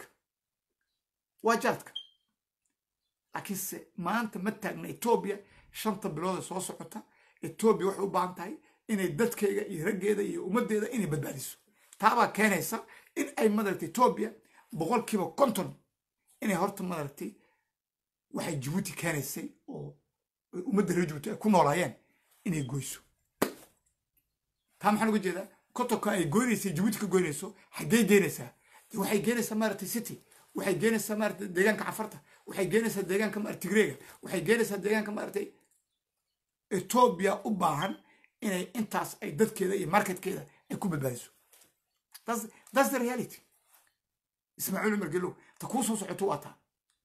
laakiinse maanta ma taagna etoobiya 5 bilood soo socota etoobiya waxay u baahan tahay inay dadkayga iyo raggeeda iyo ummaddeeda inay badbaadiso taabaa keenaysa in ay madaragtay etoobiya boqolkiiba konton inay horta madaragtay waxay jabuuti keenaysay oo ummadda reer jabuuti ay ku noolaayeen inay goyso taa maxaan uga jeedaa kontonka ay goynaysay jabuuti ka goynayso xaggey geenaysaa waxay geenaysaa maaragtay city waxay geenaysaa maaragtay deegaanka cafarta waxay geenaysaa deegaanka maaragtay tigreega waxay geenaysaa deegaanka maaragtay etoobiya u baahan inay intaas ay dadkeeda iyo marketkeeda ay ku badbaadiso that's the reality ismaaciil cumar gelow ta kuu soo socoto waa taa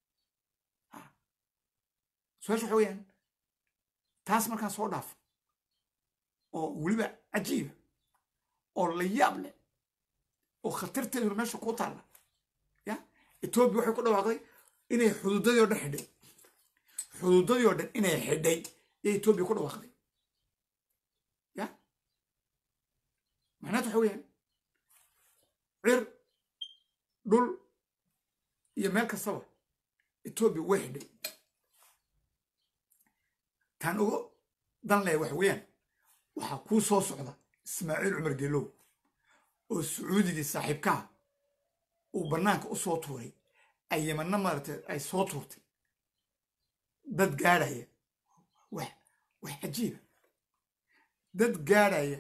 su-aasha waxa weeyaan taas markaan soo dhaafo oo weliba cajiiba oo la yaab leh oo khatarteeduna meesha kuu taalla ya etoobiya waxay ku dhawaaqday inay xuduudadii oo dhan xidhay xuduudadii oo dhan inay xidhay iyo etoobiya ku dhawaaqday ya macnaheed waxa weeyaan cir dhul iyo meel kastaba etoobiya way xidhay taan uga dan leh waxa weeyaan waxaa kuu soo socda ismaaciil cumar gelow oo sacuudigii saaxiibkaha uu bannaanka u soo tuuray ay yamanna maaragtay ay soo tuurtay dad gaadhaya wax cajiiba dad gaadhaya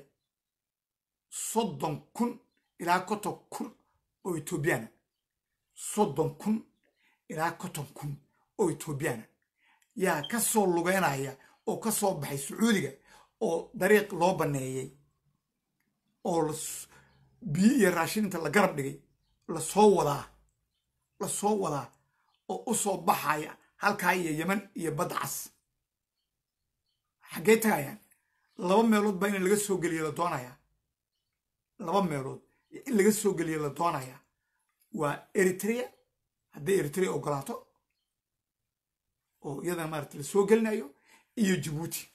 30,000 ilaa 50,000 oo etoobiyana 30,000 ilaa 50,000 oo etoobiyana yaa ka soo lugeynaya oo ka soo baxay sacuudiga oo dariiq loo baneeyey oo biyo iyo raashin inta la garab dhigay lasoo wadaa oo u soo baxaya halkaa iyo yeman iyo badda cas xaggee tagayaan 2 meelood baa in laga soo geliyo la doonayaa 2 meelood in laga soo geliyo la doonayaa waa eritrea hadday eritrea ogolaato oo iyadana maaragta la soo gelinayo iyo jabuuti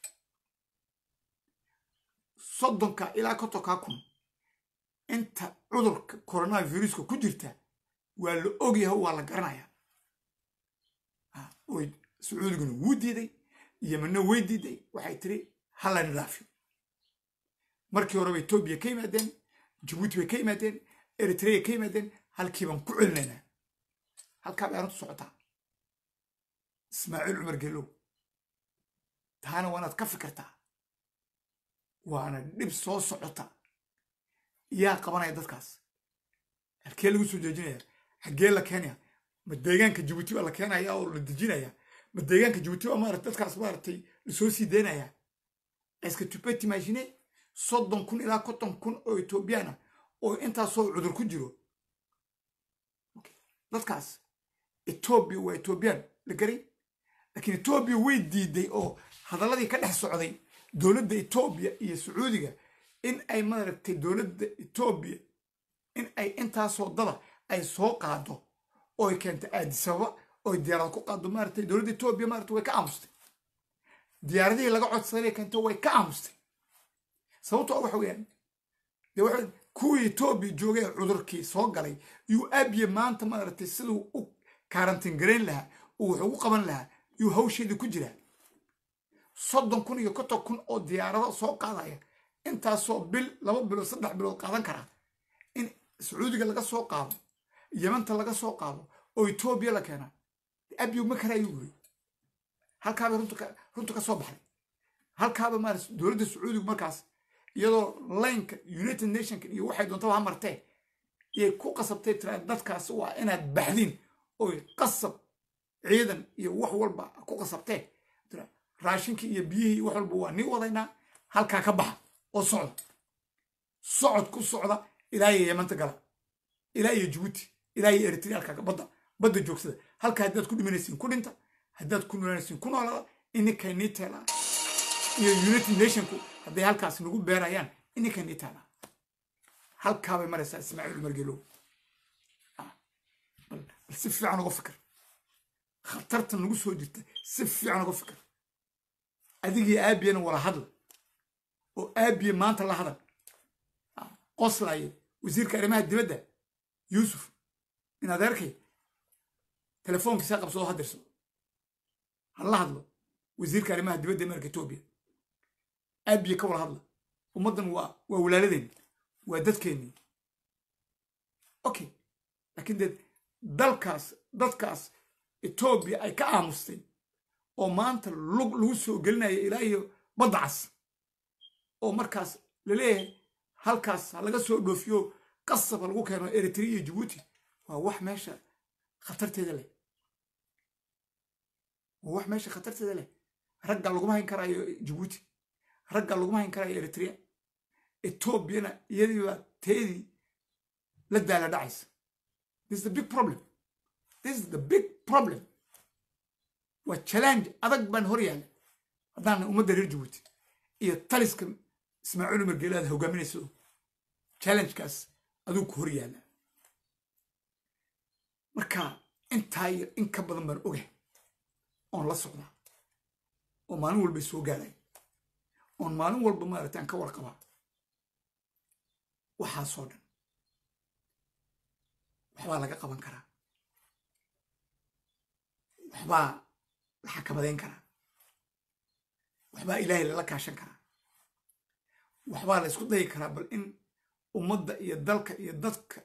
30 ilaa 50,000 inta cudurka coronaviruska ku jirta waa la ogyahay waa la garanayaa oo sacuudiguna wuu diiday yemanna way diiday waxay tiri hala nidaafiyo markii horeba etoobiya ka yimaadeen jabuuti bay ka yimaadeen eritrea ka yimaadeen halkii baan ku celinaynaa halkaa bay arrintu socotaa ismaaciil cumar gelow taana waanaad ka fikirtaa waana dhib soo socota yaa qabanaya dadkaas halkee lagu soo joojinaya xaggee la keenaya ma deegaanka jabuuti baa la keenaya oo la dejinaya ma deegaanka jabuuti baa maaragtay dadkaas maaragtay lasoo sii daynaya est-ce que tu peux t'imaginer 30,000 ilaa 50,000 oo etoobiyana oo intaasoo cudur ku jiro dadkaas etoobiya waa etoobiyaan la garay laakiin etoobiya way diiday oo hadalladii ka dhex socday dowladda etoobiya iyo sacuudiga in ay maaragtay dowladda etoobiya in ay intaasoo dada ay soo qaado oo ay keento addis ababa oo ay diyaarad ku qaado maaragtay dowladda etoobiya maaragtay way ka aamustay diyaaradihii laga codsanay keento way ka aamustay sababtoo waxa weeyaan dee waxa kuwii etoobiya joogay cudurkii soo galay yuu abiye maanta maaragtay siduu u karantiin garayn lahaa uu wax ugu qaban lahaa yuu hawsheedii ku jiraa 30,000 iyo 50,000 oo diyaarado soo qaadaya intaasoo bil 2 bilood 3 bilood qaadan karaa in sacuudiga laga soo qaado yamanta laga soo qaado oo etoobiya la keena abiye ma karaayu guri halkaaba runta ka soo baxday halkaaba maaragtay dowladda sacuudiga markaas iyadoo laynka united nationka iyo waxay doontaba ha martee iyay ku qasabtay tiraa dadkaas waa inaad baxdiin oy qasab ciidan iyo wax walba ku qasabtee raashinkii iyo biyihii wax walba waa nii wadaynaa halkaa ka baxa oo socod ku socda ilaa iyo yamanta gala ilaa iyo jabuuti ilaa iyo eritrea halkaa badda joogsada halkaa haddaad ku dhimanaysiin ku dhinta haddaad ku noolanaysiin ku noolada ininka nii teelaa iyo united nationku hadday halkaas nagu beerayaan ininka nii teelaa halkaa bay maraysaa ismaaciil umar geelow bal si fiican uga fikir khatarta nagu soo jirta si fiican uga fikir adigii aabiyana wala hadla oo aabiye maanta la hadal qoslaye wasiirka arrimaha dibadda yuusuf in adeerkay telefoonkiisa qabsoo hadirso hala hadlo wasiirka arrimaha dibadda marka Ethiopia aabiye ka wala hadla ummadan waa walaaladeen waa dadkeeni okay laakiin dadkaas Ethiopia ay ka aamustay oo maanta lagu soo gelinayo ilaa iyo badda cas oo markaas la leeyahay halkaas laga soo dhoofiyo qasab lagu keeno Eritrea iyo Djibouti waa wax meesha khatarteeda leh ragga lagu hayn karayo Djibouti ragga lagu hayn karayo Eritrea Ethiopia iyadii waa teedii la daala dhacaysa. This is the big problem waa challenge adag baan hor yaala haddaan ummadda reer Djibouti iyo taliska ismaaciil umar geelaad hogaaminayso challenge-kaas aduu ku hor yaala marka intaa yar in ka badan baan ogahay oon la socdaa oo maalin walba soo gaaray oon maalin walba maaragtaan ka warqabaa waxaasoo dhan waxbaa laga qaban karaa waxbaa la xakamadeyn karaa waxbaa ilaahay lala kaashan karaa waxbaa la isku dayi karaa bal in ummadda iyo dalka iyo dadka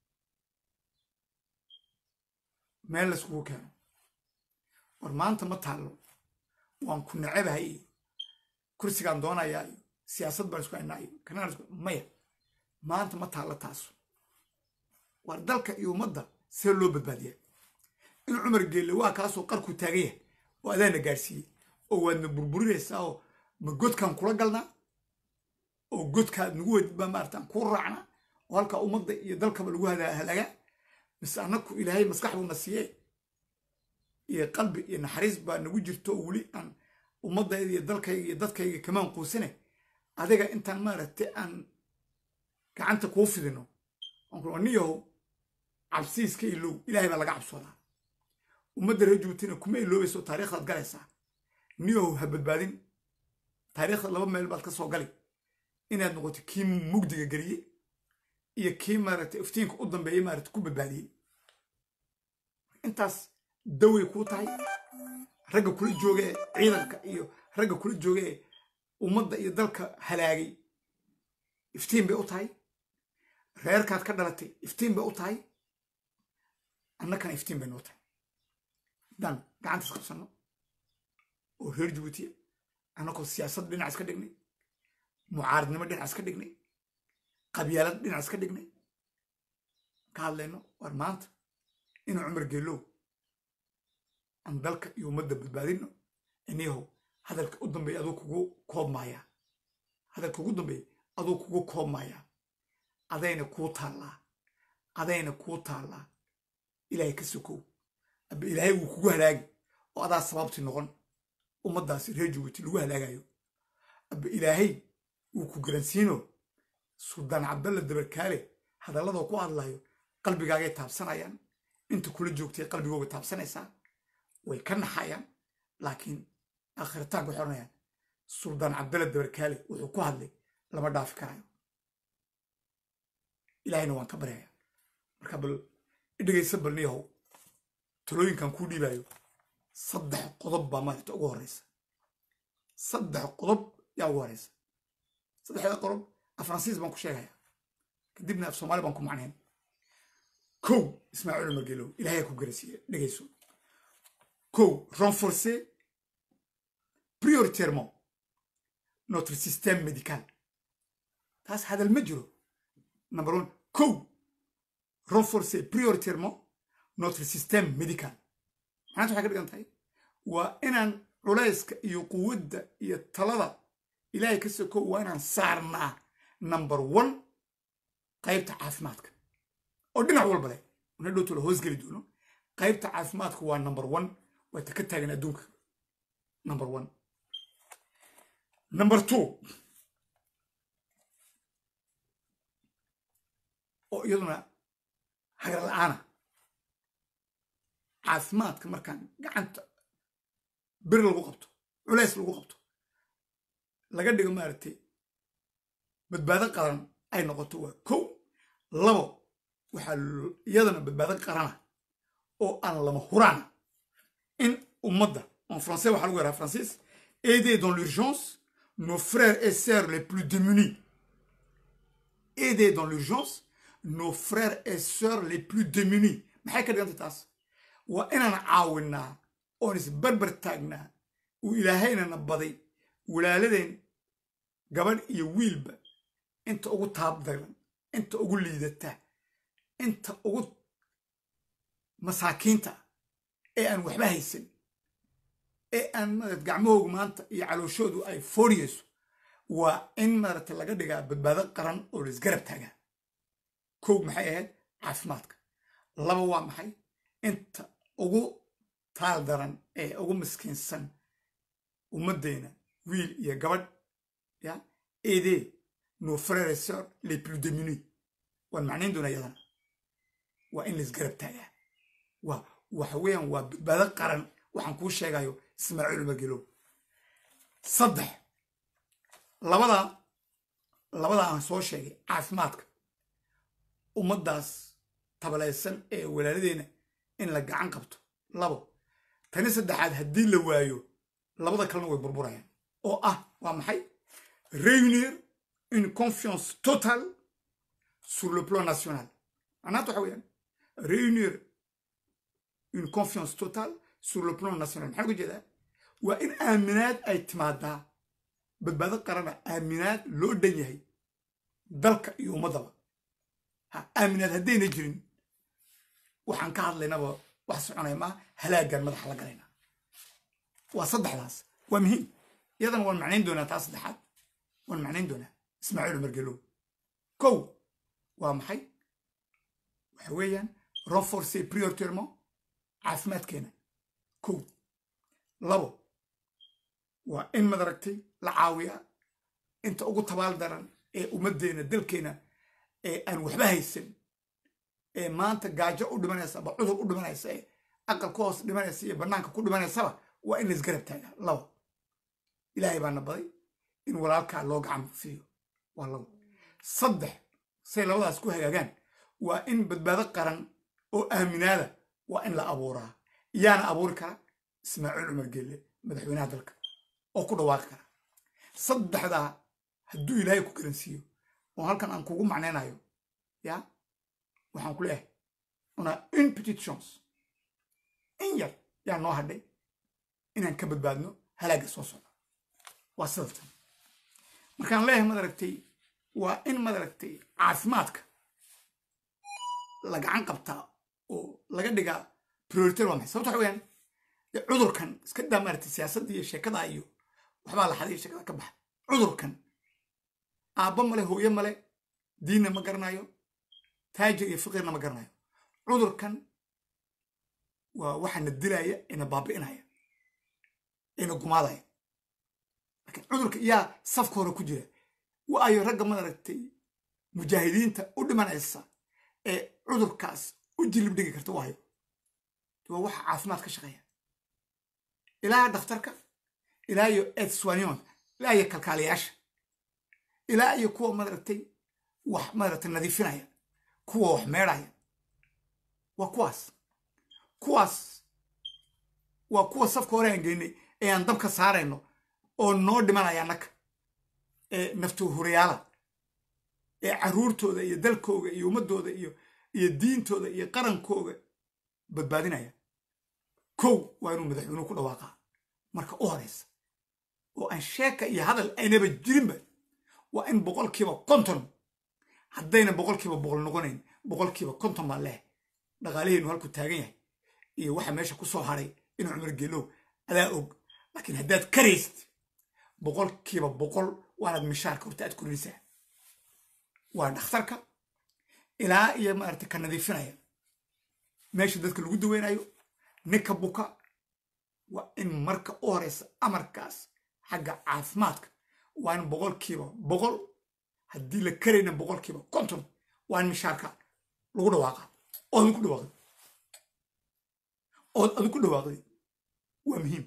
meel la iskugu keeno war maanta ma taallo waan ku nacebahay iyo kursigaan doonayaa iyo siyaasad baan isku haynaa iyo kanaan isku maya maanta ma taallo taasu war dalka iyo ummadda see loo badbaadiyaa in cumar geelle waa kaasoo qarku taagan yahay oo adaana gaarsiiyey oo waadna burburinaysaa oo ma godkaan kula galnaa oo godkaad nagu wadid baa maartaan kuu raacna oo halkaa ummadda iyo dalkaba lagu halaagaa mise annaku ilaahay maskax buuna siiyee iyo qalbi iyo naxariis baa nagu jirto oo weli aan ummaddayda iyo dalkayga iyo dadkayga kamaan quusane adiga intaan maaragtay aan gacanta kuu fidino niyahow cabsiiska ilow ilaahay baa laga cabsoodaa ummadda reer Djiboutina kuma iloobayso taariikhdaad galaysaa niyahow ha badbaadin taariikhda laba meel baad ka soo gali inaad noqoto kii mugdiga geliyey iyo kii maaragtay iftiinka u dambeeyey maaragtay ku badbaadiyey intaas daway kuu tahay ragga kula jooga ee ciidanka iyo ragga kula jooga ee ummadda iyo dalka halaagay iftiin bay u tahay reerkaad ka dhalatay iftiin bay u tahay annakana iftiin bay noo tahay haddaan gacantaas qabsanno oo reer Djibouti annakoo siyaasad dhinac iska dhignay mucaaradnimo dhinac iska dhignay qabyaalad dhinac iska dhignay ka hadlayno war maanta inuu cumar geelow aan dalka iyo ummadda badbaadino iniyahow hadalka u dambeeya aduu kugu koobmaayaa hadalka ugu dambeeya aduu kugu koobmaayaa adayna kuu taallaa ilaahay ka sokow abba ilaahay wuu kugu halaagi oo adaa sababti noqon ummaddaasi reer Djibouti lagu halaagayo abba ilaahay wuu ku garansiino suldaan cabdalla dabarkaale hadalladoo ku hadlayo qalbigaagay taabsanayaan inta kula joogtay qalbigooga taabsanaysaa way ka naxayaan laakiin aakhiritaanka waxay oranayaan suldaan cabdalla dabarkaale wuxuu ku hadlay lama dhaafi karayo ilaahayna waan ka baryayaa marka bal idhagaysa bal niyahow talooyinkan kuu dhiibayo 3 qodob baa maaragta ugu horeysa 3 qodob yaa ugu horeysa 3 qodob afransiis baan ku sheegayaa kadibna af soomaali baan ku macnayn kow ismaaciil umar geelow ilaahay ku garasiiye dhagayso kow renforcer prioritairement notre système médical taas hadal ma jiro number 1 kow renforcer prioritairement notre système médical معناته waxay ka dhigan tahay waa inaan culayska iyo quwadda iyo talada ilaahay ka soo waa inaan saarnaa number 1 qaybta caafimaadka oo dhinac walba leh una dhowto la hoos geli doono qaybta caafimaadku waa number 1 waa ta ka taagan adduunka number 1 number 2 oo iyaduna hagar la'aana caafimaadka markaan gacanta bir lagu qabto culays lagu qabto laga dhigo maaragtay badbaado qaran ay noqoto waa kow labo waxaa iyadana badbaado qarana oo aan lama huraana in ummadda en français waxaa lagu yaraa francis aider dans l'urgence nos frères et sœurs les plus démunis aider dans l'urgence nos frères et sœurs les plus démunis maxay ka dhiganta taas waa inaan caawinaa oon isbarbar taagnaa uu ilaahayna baday walaaladeen gabadh iyo wiilba inta ugu taabdaran inta ugu liidata inta ugu masaakiinta ee aan waxba haysan ee aan gacmahooga maanta iyo calooshoodu ay fooriyeyso waa in maaragtay laga dhigaa badbaado qaran oo la isgarab taagaa kow maxay ahayd caafimaadka laba waa maxay inta ugu taal daran ee ugu miskiinsan ummaddeena wiil iyo gabadh ya aider nos frères et sœurs les plus démunis waan macnayn doonaa iyadana waa in la isgarab taagaa waxa weeyaan waa badbaado qaran waxaan kuu sheegayo ismaaciil magelo saddex labada aan soo sheegay caafimaadka ummaddaas tabalaysan ee walaaladeena in la gacan qabto labo tani saddexaad haddii la waayo labada kalena way burburayaan oo ah waa maxay réunir une confiance totale sur le plan national macnaheetu waxa weeyaan réunir une confiance totale sur le plan national maxaa uga jeedaa waa in aaminaad ay timaadaa badbaado qarana aaminaad loo dhan yahay dalka iyo ummaddaba aaminaad haddayna jirin waxaan ka hadlaynaba wax soconaya maa halaagaan madaxa la galayna waa saddexdaas waa muhiim iyadana waan macnayn doonaa taa saddexaad waan macnayn doonaa ismaaciil margelow kow waa maxay waxa weeyaan renforcer prioritairement caafimaadkeena kow labo waa in madaragtay la caawiyaa inta ugu tabaal daran ee ummaddeena dalkeena ee aan waxba haysan ee maanta gaajo u dhimanaysa aba cudur u dhimanaysa ee aqalka hoos dhimanaysa iyo bannaanka ku dhimanaysaba waa in la isgarab taagaa labo ilaahay baana baday in walaalkaa loo gacan siiyo waa labo saddex say labadaas ku hagaagaan waa in badbaado qaran oo aaminaada waa in la abuuraa yaana abuuri kara ismaaciil cumar geelle madaxweynaha dalka oo ku dhawaaqi kara saddexdaa hadduu ilaahay ku garansiiyo oo halkan aan kugu macnaynayo ya waxaan ku leeyahay on a une petite chance in yar yaa noo hadhay inaan ka badbaadno halaagga soo socda waa sidatan markaan leeyahay madaragtay waa in madaragtay caafimaadka la gacan qabtaa oo laga dhigaa prioritaire waa maxay sababta waxa weeyaan cudurkan iska daa maaragtay siyaasadda iyo sheekada iyo waxbaa la xadiyo sheekada ka baxa cudurkan aabba male hooyo male diinna ma garanayo taajir iyo fiqirna ma garanayo cudurkan waa waxaana dilaya ina baabi'inaya ina gumaadaya laakiin cudurka yaa safka hore ku jira waayo ragga madaragtay mujaahidiinta u dhimanaysa ee cudurkaas u jilib dhigi karta waayo waa waxa caafimaad ka shaqeeya ilaa dhakhtarka ilaa iyo edswanion ilaa iyo kalkaaliyaasha ilaa iyo kuwa madaragtay wax madaragtay nadiifinaya kuwa wax meedhaya waa kuwaas waa kuwa safka hore aan geynay ee aan dabka saarayno oo noo dhimanaya annaka ee naftu hurayaala ee carruurtooda iyo dalkooga iyo ummaddooda iyo diintooda iyo qarankooga badbaadinaya kow waa inuu madaxweynuhu ku dhawaaqaa marka u horeysa oo aan sheeka iyo hadal aynaba jirinba waa in 50% haddayna 100% noqonayn 50% baan leh dhaqaalaheenu halku taagan yahay iyo waxa meesha ku soo haray inuu cumar geelow adaa og laakiin haddaad karaysid boqolkiiba boqol waanaad mishaarka horta aad korinaysaa waa dhakhtarka ilaa iyo maaragtay ka nadiifinaya meesha dadka lagu daweynayo ninka buka waa in marka u horeysa amarkaas xagga caafimaadka waa in boqolkiiba boqol haddii la karayna boqolkiiba konton waa in mishaarka lagu dhawaaqa ood ku dhawaaqday ood adu ku dhawaaqday waa muhiim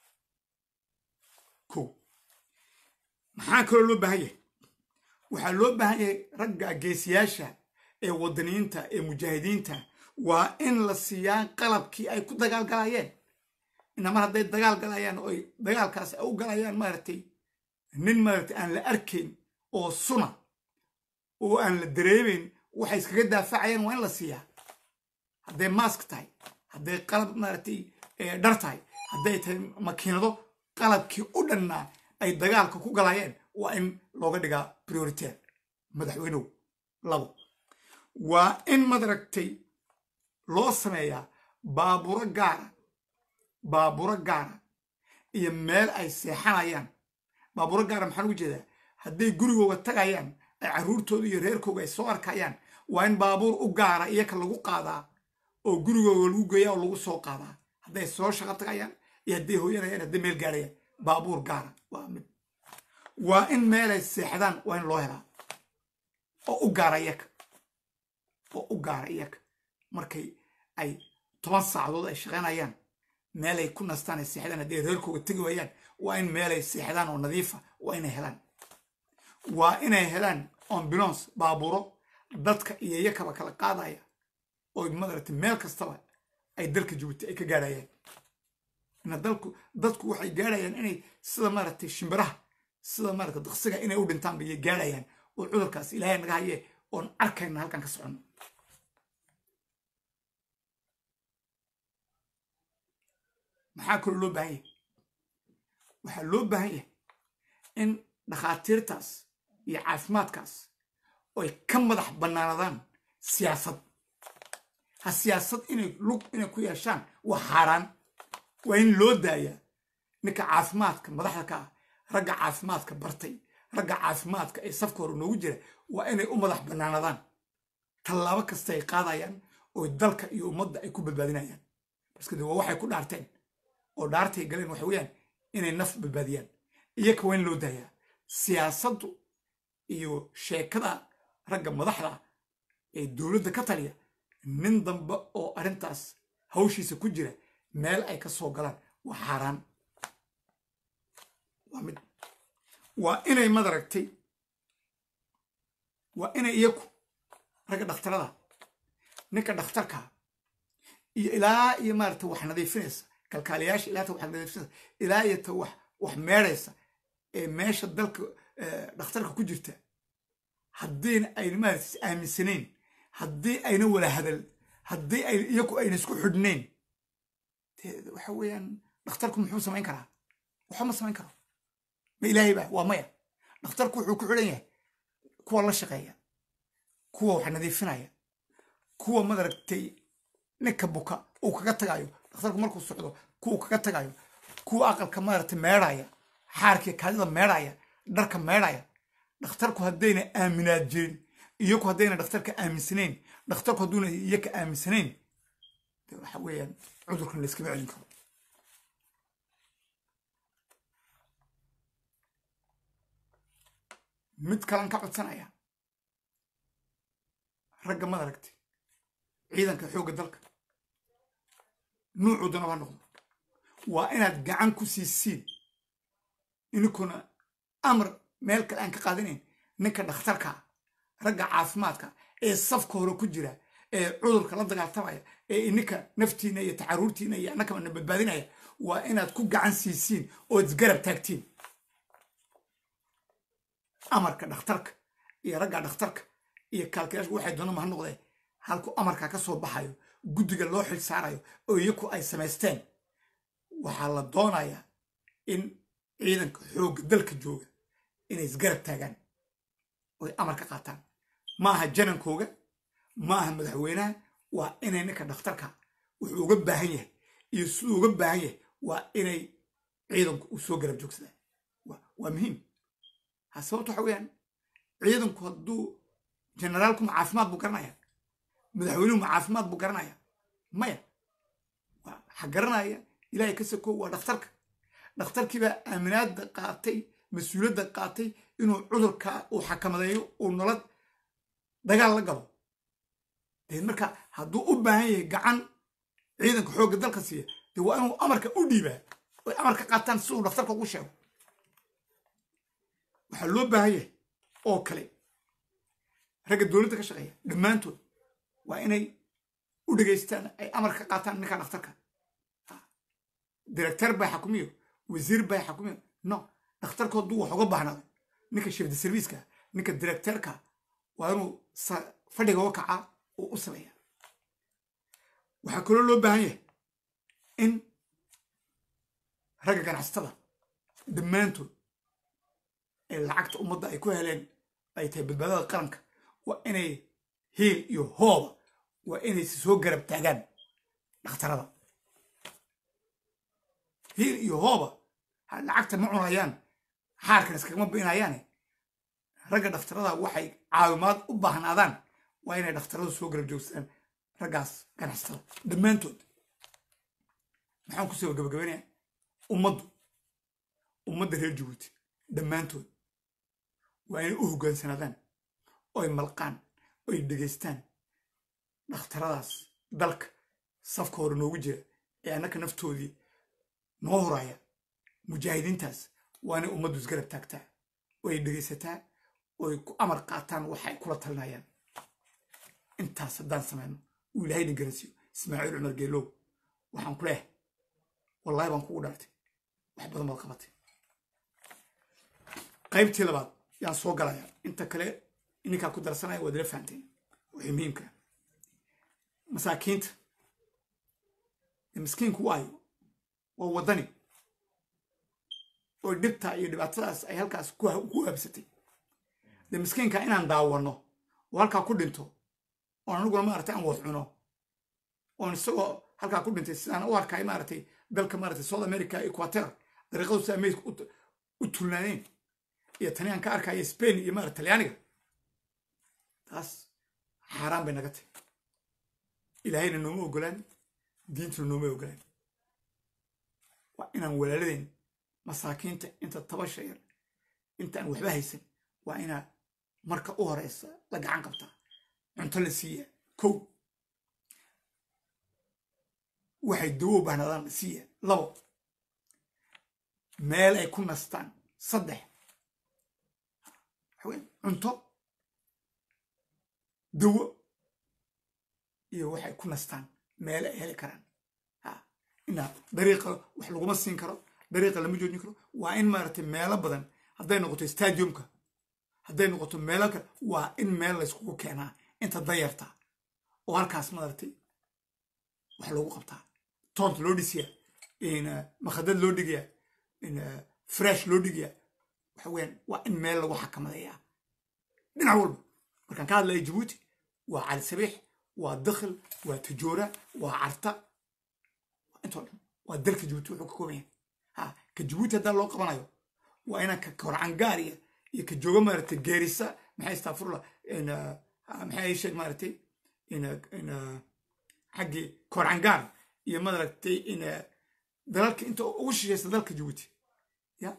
ko maxaa kaloo loo baahan yahay waxaa loo baahan yahay ragga geesiyaasha ee wadaniyiinta ee mujaahidiinta waa in la siiyaa qalabkii ay ku dagaalgalayeen inamar hadday dagaal galayaan oo ay dagaalkaas u galayaan maaragtay nin maaragtay aan la arkayn oo suna oo aan la dareemayn waxay iskaga daafacayaan waa in la siiyaa hadday maask tahay hadday qalab maaragtay dhar tahay hadday tahay makiinado qalabkii u dhannaa ay dagaalka ku galayeen waa in looga dhigaa prioriteer madaxweynuhu labo waa in madaragtay loo sameeyaa baaburo gaara iyo meel ay seexanayaan baaburo gaara maxaan ugu jeedaa hadday gurigooga tagayaan ay carruurtooda iyo reerkooga ay soo arkayaan waa in baabuur u gaara iyaka lagu qaadaa oo gurigooga lagu geeyaa oo lagu soo qaadaa hadday soo shaqo tagayaan iyo hadday hooyanayaan hadday meel gaarayaan baabuur gaara waa mid waa in meelay seexdaan waa in loo helaa oo u gaara iyaka markay ay 10 saacadood ay shaqaynayaan meelay ku nastaan ay seexdaan hadday reerkooga tegi waayaan waa in meelay seexdaan oo nadiifa waa inay helaan ambulance baaburo dadka iyo iyakaba kala qaadaya oo madaragtay meel kastaba ay dalka Djibouti ay ka gaarayaan ina dadku waxay gaarayaan inay sida maaragtay shimbiraha sida maaragtay daqsiga inay u dhintaan bay gaarayaan oo cudurkaas ilaahay naga haye oon arkayna halkan ka socono maxaa kaloo loo baahan yahay waxaa loo baahan yahay in dhakhaatiirtaas iyo caafimaadkaas oy ka madax bannaanadaan siyaasad ha siyaasad inay ku yeeshaan waa xaaraan waa in loo daayaa ninka caafimaadka madaxda ka ah ragga caafimaadka bartay ragga caafimaadka ee safka hore noogu jira waa inay u madax bannaanadaan tallaabo kasta ay qaadayaan oo dalka iyo ummadda ay ku badbaadinayaan baskade waa waxay ku dhaarteen oo dhaartay galeen waxa weeyaan inay naf badbaadiyaan iyaka waa in loo daayaa siyaasaddu iyo sheekada ragga madaxda ee dowladda ka taliya nin dambe oo arrintaas hawshiisa ku jira meel ay ka soo galaan waa xaaraan waa mid waa inay madaragtay waa inay iyaku ragga dhakhtarada ninka dhakhtarka iyo ilaa iyo maaragtay wax nadiifinaysa kalkaaliyaasha ilaa ta wax nadiifinaysa ilaa iyo ta wax meeraysa ee meesha dalka dhakhtarka ku jirta haddiina ayna maaragtay aaminsanayn haddii ayna wala hadal haddii ay iyaku ayna isku xidhnayn waxa weeyaan dhakhtarku muxuu samayn karaa waxa ma samayn karo ma ilaahay baa waa maya dhakhtarku wuxuu ku xidhan yahay kuwa la shaqeeya kuwa wax nadiifinaya kuwa madaragtay ninka buka uu kaga tagayo dhakhtarku markuu socdo kuwa kaga tagayo kuwa aqalka maaragtay meedhaya xaarkii kaadida meedhaya dharka meedhaya dhakhtarku haddayna aaminaad jirin iyaku haddayna dhakhtarka aaminsanayn dhakhtarku hadduuna iyaka aaminsanayn waxa weeyaan cudurkan layskama celin karo mid kalan ka codsanaya ragga madaragtay ciidanka xoogga dalka nuucu danaba noqdo waa inaad gacan ku siisiin ininkuna amar meel kale aan ka qaadanayn ninka dhakhtarka ragga caafimaadka ee safka hore ku jira ee cudurka la dagaaltamaya ee ininka naftiina iyo tacaruurtiina iyo annakaba na badbaadinaya waa inaad ku gacan siisiin oo isgarab taagtiin amarka dhakhtarka iyo ragga dhakhtarka iyo kaalkayaashu waxay doonama ha noqdeen halku amarka ka soo baxayo guddiga loo xil saarayo oo iyaku ay samaysteen waxaa la doonayaa in ciidanka xoogga dalka jooga inay isgarab taagaan oy amar ka qaataan maaha janankooga maaha madaxweynaha waa inay ninka dhakhtarka wuxuu uga baahan yahay iyo siduu uga baahan yahay waa inay ciidanku u soo garab joogsadaan waa muhiim ha sababta waxa weeyaan ciidanku hadduu generaalku ma caafimaad buu garanaya madaxweynuhu ma caafimaad buu garanaya maya waxa garanaya ilaahay ka sako waa dhakhtarkii baa aaminaadda qaatay mas-uuliyadda qaatay inuu cudurka uu xakamadeeyo uu nolol dagaal la galo dee marka hadduu u baahan yahay gacan ciidanka xoogga dalka siiya dee waa inuu amarka u dhiibaa oy amarka qaataan si uu dhakhtarka ugu sheego waxaa loo baahan yahay oo kale ragga dowladda ka shaqeeya dhammaantood waa inay u dhegaystaan ay amarka qaataan ninka dhakhtarka director baa xakumiyo wasiir baa xakumiyo no dhakhtarku hadduu wax uga baahnaado ninka shifda serviiska ninka directorka waa inuu fadhiga uga kacaa oo u sameeya waxaa kaloo loo baahan yahay in ragga ganacsatada dhammaantood ee lacagta ummadda ay ku heleen ay tahay badbaadada qaranka waa inay hiil iyo hooba waa inay soo garab taagaan dhakhtarada hiil iyo hooba lacagta ma cunayaan xaarkan iskagama binayaane ragga dhakhtarada waxay caawimaad u baahnaadaan waa inay dhakhtaradu soo garab joogsadaan raggaas ganacsatada dhammaantood maxaan ku soo gabagabaynayaa ummadda reer jabuuti dhammaantood waa inay u hoggaansanaadaan oy malqaan oy dhegaystaan dhakhtaradaas dalka safka hore noogu jira ee annaka naftoodii noo horaya mujaahidiintaas waa inay ummaddu isgarab taagtaa oy dhegaysataa oy ku amar qaataan waxay kula talinayaan intaas haddaan samayno uu ilaahayna garansiiyo ismaaciil cumar geelow waxaan ku leehay wallahi baan kugu dhaartay wax badan baad qabatay qaybtii labaad yaan soo galaya inta kale ininkaa ku darsanaya waad ila fahanteen wixii muhiimka masaakiinta miskiinku waayo waa waddani oo dhibta iyo dhibaatadaas ay halkaas ku habsatay dee miskiinka inaan daawano oo halkaa ku dhinto oon aniguna maaragtay aan wad cuno oon isagoo halkaa ku dhintay sidaan u arkay maaragtay dalka maaragtay south america equator dariiqadu si ameydka u tulnaadeen iyo tani aan ka arkaya spain iyo maaragtay talyaaniga taas xaaraan bay naga tahay ilaahayna nooma ogolaan diintuna nooma ogolaan waa inaan walaaladeen masaakiinta inta tabasha yar intaan waxba haysan waa inaa marka u horeysa la gacan qabtaa cunto la siiya kow waxay dawo bahnaadaan la siiya labo meel ay ku nastaan saddex cunto dawo iyo waxay ku nastaan meel ay heli karaan inaa dariiqa wax laguma siin karo dariiqa lama joojin karo waa in maaragtay meelo badan hadday noqoto stadiumka hadday noqoto meelo kale waa in meel layskugu keenaa inta dayarta oo halkaas maaragtay wax loogu qabtaa toont loo dhisiyaa makhadad loo dhigayaa fresh loo dhigayaa waxa weyaan waa in meel lagu xakamadeeyaa dhinac walba markaan ka hadlaya jabuuti waa cali sabiix waa dakhil waa tajoora waa carta intoo dhan waa dalka jabuuti wuxuu ka kooban yahay ka jabuuti haddaan loo qabanayo waa inaan ka korcangaariya iyo ka jooga maaragtay geerisa maxay istaafurla maxay sheeg maaragtay xaggii korcangaar iyo maaragtay dalalka inta ugu shishaysa dalka jabuuti ya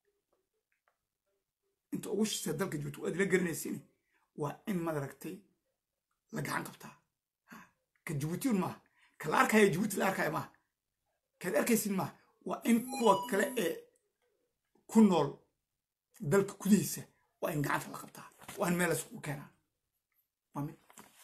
inta ugu shishaysa dalka jabuuti waad ila garanaysiin waa in maaragtay la gacan qabtaa ka jabuuti un maaha ka la arkaya jabuuti la arkaya maaha kaad arkaysin maaha waa in kuwa kale ee ku nool dalka gudihiisa waa in gacanta la qabtaa waa in meel layskugu keenaa waa mid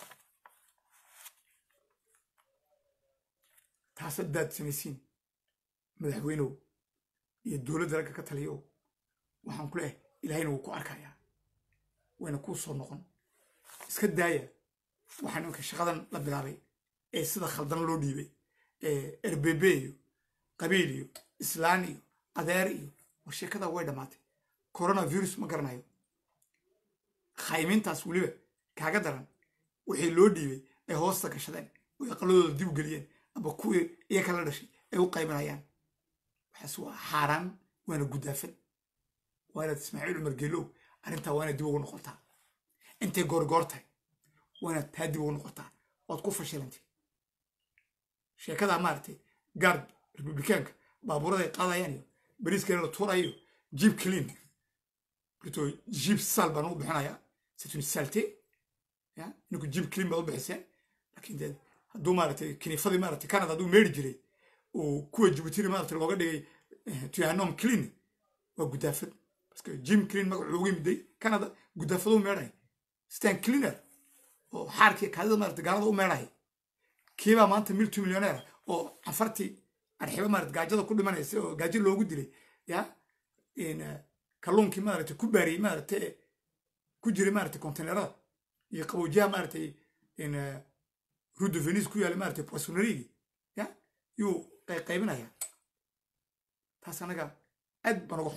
taas haddaad samaysiin madaxweynow iyo dowladda ragga ka taliyo waxaan ku leehay ilaahayna wuu ku arkayaa wayna kuu soo noqon iska daaya waxaa nimanka shaqadan la bilaabay ee sida khaldan loo dhiibay erbebe iyo qabiil iyo islaan iyo adeer iyo war sheekada way dhammaatay coronavirus ma garanayo khaymintaas weliba kaaga daran wixii loo dhiibay ay hoosta gashadeen ويقلدوا ديو قليين أبا كوي يكلا دشي أيو قايمين هيان وحسوا حاران وانا قدافن وانا تسمعي عمر قلو أنت وانا ديو نقطة أنت غورغورتاي وانا تهدي ونقطة وتكون فشلنتي شيء كذا مارتي جارد ريبوبليكانك بابورة قاضي يعني بريس كانوا تورا جيب كلين بلوتو جيب سال بانو بحنايا سيت اون سالتي يا نكو جيب كلين بانو بحسين لكن هادو مارتي كني فدي مارتي كان هادو ميري جري و كو جيبوتي مارتي لوغا دغي تو هانوم كلين و غدافد باسكو جيم كلين ما لوغي مدي كان هذا غدافدو ميراي ستان كلينر او حاركي كذا مارتي غالو ميراي كيبا مانتا مليونير او عفرتي arxiba maarad gaajada ku dhimanaysa oo gaajo loogu dilay ya kalluunkii maaragtay ku baariyey maaragtay ku jiray maaragtay konteynerada iyo qaboojiyaha maaragtay rue de Venise ku yaala maaragtay poissonnerie ya yuu qaybinaya taas anaga aad baan uga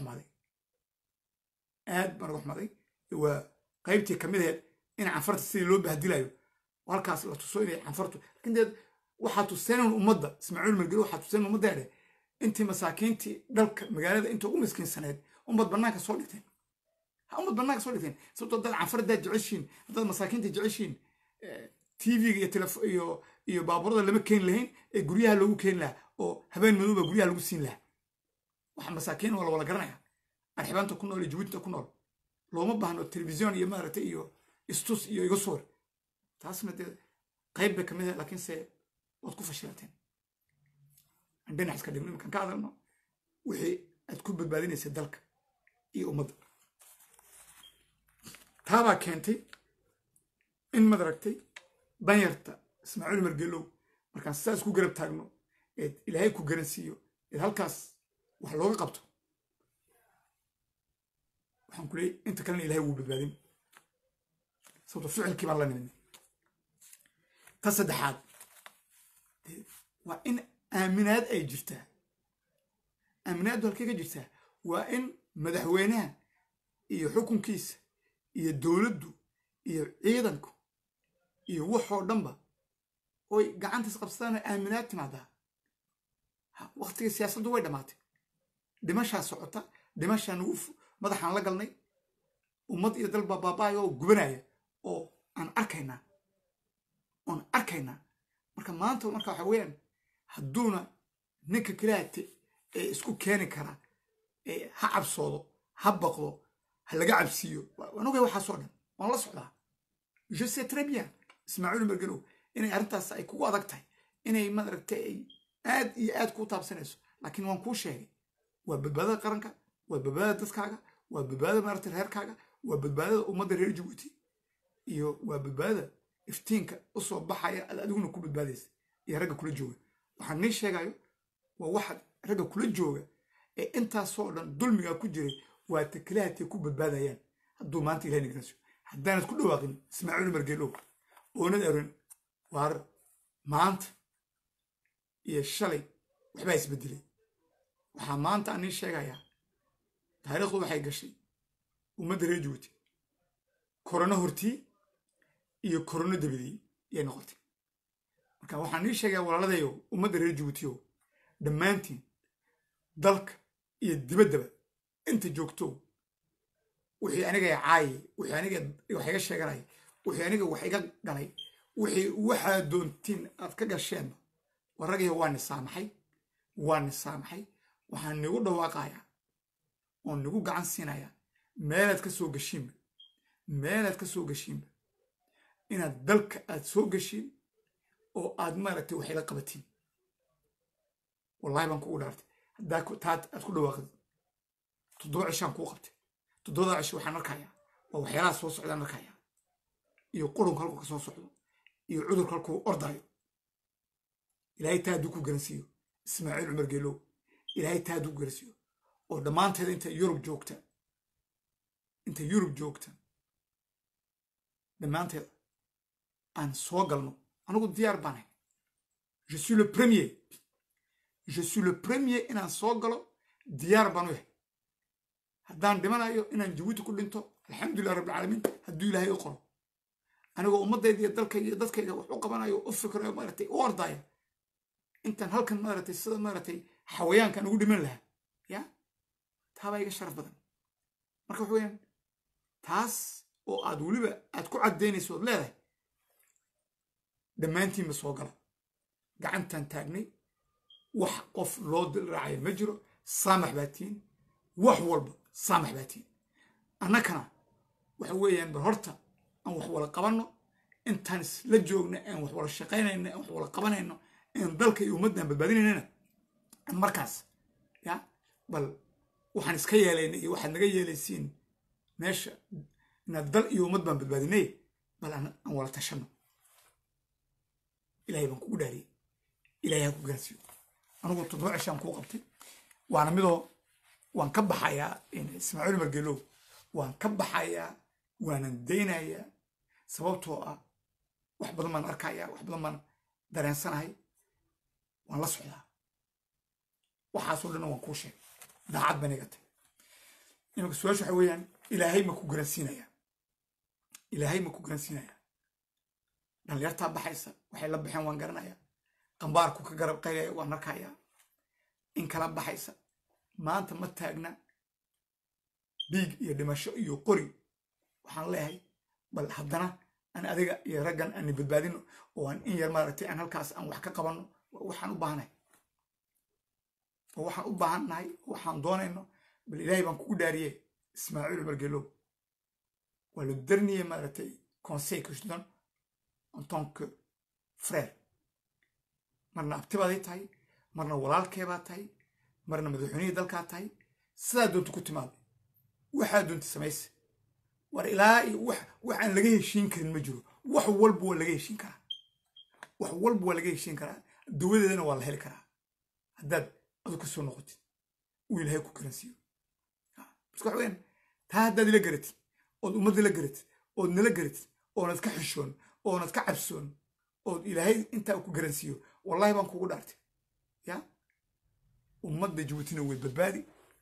xumaaday waa qaybtii ka mid ahayd in canfarta sidii loo bahdilayo halkaas la tuso inay canfartu laakiin waxaa tuseenan ummadda ismaaciil margeli waxaa tuseenan ummadda dheer intii masaakiintii dalka magaalada inta ugu miskiinsaneed ummad bannaanka soo dhigteen ummad bannaanka soo dhigteen sababtoo dad canfaradaad jeceshiin dad masaakiinta jeceshiin tv-ga iyo iyo baabuurada lama keeni lahayn ee guryaha loogu keeni lahaa oo habeen madowba guryaha lagu siin lahaa waxa masaakiin waa la wada garanaya arxibaanta ku nool iyo jabuutinta ku nool looma baahno telefisyon iyo maaragtay iyo istus iyo iga suur taasna dee qayb bay ka mid ah laakiinse waad ku fashilateen dhinac iska dhigno markaan ka hadalno wixii aad ku badbaadinaysa dalka iyo ummadda taabaa keentay in madaragtay danyarta ismaaciil margelow markaan sidaas ku garab taagno eed ilaahay ku garansiiyo eed halkaas wax looga qabto waxaan ku leeyay inta kalena ilaahay wuu badbaadin sababto ficilkii baan la nimin ta saddexaad waa in aaminaad ay jirtaa aaminaaddu halkay ka jirtaa waa in madaxweynaha iyo xukunkiisa iyo dowladdu iyo ciidanku iyo waxoo dhanba oy gacantaas qabsadaan aaminaad timaadaa waqtiga siyaasaddu way dhammaatay dhimashaa socota dhimashaa nagu madaxaan la galnay ummad iyo dal baa baaba'aya oo gubanaya oo aan arkaynaa marka maanta marka waxa weeyaan hadduuna ninka kalaate ee isku keeni kara ee ha cabsoodo ha baqdo ha laga cabsiiyo waan ogay waxaasoo dhan waan la socdaa je sais très bien ismaaciil margelow inay arrintaas ay kugu adag tahay inay maaragtay ay aad iyo aad kuu taabsanayso laakiin waan kuu sheegay waa badbaadada qaranka waa badbaadada dadkaaga waa badbaadada maaragtay reerkaaga waa badbaadada ummadda reer jabuuti iyo waa badbaadada iftiinka u soo baxaya aad adiguna ku badbaadaysa iyo ragga kula jooga waxaan nii sheegayo waa waxaad ragga kula jooga ee intaasoo dhan dulmigaa ku jiray waa takalahatay ku badbaadayaan hadduu maanta ilahay nigrasiyo haddaanad ku dhawaaqin ismaaciil margelow oonad arin waar maanta iyo shalay waxbaa isbedelay waxaa maanta aan nii sheegayaa taariikhdu waxay gashay ummadda reer jabuuti korona hortii iyo korona dabadii yay noqotay marka waxaan nii sheegayaa walaaladayo ummadda reer jabuutiyo dhammaantiin dalka iyo dibaddaba inta joogto wixii aniga caayay wixii aniga wax iga sheeganay wixii aniga wax iga galay wixii waxaa doontiin aad ka gasheen warragaya waa nisaamaxay waxaan nigu dhawaaqayaa oon nigu gacan siinayaa meelaad ka soo gashiinba inaad dalka aad soo gashiin oo aad maaragtay wax ila qabatiin wallahi baan kugu dhaartay haddaa taad aad ku dhawaaqid 7 cishaan kuu qabtay 7 cisho waxaan arkayaa waa waxyaalaha soo socdaan arkayaa iyo qurunka halkuu ka soo socdo iyo cudurka halkuu ordaayo ilaahay taa hadduu ku garansiiyo ismaaciil cumar geelow ilaahay taa hadduu ku garansiiyo oo dhammaanteeda inta yurub joogta dhammaanteeda aan soo galno anigu diyaar baan ahay je suis le premier inaan soo galo diyaar baan u yahay haddaan dhimanayo inaan jabuuti ku dhinto alxamdulilah rabbilcaalamiin hadduu ilaahay u qoro anigoo ummadayda dalkayga iyo dadkayga wax u qabanayo u fikrayo maaragtay u ordaya intaan halkan maaragtay sida maaragtay xawayaankan ugu dhiman lahaa ya taabaa iga sharaf badan marka waxa weeyaan taas oo aad weliba aad ku caddaynayso ood leedahay dhammaantiinba soo gala gacantan taagnay wax qof loo dilraacayo ma jiro saamax baa tihiin wax walba saamax baa tihiin annakana waxa weeyaan bal horta aan wax wala qabanno intaan isla joogna aan wax wala shaqaynayno aan wax wala qabanayno aan dalka iyo ummaddan badbaadinaynana markaas ya bal waxaan iska yeelayna iyo waxaad naga yeelaysiin meesha inaad dal iyo ummad baan badbaadinay bal aan wala tashanno ilaahay baan kugu dhaariyey ilaahay ha ku gaarsiiyo anigu 7 cishaan kuu qabtay waana midoo waan ka baxayaa Ismaaciil Margeelow waan ka baxayaa waanan daynayaa sababtoo ah wax badan baan arkayaa wax badan baan dareensanahay waan la socdaa waxaasoo dhan waan kuu sheegay daacad baan iga tahay iminka su-aasha waxa weeyaan ilaahay ma ku garansiinayaa ilaahay ma ku garansiinayaa dhalinyartaa baxaysa waxay la baxeen waan garanayaa qambaarku ka garab qaylaya waan arkayaa in kala baxaysa maanta ma taagna dhiig iyo dhimasho iyo qori waxaan leeyahay bal haddana aan adiga iyo raggan aan badbaadino oo aan in yar maaragtay aan halkaas aan wax ka qabanno waxaan u baahanahay waxaan u baahannahay waxaan doonayno bal ilaahay baan kugu dhaariyey Ismaaciil Margeelow waa le dernier maaragtay conseil que je donne en tant que frère marna abtibaaday tahay marna walaalkee baa tahay marna madaxweynihii dalkaa tahay sidaa doonta ku timaada waxaa doonta samaysa war ilaa iyo waxaan laga heshiin karin ma jiro wax walba waa laga heshiin karaa wax walba waa laga heshiin karaa dawadeedana waa la heli karaa haddaad adu ka soo noqotid uu ilaahay ku garansiiyo marka waxa weeyaan taa haddaad ila garatid ood ummadda la garatid ood nala garatid oonad ka xishoon oonad ka cabsoon ood ilaahay intaa ku garansiiyo wallahi baan kugu dhaartay ya ummadda Jabuutina way badbaadi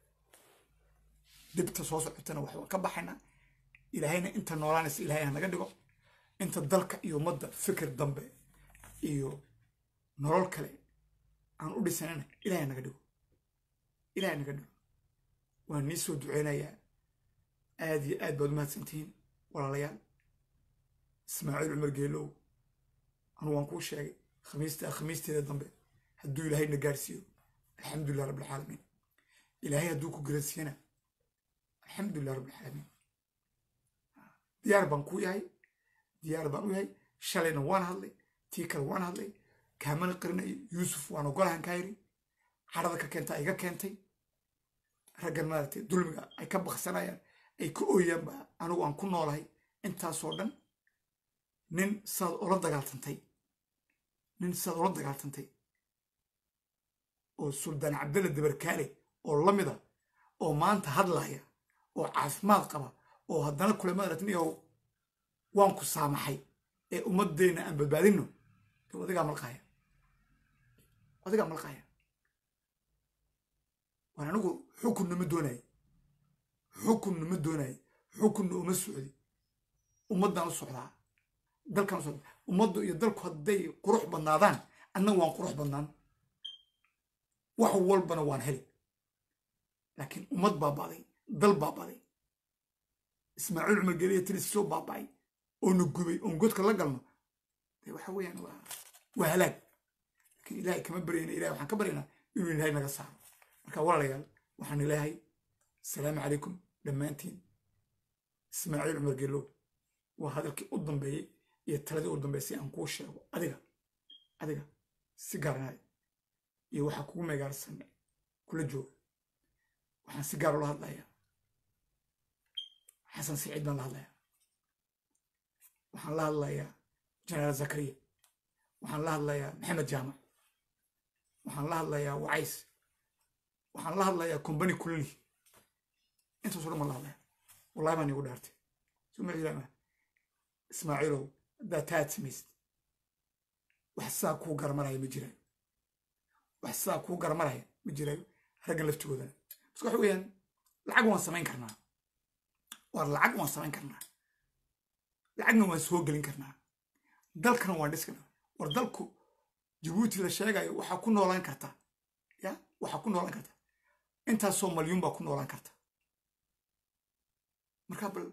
dibta soo socotana wax waan ka baxaynaa ilaahayna inta noolaanaysa ilaahay ha naga dhigo inta dalka iyo ummadda fikir dambe iyo nolol kale aan u dhisanana ilaahay naga dhigo ilaahay naga dhigo waan nii soo duceynayaa aad iyo aad baad u mahadsantihiin walaalayaal Ismaaciil Margeelow anu waan kuu sheegay khamiisteeda dambe hadduu ilaahay na gaarsiiyo alxamdulilah rabbil caalamiin ilaahay hadduu ku garansiiyana alxamdulilah rabbil caalamiin diyaar baan ku yahay diyaar baan u yahay shalayna waan hadlay tii kale waan hadlay kaamana qarinayo yuusuf waan ogolahan kaa yiri carada ka keenta iga keentay raggan maaragtay dulmiga ay ka baksanayaan ay ka ooyaan baa anigu aan ku noolahay intaasoo dhan nin saad ula dagaaltantay oo suldaan cabdalla dabarkaale oo la mida oo maanta hadlaya oo caafimaad qaba oo haddana kule maaragtay waan ku saamaxay ee ummaddeena aan badbaadinno adigaa malqaaya waan anigu xukunna ma doonayo xukunna uma socdi ummaddaan u socdaa dalkan u socdaa ummaddu iyo dalku hadday qurux badnaadaan annaga waan qurux badnaan wax walbana waan heli laakiin ummad baaba'day dal baaba'day Ismaaciil Margeelow tiris soo baaba'ay oo nu gubay oo godka la galno waxa weeyaan waa halaag laakiin ilaahay kama baryayna ilaahay waxaan ka baryaynaa inuu ilaahay naga saaro marka walaalayaal waxaan ilaahay salaamu calaykum dhammaantiin Ismaaciil Margeelow waa hadalkii u dambeeyey iyo taladii u dambeysay aan kuu sheego adiga si gaaranahay iyo waxa kugu meegaarsan kula jooga waxaan si gaar ula hadlayaa xasan Saciid baan la hadlayaa waxaan la hadlayaa jenaraal Zakariya waxaan la hadlayaa maxamed jaamac waxaan la hadlayaa wacays waxaan la hadlayaa kombani kulli intaasoo dhan baan la hadlayaa wallahi baan igu dhaartay soo ma jiraan Ismaaciilow haddaad taad samaysid wax saa kuu garmaraya ma jiraan wax saa kuu garmaraya ma jiraayo raggan laftigoodana bas waxa weeyaan lacag waan samayn karnaa war lacag waan samayn karnaa lacagna waan soo gelin karnaa dalkana waan dhis karnaa war dalku jabuuti la sheegayo waxaa ku noolaan karta ya waxaa ku noolaan karta intaasoo malyuun baa ku noolaan karta markaa bal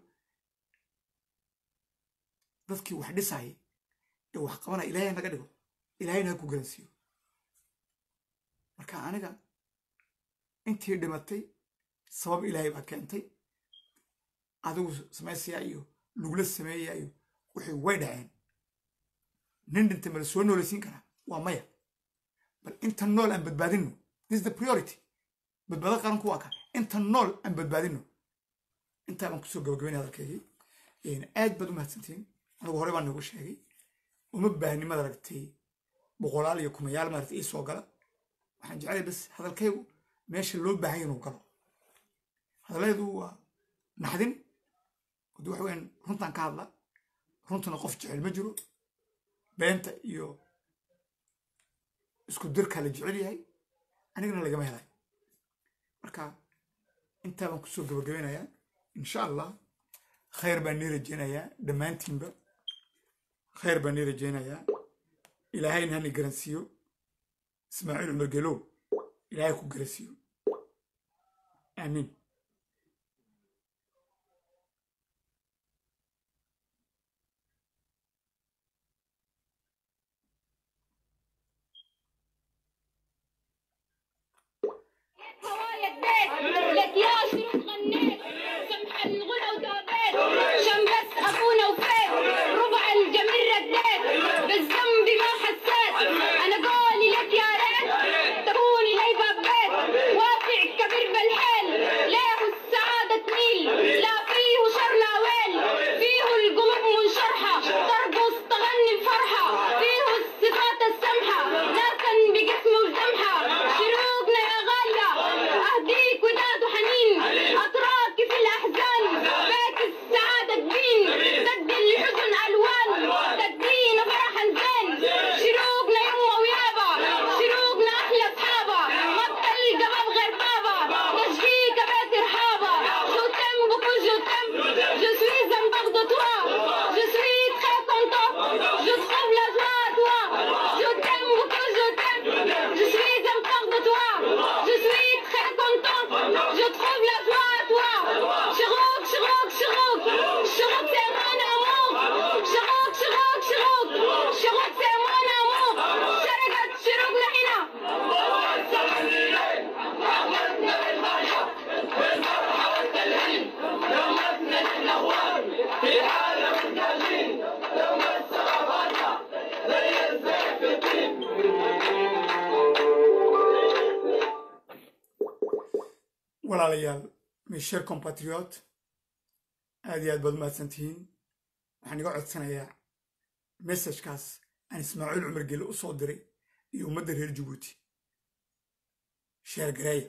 dadkii wax dhisayay ee wax qabana ilaahay naga dhigo ilaahayna ha ku garansiiyo marka aniga intii dhimatay sabab ilaahay baa keentay adigu samaysiyaa iyo lugula sameeyaa iyo wixii way dhaceen nin dhintay mala soo noolaysiin karaa waa maya bal inta nool aan badbaadino this is the priority badbaado qaranku waa ka inta nool aan badbaadino intaa baan kusoo gabagabaynay hadalkaygii aad baad u mahadsantihiin anigu hore baan nagu sheegay uma baahni maad aragtay boqolaal iyo kumayaal maaragtay ii soo gala waxaan jeclay bas hadalkaygu meesha loo baahan inuu galo hadallaydu waa naxdin haddii waxa weeyaan runtaan ka hadla runtana qof jecel ma jiro beenta iyo isku dirkaa la jecel yahay anigana lagama helay marka intaa baan kusoo gabagabeynayaa insha allah khayr baan nii rajeynayaa dhammaantiinba khayr baan nii rajeynayaa ilaahayna hani garansiiyo ismaaciil cumar gelow ilaahay ku garansiiyo aamiin لك يا شروق غنيت سمح الغنى وتابيت عشان بس اخونا وفيت ربع الجميل رديت بالذنب ما حسيت انا قولي لك يا ريت تكوني لي بابيت واسع كبير بالحيل ليه السعادة تميل لا فيه شر لا ويل فيه القلوب منشرحة ترقص تغني بفرحة فيه الصفات السمحة ناسا بجسم وجمحة شروقنا يا غالية أهديك وداد وحنين أتراك في الأحزان بيت السعادة تبين سد الحزن ألوان تدينا فرحا زين شروقنا يما ويابا شروقنا أحلى أصحابا ما بتلقى باب غير بابا نجديك بيت رحابا جو تم بكل جو تم جو سوي زنبق دو توا جو سوي تخي كونتو جو تخوف لازوا توا جو تم بكل جو تم جو سوي زنبق دو توا جو سوي تخي كونتو جو تخوف لازوا توا شغوك شغوك شغوك شغوك c'est mon amour شغوك شغوك شغوك شغوك c'est mon amour شرقت شروقنا هنا walaalayaal mes chers compatriotes aad iyo aad baad umahadsantihiin waxaan iga codsanayaa messagekaas aan ismaaciil cumar gele u soo diray iyo ummadda reer jabuuti sheer gareeya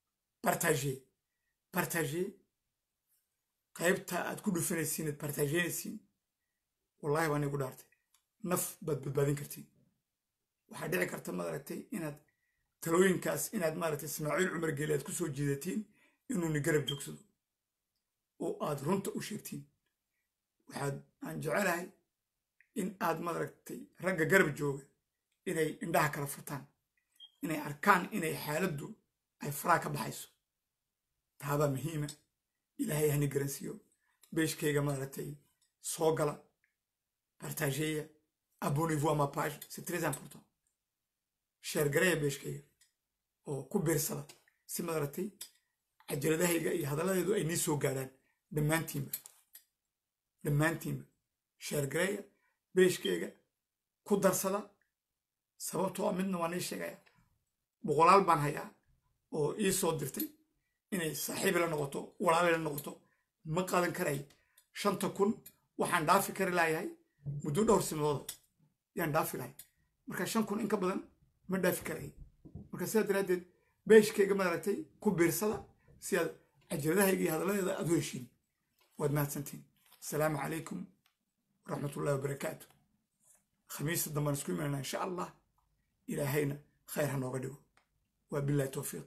bartagee qaybta aad ku dhufanaysiin aad bartageynaysiin wallahi baan igu dhaartay naf baad badbaadin kartiin waxaa dhici karta maad aragtay inaad talooyinkaas inaad maaragtay ismaaciil cumar gele aad ku soo jiidatiin inuuni garab joogsado oo aad runta u sheegtiin aan jecelahay in aad maaragtay ragga garab jooga inay indhaha kala furtaan inay arkaan inay xaaladdu ay faraa ka baxayso taabaa muhiima ilaahay hani garansiiyo beeshkayga maaragtay soo gala partageeya abonnez-vous à ma page c'est très important sheergareeya beeshkayga oo ku biirsada si maaragtay cajaladahayga iyo hadalladeedu ay nii soo gaadhaan dhammaantiinba sheergareeya beeshkayga ku darsada sababtoo a midna waa nii sheegaya boqolaal baan hayaa oo ii soo dirtay inay saaxiibi la noqoto walaali la noqoto ma qaadan karay 5,000 waxaan dhaafi kari lahayahay muddo dhowr sanadooda yaan dhaafi lahay marka 5,000 in ka badan ma dhaafi karay marka sidaa daraaddeed beeshkayga maaragtay ku biirsada si aad cajaladahayga iyo hadalladeeda aad u heshiin waad mahadsantiin asalaamu calaykum waraxmatullahi wabarakaatu khamiista dambaan isku imanayna insha allah ilaahayna khayr ha nooga dhigo waa billahi towfiiq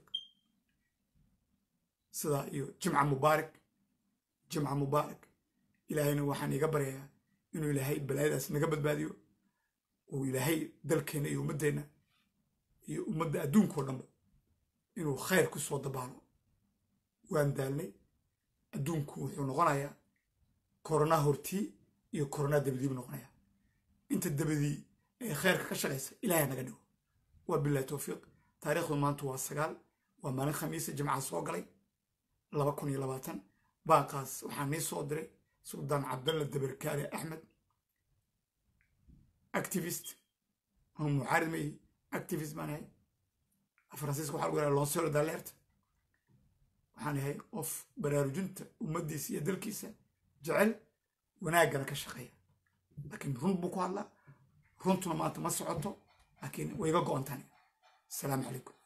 sidaa iyo jimca mubaarak ilaahayna waxaan iga baryayaa inuu ilaahay balaayadaas naga badbaadiyo uu ilaahay dalkeena iyo ummaddeena iyo ummadda adduunkao dhanba inuu khayr ku soo dabaalo waan daalnay adduunku wuxuu noqonayaa korona hortii iyo korona dabadiibu noqonayaa inta dabadii ee khayrka ka shaqaysa ilaahay naga dhigo waa billahi towfiiq taariikhdu maanta waa 9 waa maalin khamiisa jimcaha soo galay 2020 baaqaas waxaa nii soo diray suldaan cabdalla dabarkaale axmed activist أنا معارض مي activist بان هاي فرانسيسكو waxaa lagu yiraahdaa lonseur d'alerte waxaan yahay qof baraarujinta ummadiisa iyo dalkiisa jecel wanaagana ka shaqeeya laakiin run buu ku hadlaa runtuna maanta ma socoto laakiin way iga go'an tahay. Assalaamu calaykum.